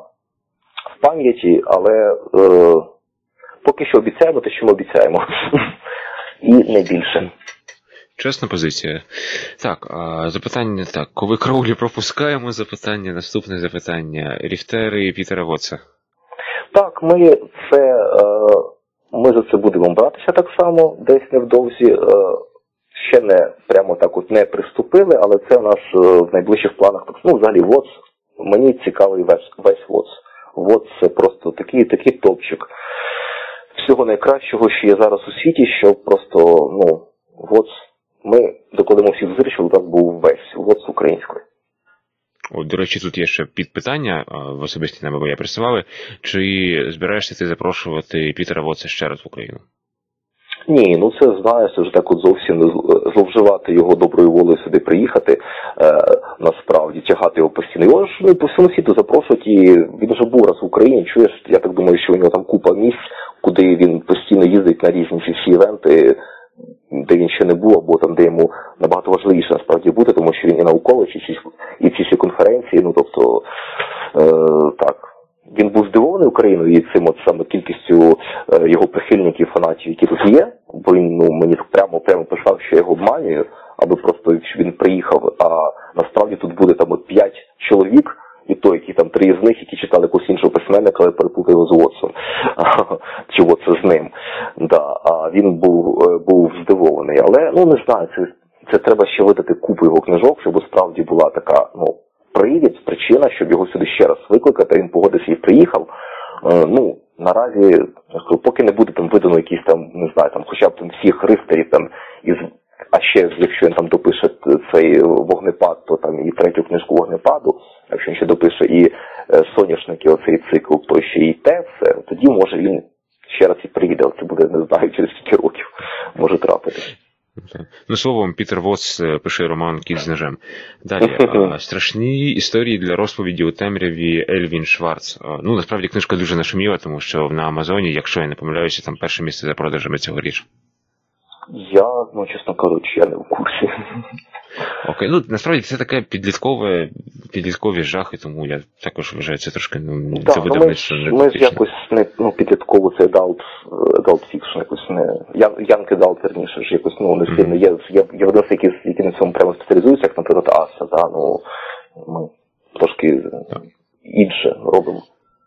[SPEAKER 2] в пам'яті, але е, поки що обіцяємо те, що ми обіцяємо. І не більше.
[SPEAKER 1] Чесна позиція. Так, запитання так. Коли Кроулі пропускаємо, запитання, наступне запитання. Ріфтери Пітера Вотса.
[SPEAKER 2] Так, ми це, ми за це будемо братися так само, десь невдовзі. Ще не прямо так от не приступили, але це у нас в найближчих планах. Ну, взагалі, Вотс, мені цікавий весь, весь Вотс. Вотс це просто такий, такий топчик всього найкращого, що є зараз у світі, що просто, ну, Вотс, ми, доколи ми всі вирішили, у нас був весь Вотс українською.
[SPEAKER 1] От, до речі, тут є ще підпитання, в особисті нам я присували. Чи збираєшся ти запрошувати Пітера Вотса ще раз в Україну?
[SPEAKER 2] Ні, ну це, знаєш, це вже так от зовсім зловживати його доброю волею сюди приїхати, е, насправді, тягати його постійно. Його ж ну, по всьому світу запрошують, і він вже був раз в Україні, чуєш, я так думаю, що у нього там купа місць, куди він постійно їздить на різні ці всі івенти, де він ще не був, або там, де йому набагато важливіше насправді бути, тому що він і науковець, і ці, і ці всі конференції, ну тобто, е, так. Він був здивований Україною і цим от саме кількістю е, його прихильників, фанатів, які тут є, бо він ну, мені прямо прямо писав, що я його обманюю, аби просто він приїхав, а насправді тут буде там от п'ять чоловік, і то, які там три з них, які читали якогось іншого письменника, але переплутали його з Вотсом, чи Вотса з ним. Да, а він був, був здивований, але, ну не знаю, це, це треба ще видати купу його книжок, щоб справді була така, ну, привід, причина, щоб його сюди ще раз викликати, він погодився і приїхав. Е, ну, наразі, поки не буде там видано якісь там, не знаю, там, хоча б там всіх ристерів там, із, а ще, якщо він там допише цей вогнепад, то там і третю книжку вогнепаду, якщо він ще допише і е, соняшники, оцей цикл, то ще і те все, тоді може він ще раз і приїде, але це буде, не знаю, через скільки років може трапити.
[SPEAKER 1] Ну, словом, Пітер Вотс пише роман «Кіт з ножем». Далі. Страшні історії для розповіді у темряві Ельвін Шварц. Ну, насправді, книжка дуже нашуміла, тому що на Амазоні, якщо я не помиляюся, там перше місце за продажами цьогоріч.
[SPEAKER 2] Я, ну, чесно кажучи, я не в курсі.
[SPEAKER 1] Окей, ну, насправді, це таке підліткове, підліткові жахи, тому я також вважаю, це трошки, ну,
[SPEAKER 2] да,
[SPEAKER 1] це видавництво
[SPEAKER 2] не ми ж якось не, ну, підлітково, це adult, adult fiction, якось не, young adult, верніше, ж якось, ну, не сильно, є, є, є видавці, які, які на цьому прямо спеціалізуються, як, наприклад, Аса, да, ну, ми трошки так. інше робимо.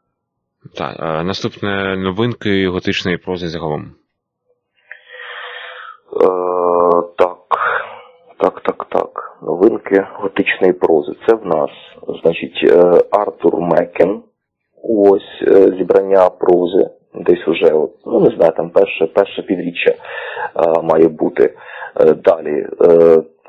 [SPEAKER 1] Так, а наступне новинки готичної прози загалом.
[SPEAKER 2] Е, так, так, так, так. Новинки готичної прози. Це в нас, значить, е, Артур Мекен. Ось е, зібрання прози. Десь уже, от, ну не знаю, там перше, перше півріччя е, має бути. Е, далі. Е,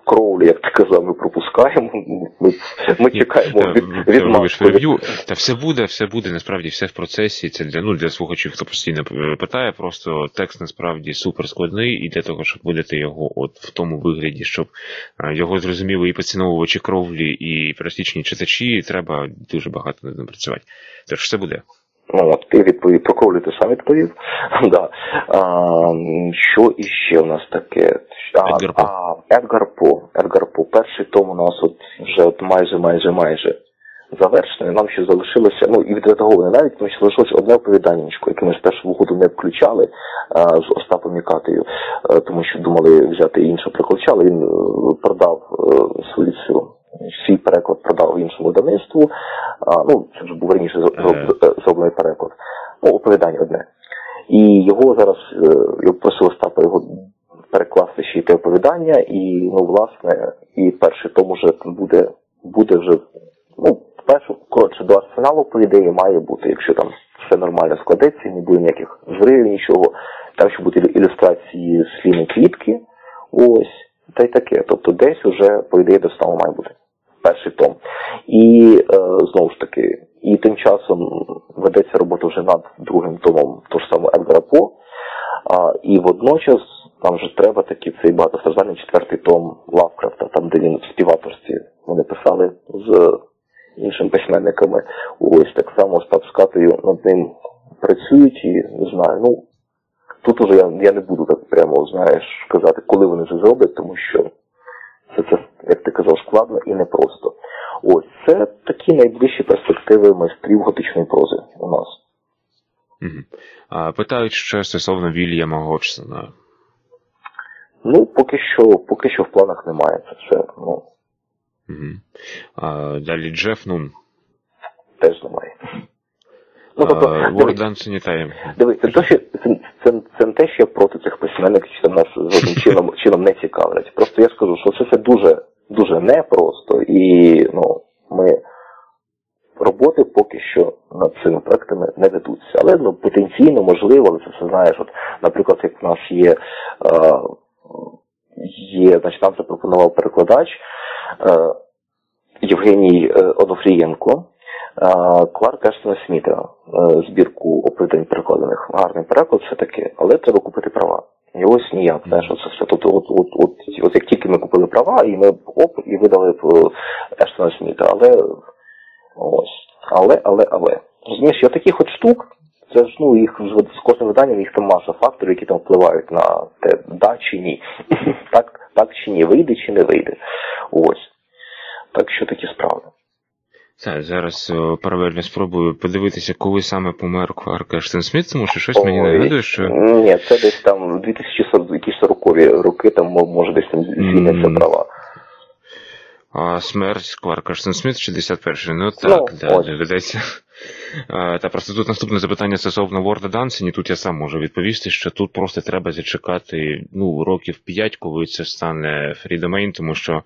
[SPEAKER 2] Кроулі, як ти казав, ми пропускаємо, ми, ми чекаємо від, від
[SPEAKER 1] Маску. Та все буде, все буде, насправді, все в процесі. Це для, ну, для слухачів, хто постійно питає, просто текст насправді супер складний, і для того, щоб видати його от в тому вигляді, щоб його зрозуміли і поціновувачі Кроулі, і пересічні читачі, треба дуже багато над ним працювати. Тож все буде.
[SPEAKER 2] Ну, от ти відповів про Кроулі, ти сам відповів. Да. А, що іще в нас таке? А,
[SPEAKER 1] Едгар По.
[SPEAKER 2] А, Едгар По. Едгар По. Перший том у нас от вже от майже, майже, майже завершений. Нам ще залишилося, ну і відредагований навіть, тому що залишилось одне оповіданнячко, яке ми з першого ходу не включали а, з Остапом Мікатею, а, тому що думали взяти інше прикладча, але він а, продав а, свою цю свій переклад продав іншому видавництву. А, ну, це вже був раніше зроблений переклад. Ну, оповідання одне. І його зараз, я просив Остапа його перекласти ще й те оповідання, і, ну, власне, і перший том уже буде, буде вже, ну, перше, коротше, до арсеналу, по ідеї, має бути, якщо там все нормально складеться, не буде ніяких зривів, нічого, там ще будуть ілюстрації сліни квітки, ось, та й таке. Тобто десь уже, по ідеї, до стану має бути перший том. І, е, знову ж таки, і тим часом ведеться робота вже над другим томом того ж самого Едгара По, а, і водночас нам вже треба такий цей багатостраждальний четвертий том Лавкрафта, там, де він в співавторстві вони писали з іншими письменниками. Ось, так само Остап з Катею над ним працюють, і, не знаю, ну, тут уже я, я не буду так прямо, знаєш, казати, коли вони це зроблять, тому що це, це, як ти казав, складно і непросто. Ось, це такі найближчі перспективи майстрів готичної прози у нас.
[SPEAKER 1] Угу. А, питають ще стосовно Вільяма Годжсона.
[SPEAKER 2] Ну, поки що, поки що в планах немає. Це все, ну.
[SPEAKER 1] Угу. А, далі Джеф Нун.
[SPEAKER 2] Теж немає. Ну, тобто,
[SPEAKER 1] Word Dance Anytime.
[SPEAKER 2] Дивись, це, це, це, це, це не те, що я проти цих письменників, що нас жодним чином, чином не цікавлять. Просто я скажу, що це все дуже, дуже непросто, і, ну, ми роботи поки що над цими проектами не ведуться. Але, ну, потенційно, можливо, але це все знаєш, от, наприклад, як в нас є, е, є, значить, нам запропонував перекладач е, Євгеній е, Онофрієнко, Кларк Ештона Сміта, збірку оповідань перекладених. Гарний переклад все-таки, але треба купити права. І ось ніяк, знаєш, оце все. Тобто, от, от, от, от як тільки ми купили права, і ми оп, і видали Ештона Сміта. Але, ось, але, але, але. Розумієш, є таких от штук, це ж, ну, їх з кожним виданням, їх там маса факторів, які там впливають на те, да чи ні. так, так чи ні, вийде чи не вийде. Ось. Так що такі справи.
[SPEAKER 1] Так, зараз о, паралельно спробую подивитися, коли саме помер Кларк Ештон Сміт, тому що щось Ой, мені нагадує, що...
[SPEAKER 2] Ні, це десь там дві тисячі сорокові роки, там може десь там звільняться mm. права.
[SPEAKER 1] А смерть Кларка Ештон Сміт шістдесят перший. Ну так, ну, да, доведеться. Та просто тут наступне запитання стосовно Ворда Дансені. Тут я сам можу відповісти, що тут просто треба зачекати, ну, років п'ять, коли це стане фрі-домейн, тому що,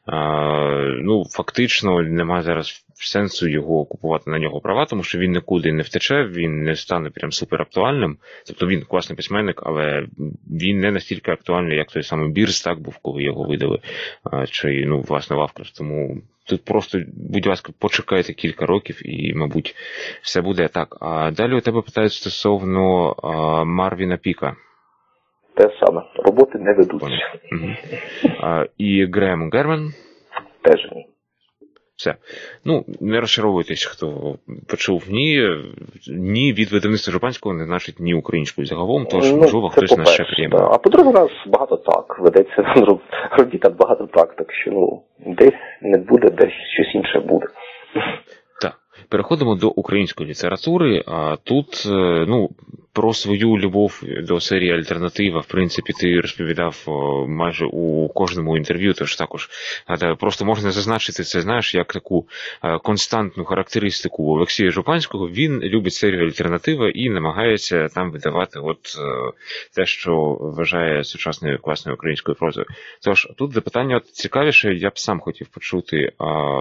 [SPEAKER 1] ну, фактично нема зараз сенсу його купувати на нього права, тому що він нікуди не втече, він не стане прям супер актуальним. Тобто він класний письменник, але він не настільки актуальний, як той самий Бірс, так був, коли його видали, чи, ну, власне, Лавкрафт. Тому тут просто, будь ласка, почекайте кілька років і, мабуть, все буде так. А далі у тебе питають стосовно а, Марвіна Піка.
[SPEAKER 2] Те саме. Роботи не ведуться.
[SPEAKER 1] Угу. А, і Грем Герман?
[SPEAKER 2] Теж ні.
[SPEAKER 1] Все. Ну, не розчаровуйтесь, хто почув ні. Ні від видавництва Жупанського не значить ні українською загалом, тож, ну, можливо, хтось нас ще приємно.
[SPEAKER 2] Да. А по-друге, у нас багато так. Ведеться робіт багато так, так що, ну, десь не буде, десь щось інше буде.
[SPEAKER 1] Так. Переходимо до української літератури, а тут, ну, про свою любов до серії «Альтернатива», в принципі, ти розповідав майже у кожному інтерв'ю, тож також просто можна зазначити це, знаєш, як таку константну характеристику Олексія Жупанського. Він любить серію «Альтернатива» і намагається там видавати от те, що вважає сучасною класною українською прозою. Тож, тут запитання от цікавіше, я б сам хотів почути,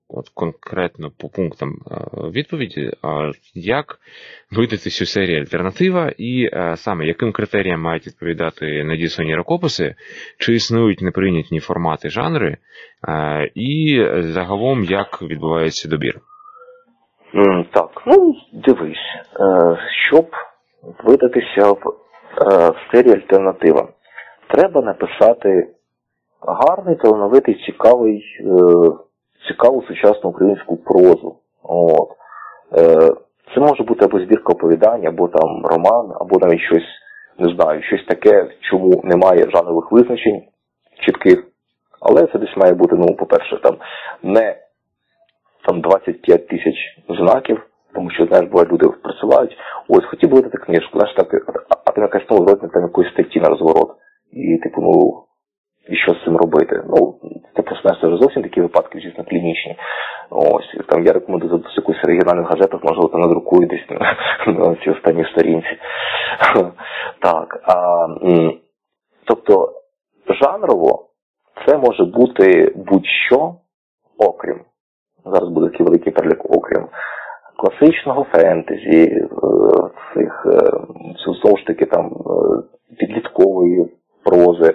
[SPEAKER 1] от конкретно по пунктам відповіді, як видати цю серію «Альтернатива» і саме яким критеріям мають відповідати надіслані рукописи, чи існують неприйнятні формати, жанри, і загалом як відбувається добір?
[SPEAKER 2] Mm, так, ну, дивись, щоб видатися в серії «Альтернатива», треба написати гарний, талановитий, цікавий, цікаву сучасну українську прозу. От. Це може бути або збірка оповідань, або там роман, або навіть щось, не знаю, щось таке, в чому немає жанрових визначень чітких. Але це десь має бути, ну, по-перше, там не там двадцять п'ять тисяч знаків, тому що, знаєш, бувають, люди працюють, ось, хотів би видати книжку, знаєш, так, а там якась, ну, розмір там якоїсь статті на розворот. І, типу, ну, і що з цим робити? Ну, це просто, знаєш, це вже зовсім такі випадки, звісно, клінічні. Ось, там я рекомендую за якусь регіональних газетах, можливо, там надрукую десь на, на цій останній сторінці. Так, а, тобто, жанрово це може бути будь-що, окрім, зараз буде такий великий перелік, окрім класичного фентезі, цих, знову ж таки, там, підліткової прози,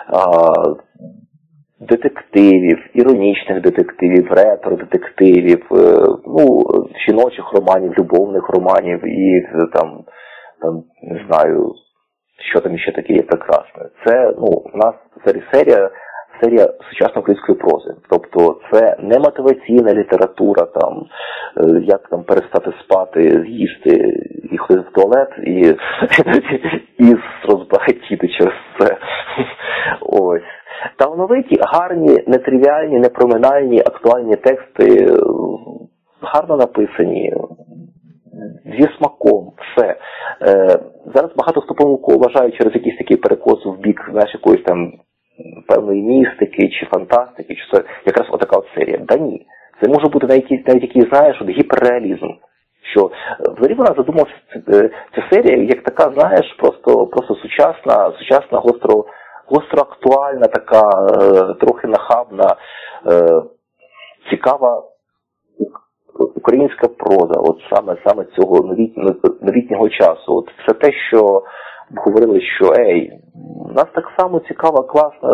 [SPEAKER 2] детективів, іронічних детективів, ретро-детективів, ну, жіночих романів, любовних романів і там, там, не знаю, що там ще таке є прекрасне. Це, ну, у нас серія, серія сучасної української прози. Тобто це не мотиваційна література, там, як там перестати спати, з'їсти і ходити в туалет, і, і розбагатіти через це. Ось. Талановиті, гарні, нетривіальні, непроминальні, актуальні тексти, гарно написані, зі смаком, все. Е, зараз багато хто помилково вважає через якийсь такий перекос в бік, знаєш, якоїсь там певної містики чи фантастики, чи це якраз отака от серія. Да ні. Це може бути навіть якийсь, навіть який, знаєш, от гіперреалізм. Що взагалі вона задумалася, ця серія, як така, знаєш, просто, просто сучасна, сучасна, гостро, гостро актуальна, така, е, трохи нахабна, е, цікава українська проза, от саме, саме цього новітнього, новітнього часу. От все те, що говорили, що ей, у нас так само цікава, класна,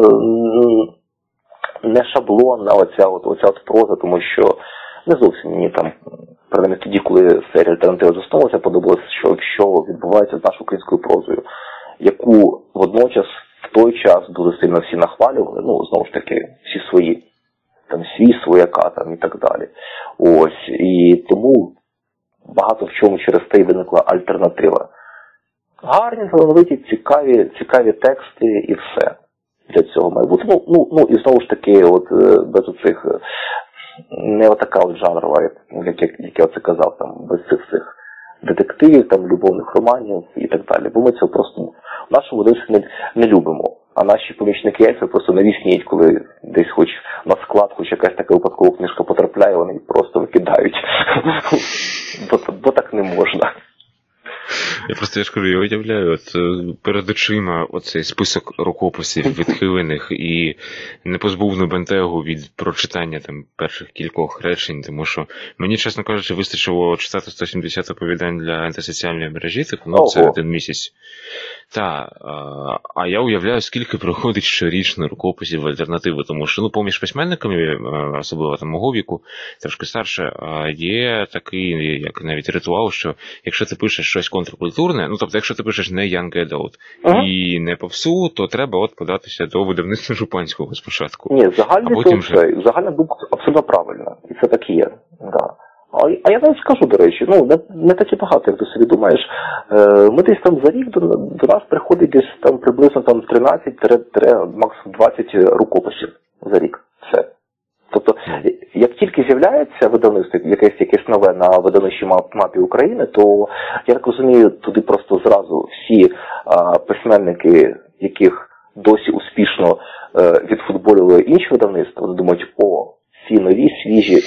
[SPEAKER 2] не шаблонна оця от, оця от проза, тому що не зовсім мені там, принаймні тоді, коли серія «Альтернатива» засновувалася, подобалося, що якщо відбувається з нашою українською прозою, яку водночас в той час дуже сильно всі нахвалювали, ну, знову ж таки, всі свої, там, свій свояка, там, і так далі. Ось, і тому багато в чому через те й виникла альтернатива. Гарні, талановиті, цікаві, цікаві тексти і все для цього має бути. Ну, ну, ну і знову ж таки, от, без оцих, не отака от жанрова, як, як, як я оце казав, там, без цих цих детективів, там, любовних романів і так далі. Бо ми цього просто в нашому видавстві не, не любимо. А наші помічники ельфи просто навісніють, коли десь хоч на склад, хоч якась така випадкова книжка потрапляє, вони просто викидають. бо, бо так не можна.
[SPEAKER 1] Я просто, я ж кажу, я уявляю, от перед очима оцей список рукописів відхилених і непозбувну бентегу від прочитання там перших кількох речень, тому що мені, чесно кажучи, вистачило читати сто сімдесят оповідань для антисоціальної мережі, типу, ну, це один місяць. Та, а я уявляю, скільки проходить щорічно рукописів альтернативи, тому що, ну, поміж письменниками, особливо там мого віку, трошки старше, є такий, як навіть ритуал, що якщо ти пишеш щось контркультурне, ну, тобто, якщо ти пишеш не young adult ага. і не попсу, то треба от податися до видавництва Жупанського спочатку.
[SPEAKER 2] Ні, загальний потім вже... загальна думка абсолютно правильна, і це так і є, да. А, а я навіть скажу, до речі, ну, не, не так і багато, як ти собі думаєш. Е, ми десь там за рік до, до нас приходить десь там приблизно там тринадцять, максимум двадцять рукописів за рік. Все. Тобто, як тільки з'являється видавництво, якесь, якесь нове на видавничій мапі України, то, я так розумію, туди просто зразу всі а, письменники, яких досі успішно е, відфутболювали інші видавництва, вони думають, о, ці нові, свіжі, із,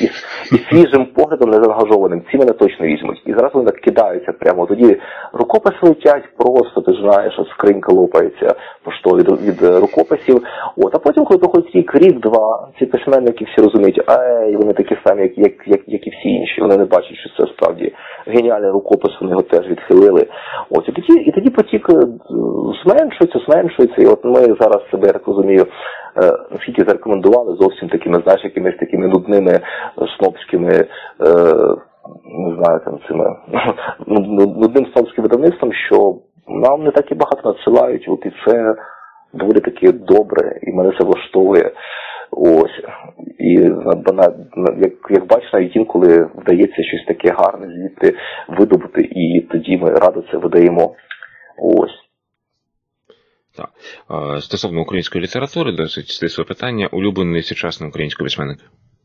[SPEAKER 2] і свіжим поглядом незаангажованим, ці мене точно візьмуть. І зараз вони так кидаються прямо. Тоді рукописи летять просто, ти ж знаєш, от скринька лопається поштові від, від рукописів. От, а потім, коли проходить рік, рік-два, ці письменники всі розуміють, ей, вони такі самі, як, як, як, як і всі інші. Вони не бачать, що це справді геніальний рукопис, вони його теж відхилили. От, і тоді, і тоді потік зменшується, зменшується. І от ми зараз себе, я так розумію, наскільки зарекомендували зовсім такими, знаєш, якимись такими нудними, снобськими, е, не знаю, там, цими, нудним снобським видавництвом, що нам не так і багато надсилають, от і це доволі таки добре, і мене це влаштовує. Ось. І як, як бачиш, навіть інколи вдається щось таке гарне звідти видобути, і тоді ми радо це видаємо. Ось.
[SPEAKER 1] Так. Стосовно української літератури, досить стисле питання, улюблений сучасний український письменник?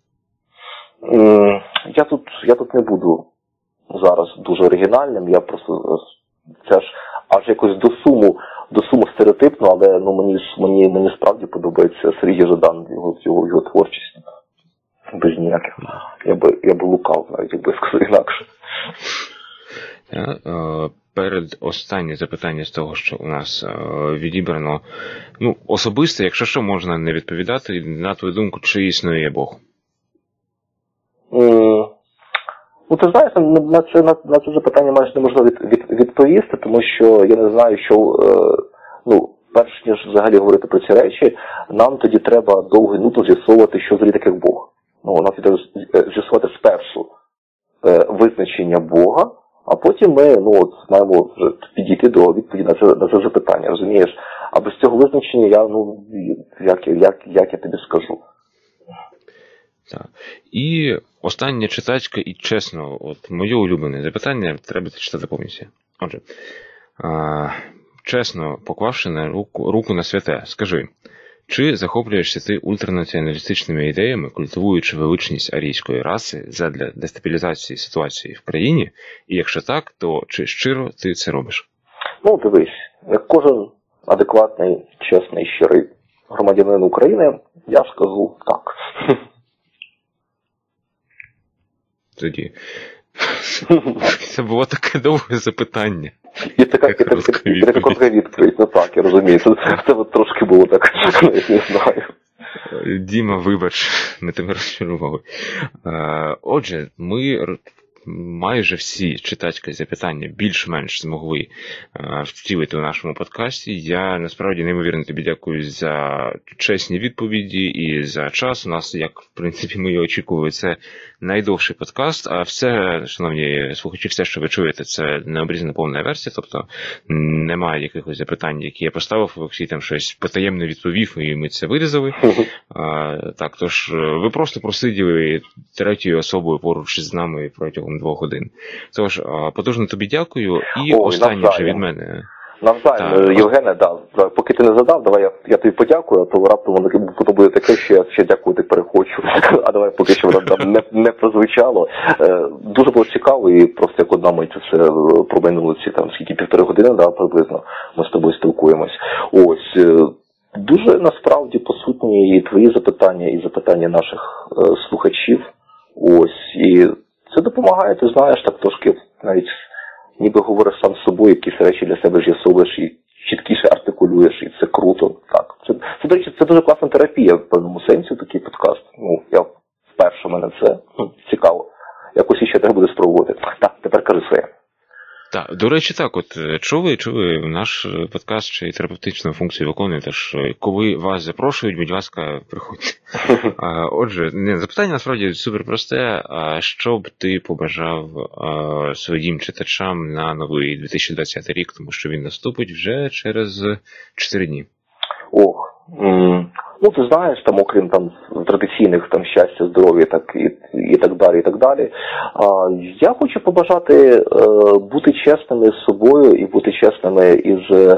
[SPEAKER 2] Я тут, я тут не буду зараз дуже оригінальним, я просто, це ж аж якось до суму, до суму стереотипно, але ну, мені, мені, мені справді подобається Сергій Жадан, його, його, його творчість. Без ніяких. Я би, я би лукав навіть, якби сказав інакше.
[SPEAKER 1] Перед останнє запитання з того, що у нас відібрано, ну, особисто, якщо що, можна не відповідати, на твою думку, чи існує Бог?
[SPEAKER 2] Mm. Ну, ти знаєш, на це, на, на це запитання майже неможливо від, від, відповісти, тому що я не знаю, що, е, ну, перш ніж взагалі говорити про ці речі, нам тоді треба довго і нудно з'ясовувати, що взагалі таке Бог. Ну, нам треба з'ясувати спершу е, визначення Бога, а потім ми, ну, от, маємо вже підійти до відповіді на це, на це запитання, розумієш? А без цього визначення я, ну, як, як, як я тобі скажу.
[SPEAKER 1] Так. І остання читачка, і чесно, от моє улюблене запитання, треба читати повністю. Отже, а, чесно, поклавши на руку, руку на святе, скажи, чи захоплюєшся ти ультранаціоналістичними ідеями, культивуючи величність арійської раси задля дестабілізації ситуації в країні? І якщо так, то чи щиро ти це робиш?
[SPEAKER 2] Ну, дивись, як кожен адекватний, чесний, щирий громадянин України, я скажу так.
[SPEAKER 1] Тоді. Це було таке довге запитання.
[SPEAKER 2] І така, і така, і така коротка відповідь. Ну так, я розумію. Це, це от трошки було так, не знаю.
[SPEAKER 1] Діма, вибач, ми тебе розчарували. Отже, ми майже всі читацькі запитання більш-менш змогли втілити у нашому подкасті. Я насправді неймовірно тобі дякую за чесні відповіді і за час. У нас, як в принципі ми і очікували, це найдовший подкаст, а все, шановні слухачі, все, що ви чуєте, це необрізана повна версія, тобто немає якихось запитань, які я поставив, Олексій там щось потаємно відповів, і ми це вирізали. А, так, тож ви просто просиділи третьою особою поруч з нами протягом двох годин. Тож, потужно тобі дякую. І Ой, останнє вже від мене.
[SPEAKER 2] Навзаєм, Євгене, да, поки ти не задав, давай я, я тобі подякую, а то раптом воно буде таке, що я ще дякувати перехочу. А давай поки що воно не, не прозвучало. Дуже було цікаво, і просто як одна ми це проминули ці там скільки півтори години, да, приблизно ми з тобою спілкуємось. Ось, дуже насправді по сутні і твої запитання, і запитання наших слухачів. Ось, і це допомагає, ти знаєш, так трошки навіть ніби говориш сам з собою, якісь речі для себе з'ясовуєш і чіткіше артикулюєш, і це круто. Так. Це, це, до речі, це дуже класна терапія в певному сенсі, такий подкаст. Ну, я вперше мене це ну, цікаво. Якось іще треба буде спробувати. Так, тепер кажи своє.
[SPEAKER 1] Так, до речі, так, от чули, чули, наш подкаст ще й терапевтичну функцію виконує, тож коли вас запрошують, будь ласка, приходьте. Отже, не, запитання насправді супер просте. Що б ти побажав своїм читачам на новий дві тисячі двадцятий рік, тому що він наступить вже через чотири дні?
[SPEAKER 2] Ох, м- ну ти знаєш, там окрім там традиційних там щастя, здоров'я, так і, і так далі, і так далі. А, я хочу побажати е, бути чесними з собою і бути чесними із е,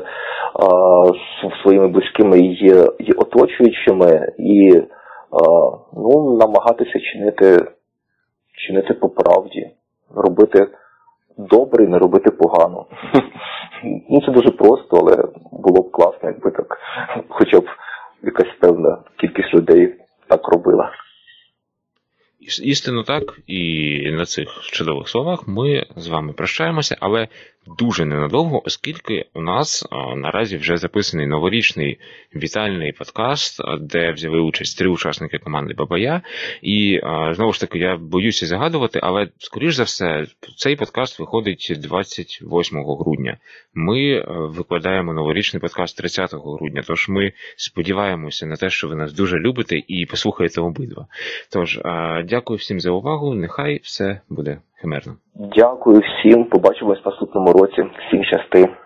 [SPEAKER 2] з своїми близькими і, і оточуючими, і е, ну, намагатися чинити, чинити по правді, робити добре і не робити погано. Ну, це дуже просто, але було б класно, якби так, хоча б якась певна кількість людей так робила.
[SPEAKER 1] Істинно так, і на цих чудових словах ми з вами прощаємося, але дуже ненадовго, оскільки у нас а, наразі вже записаний новорічний вітальний подкаст, де взяли участь три учасники команди Бабая. І а, знову ж таки, я боюся загадувати, але, скоріш за все, цей подкаст виходить двадцять восьмого грудня. Ми а, викладаємо новорічний подкаст тридцятого грудня, тож ми сподіваємося на те, що ви нас дуже любите і послухаєте обидва. Тож, а, дякую всім за увагу, нехай все буде химерно.
[SPEAKER 2] Дякую всім, побачимось в наступному році. Всім щасти.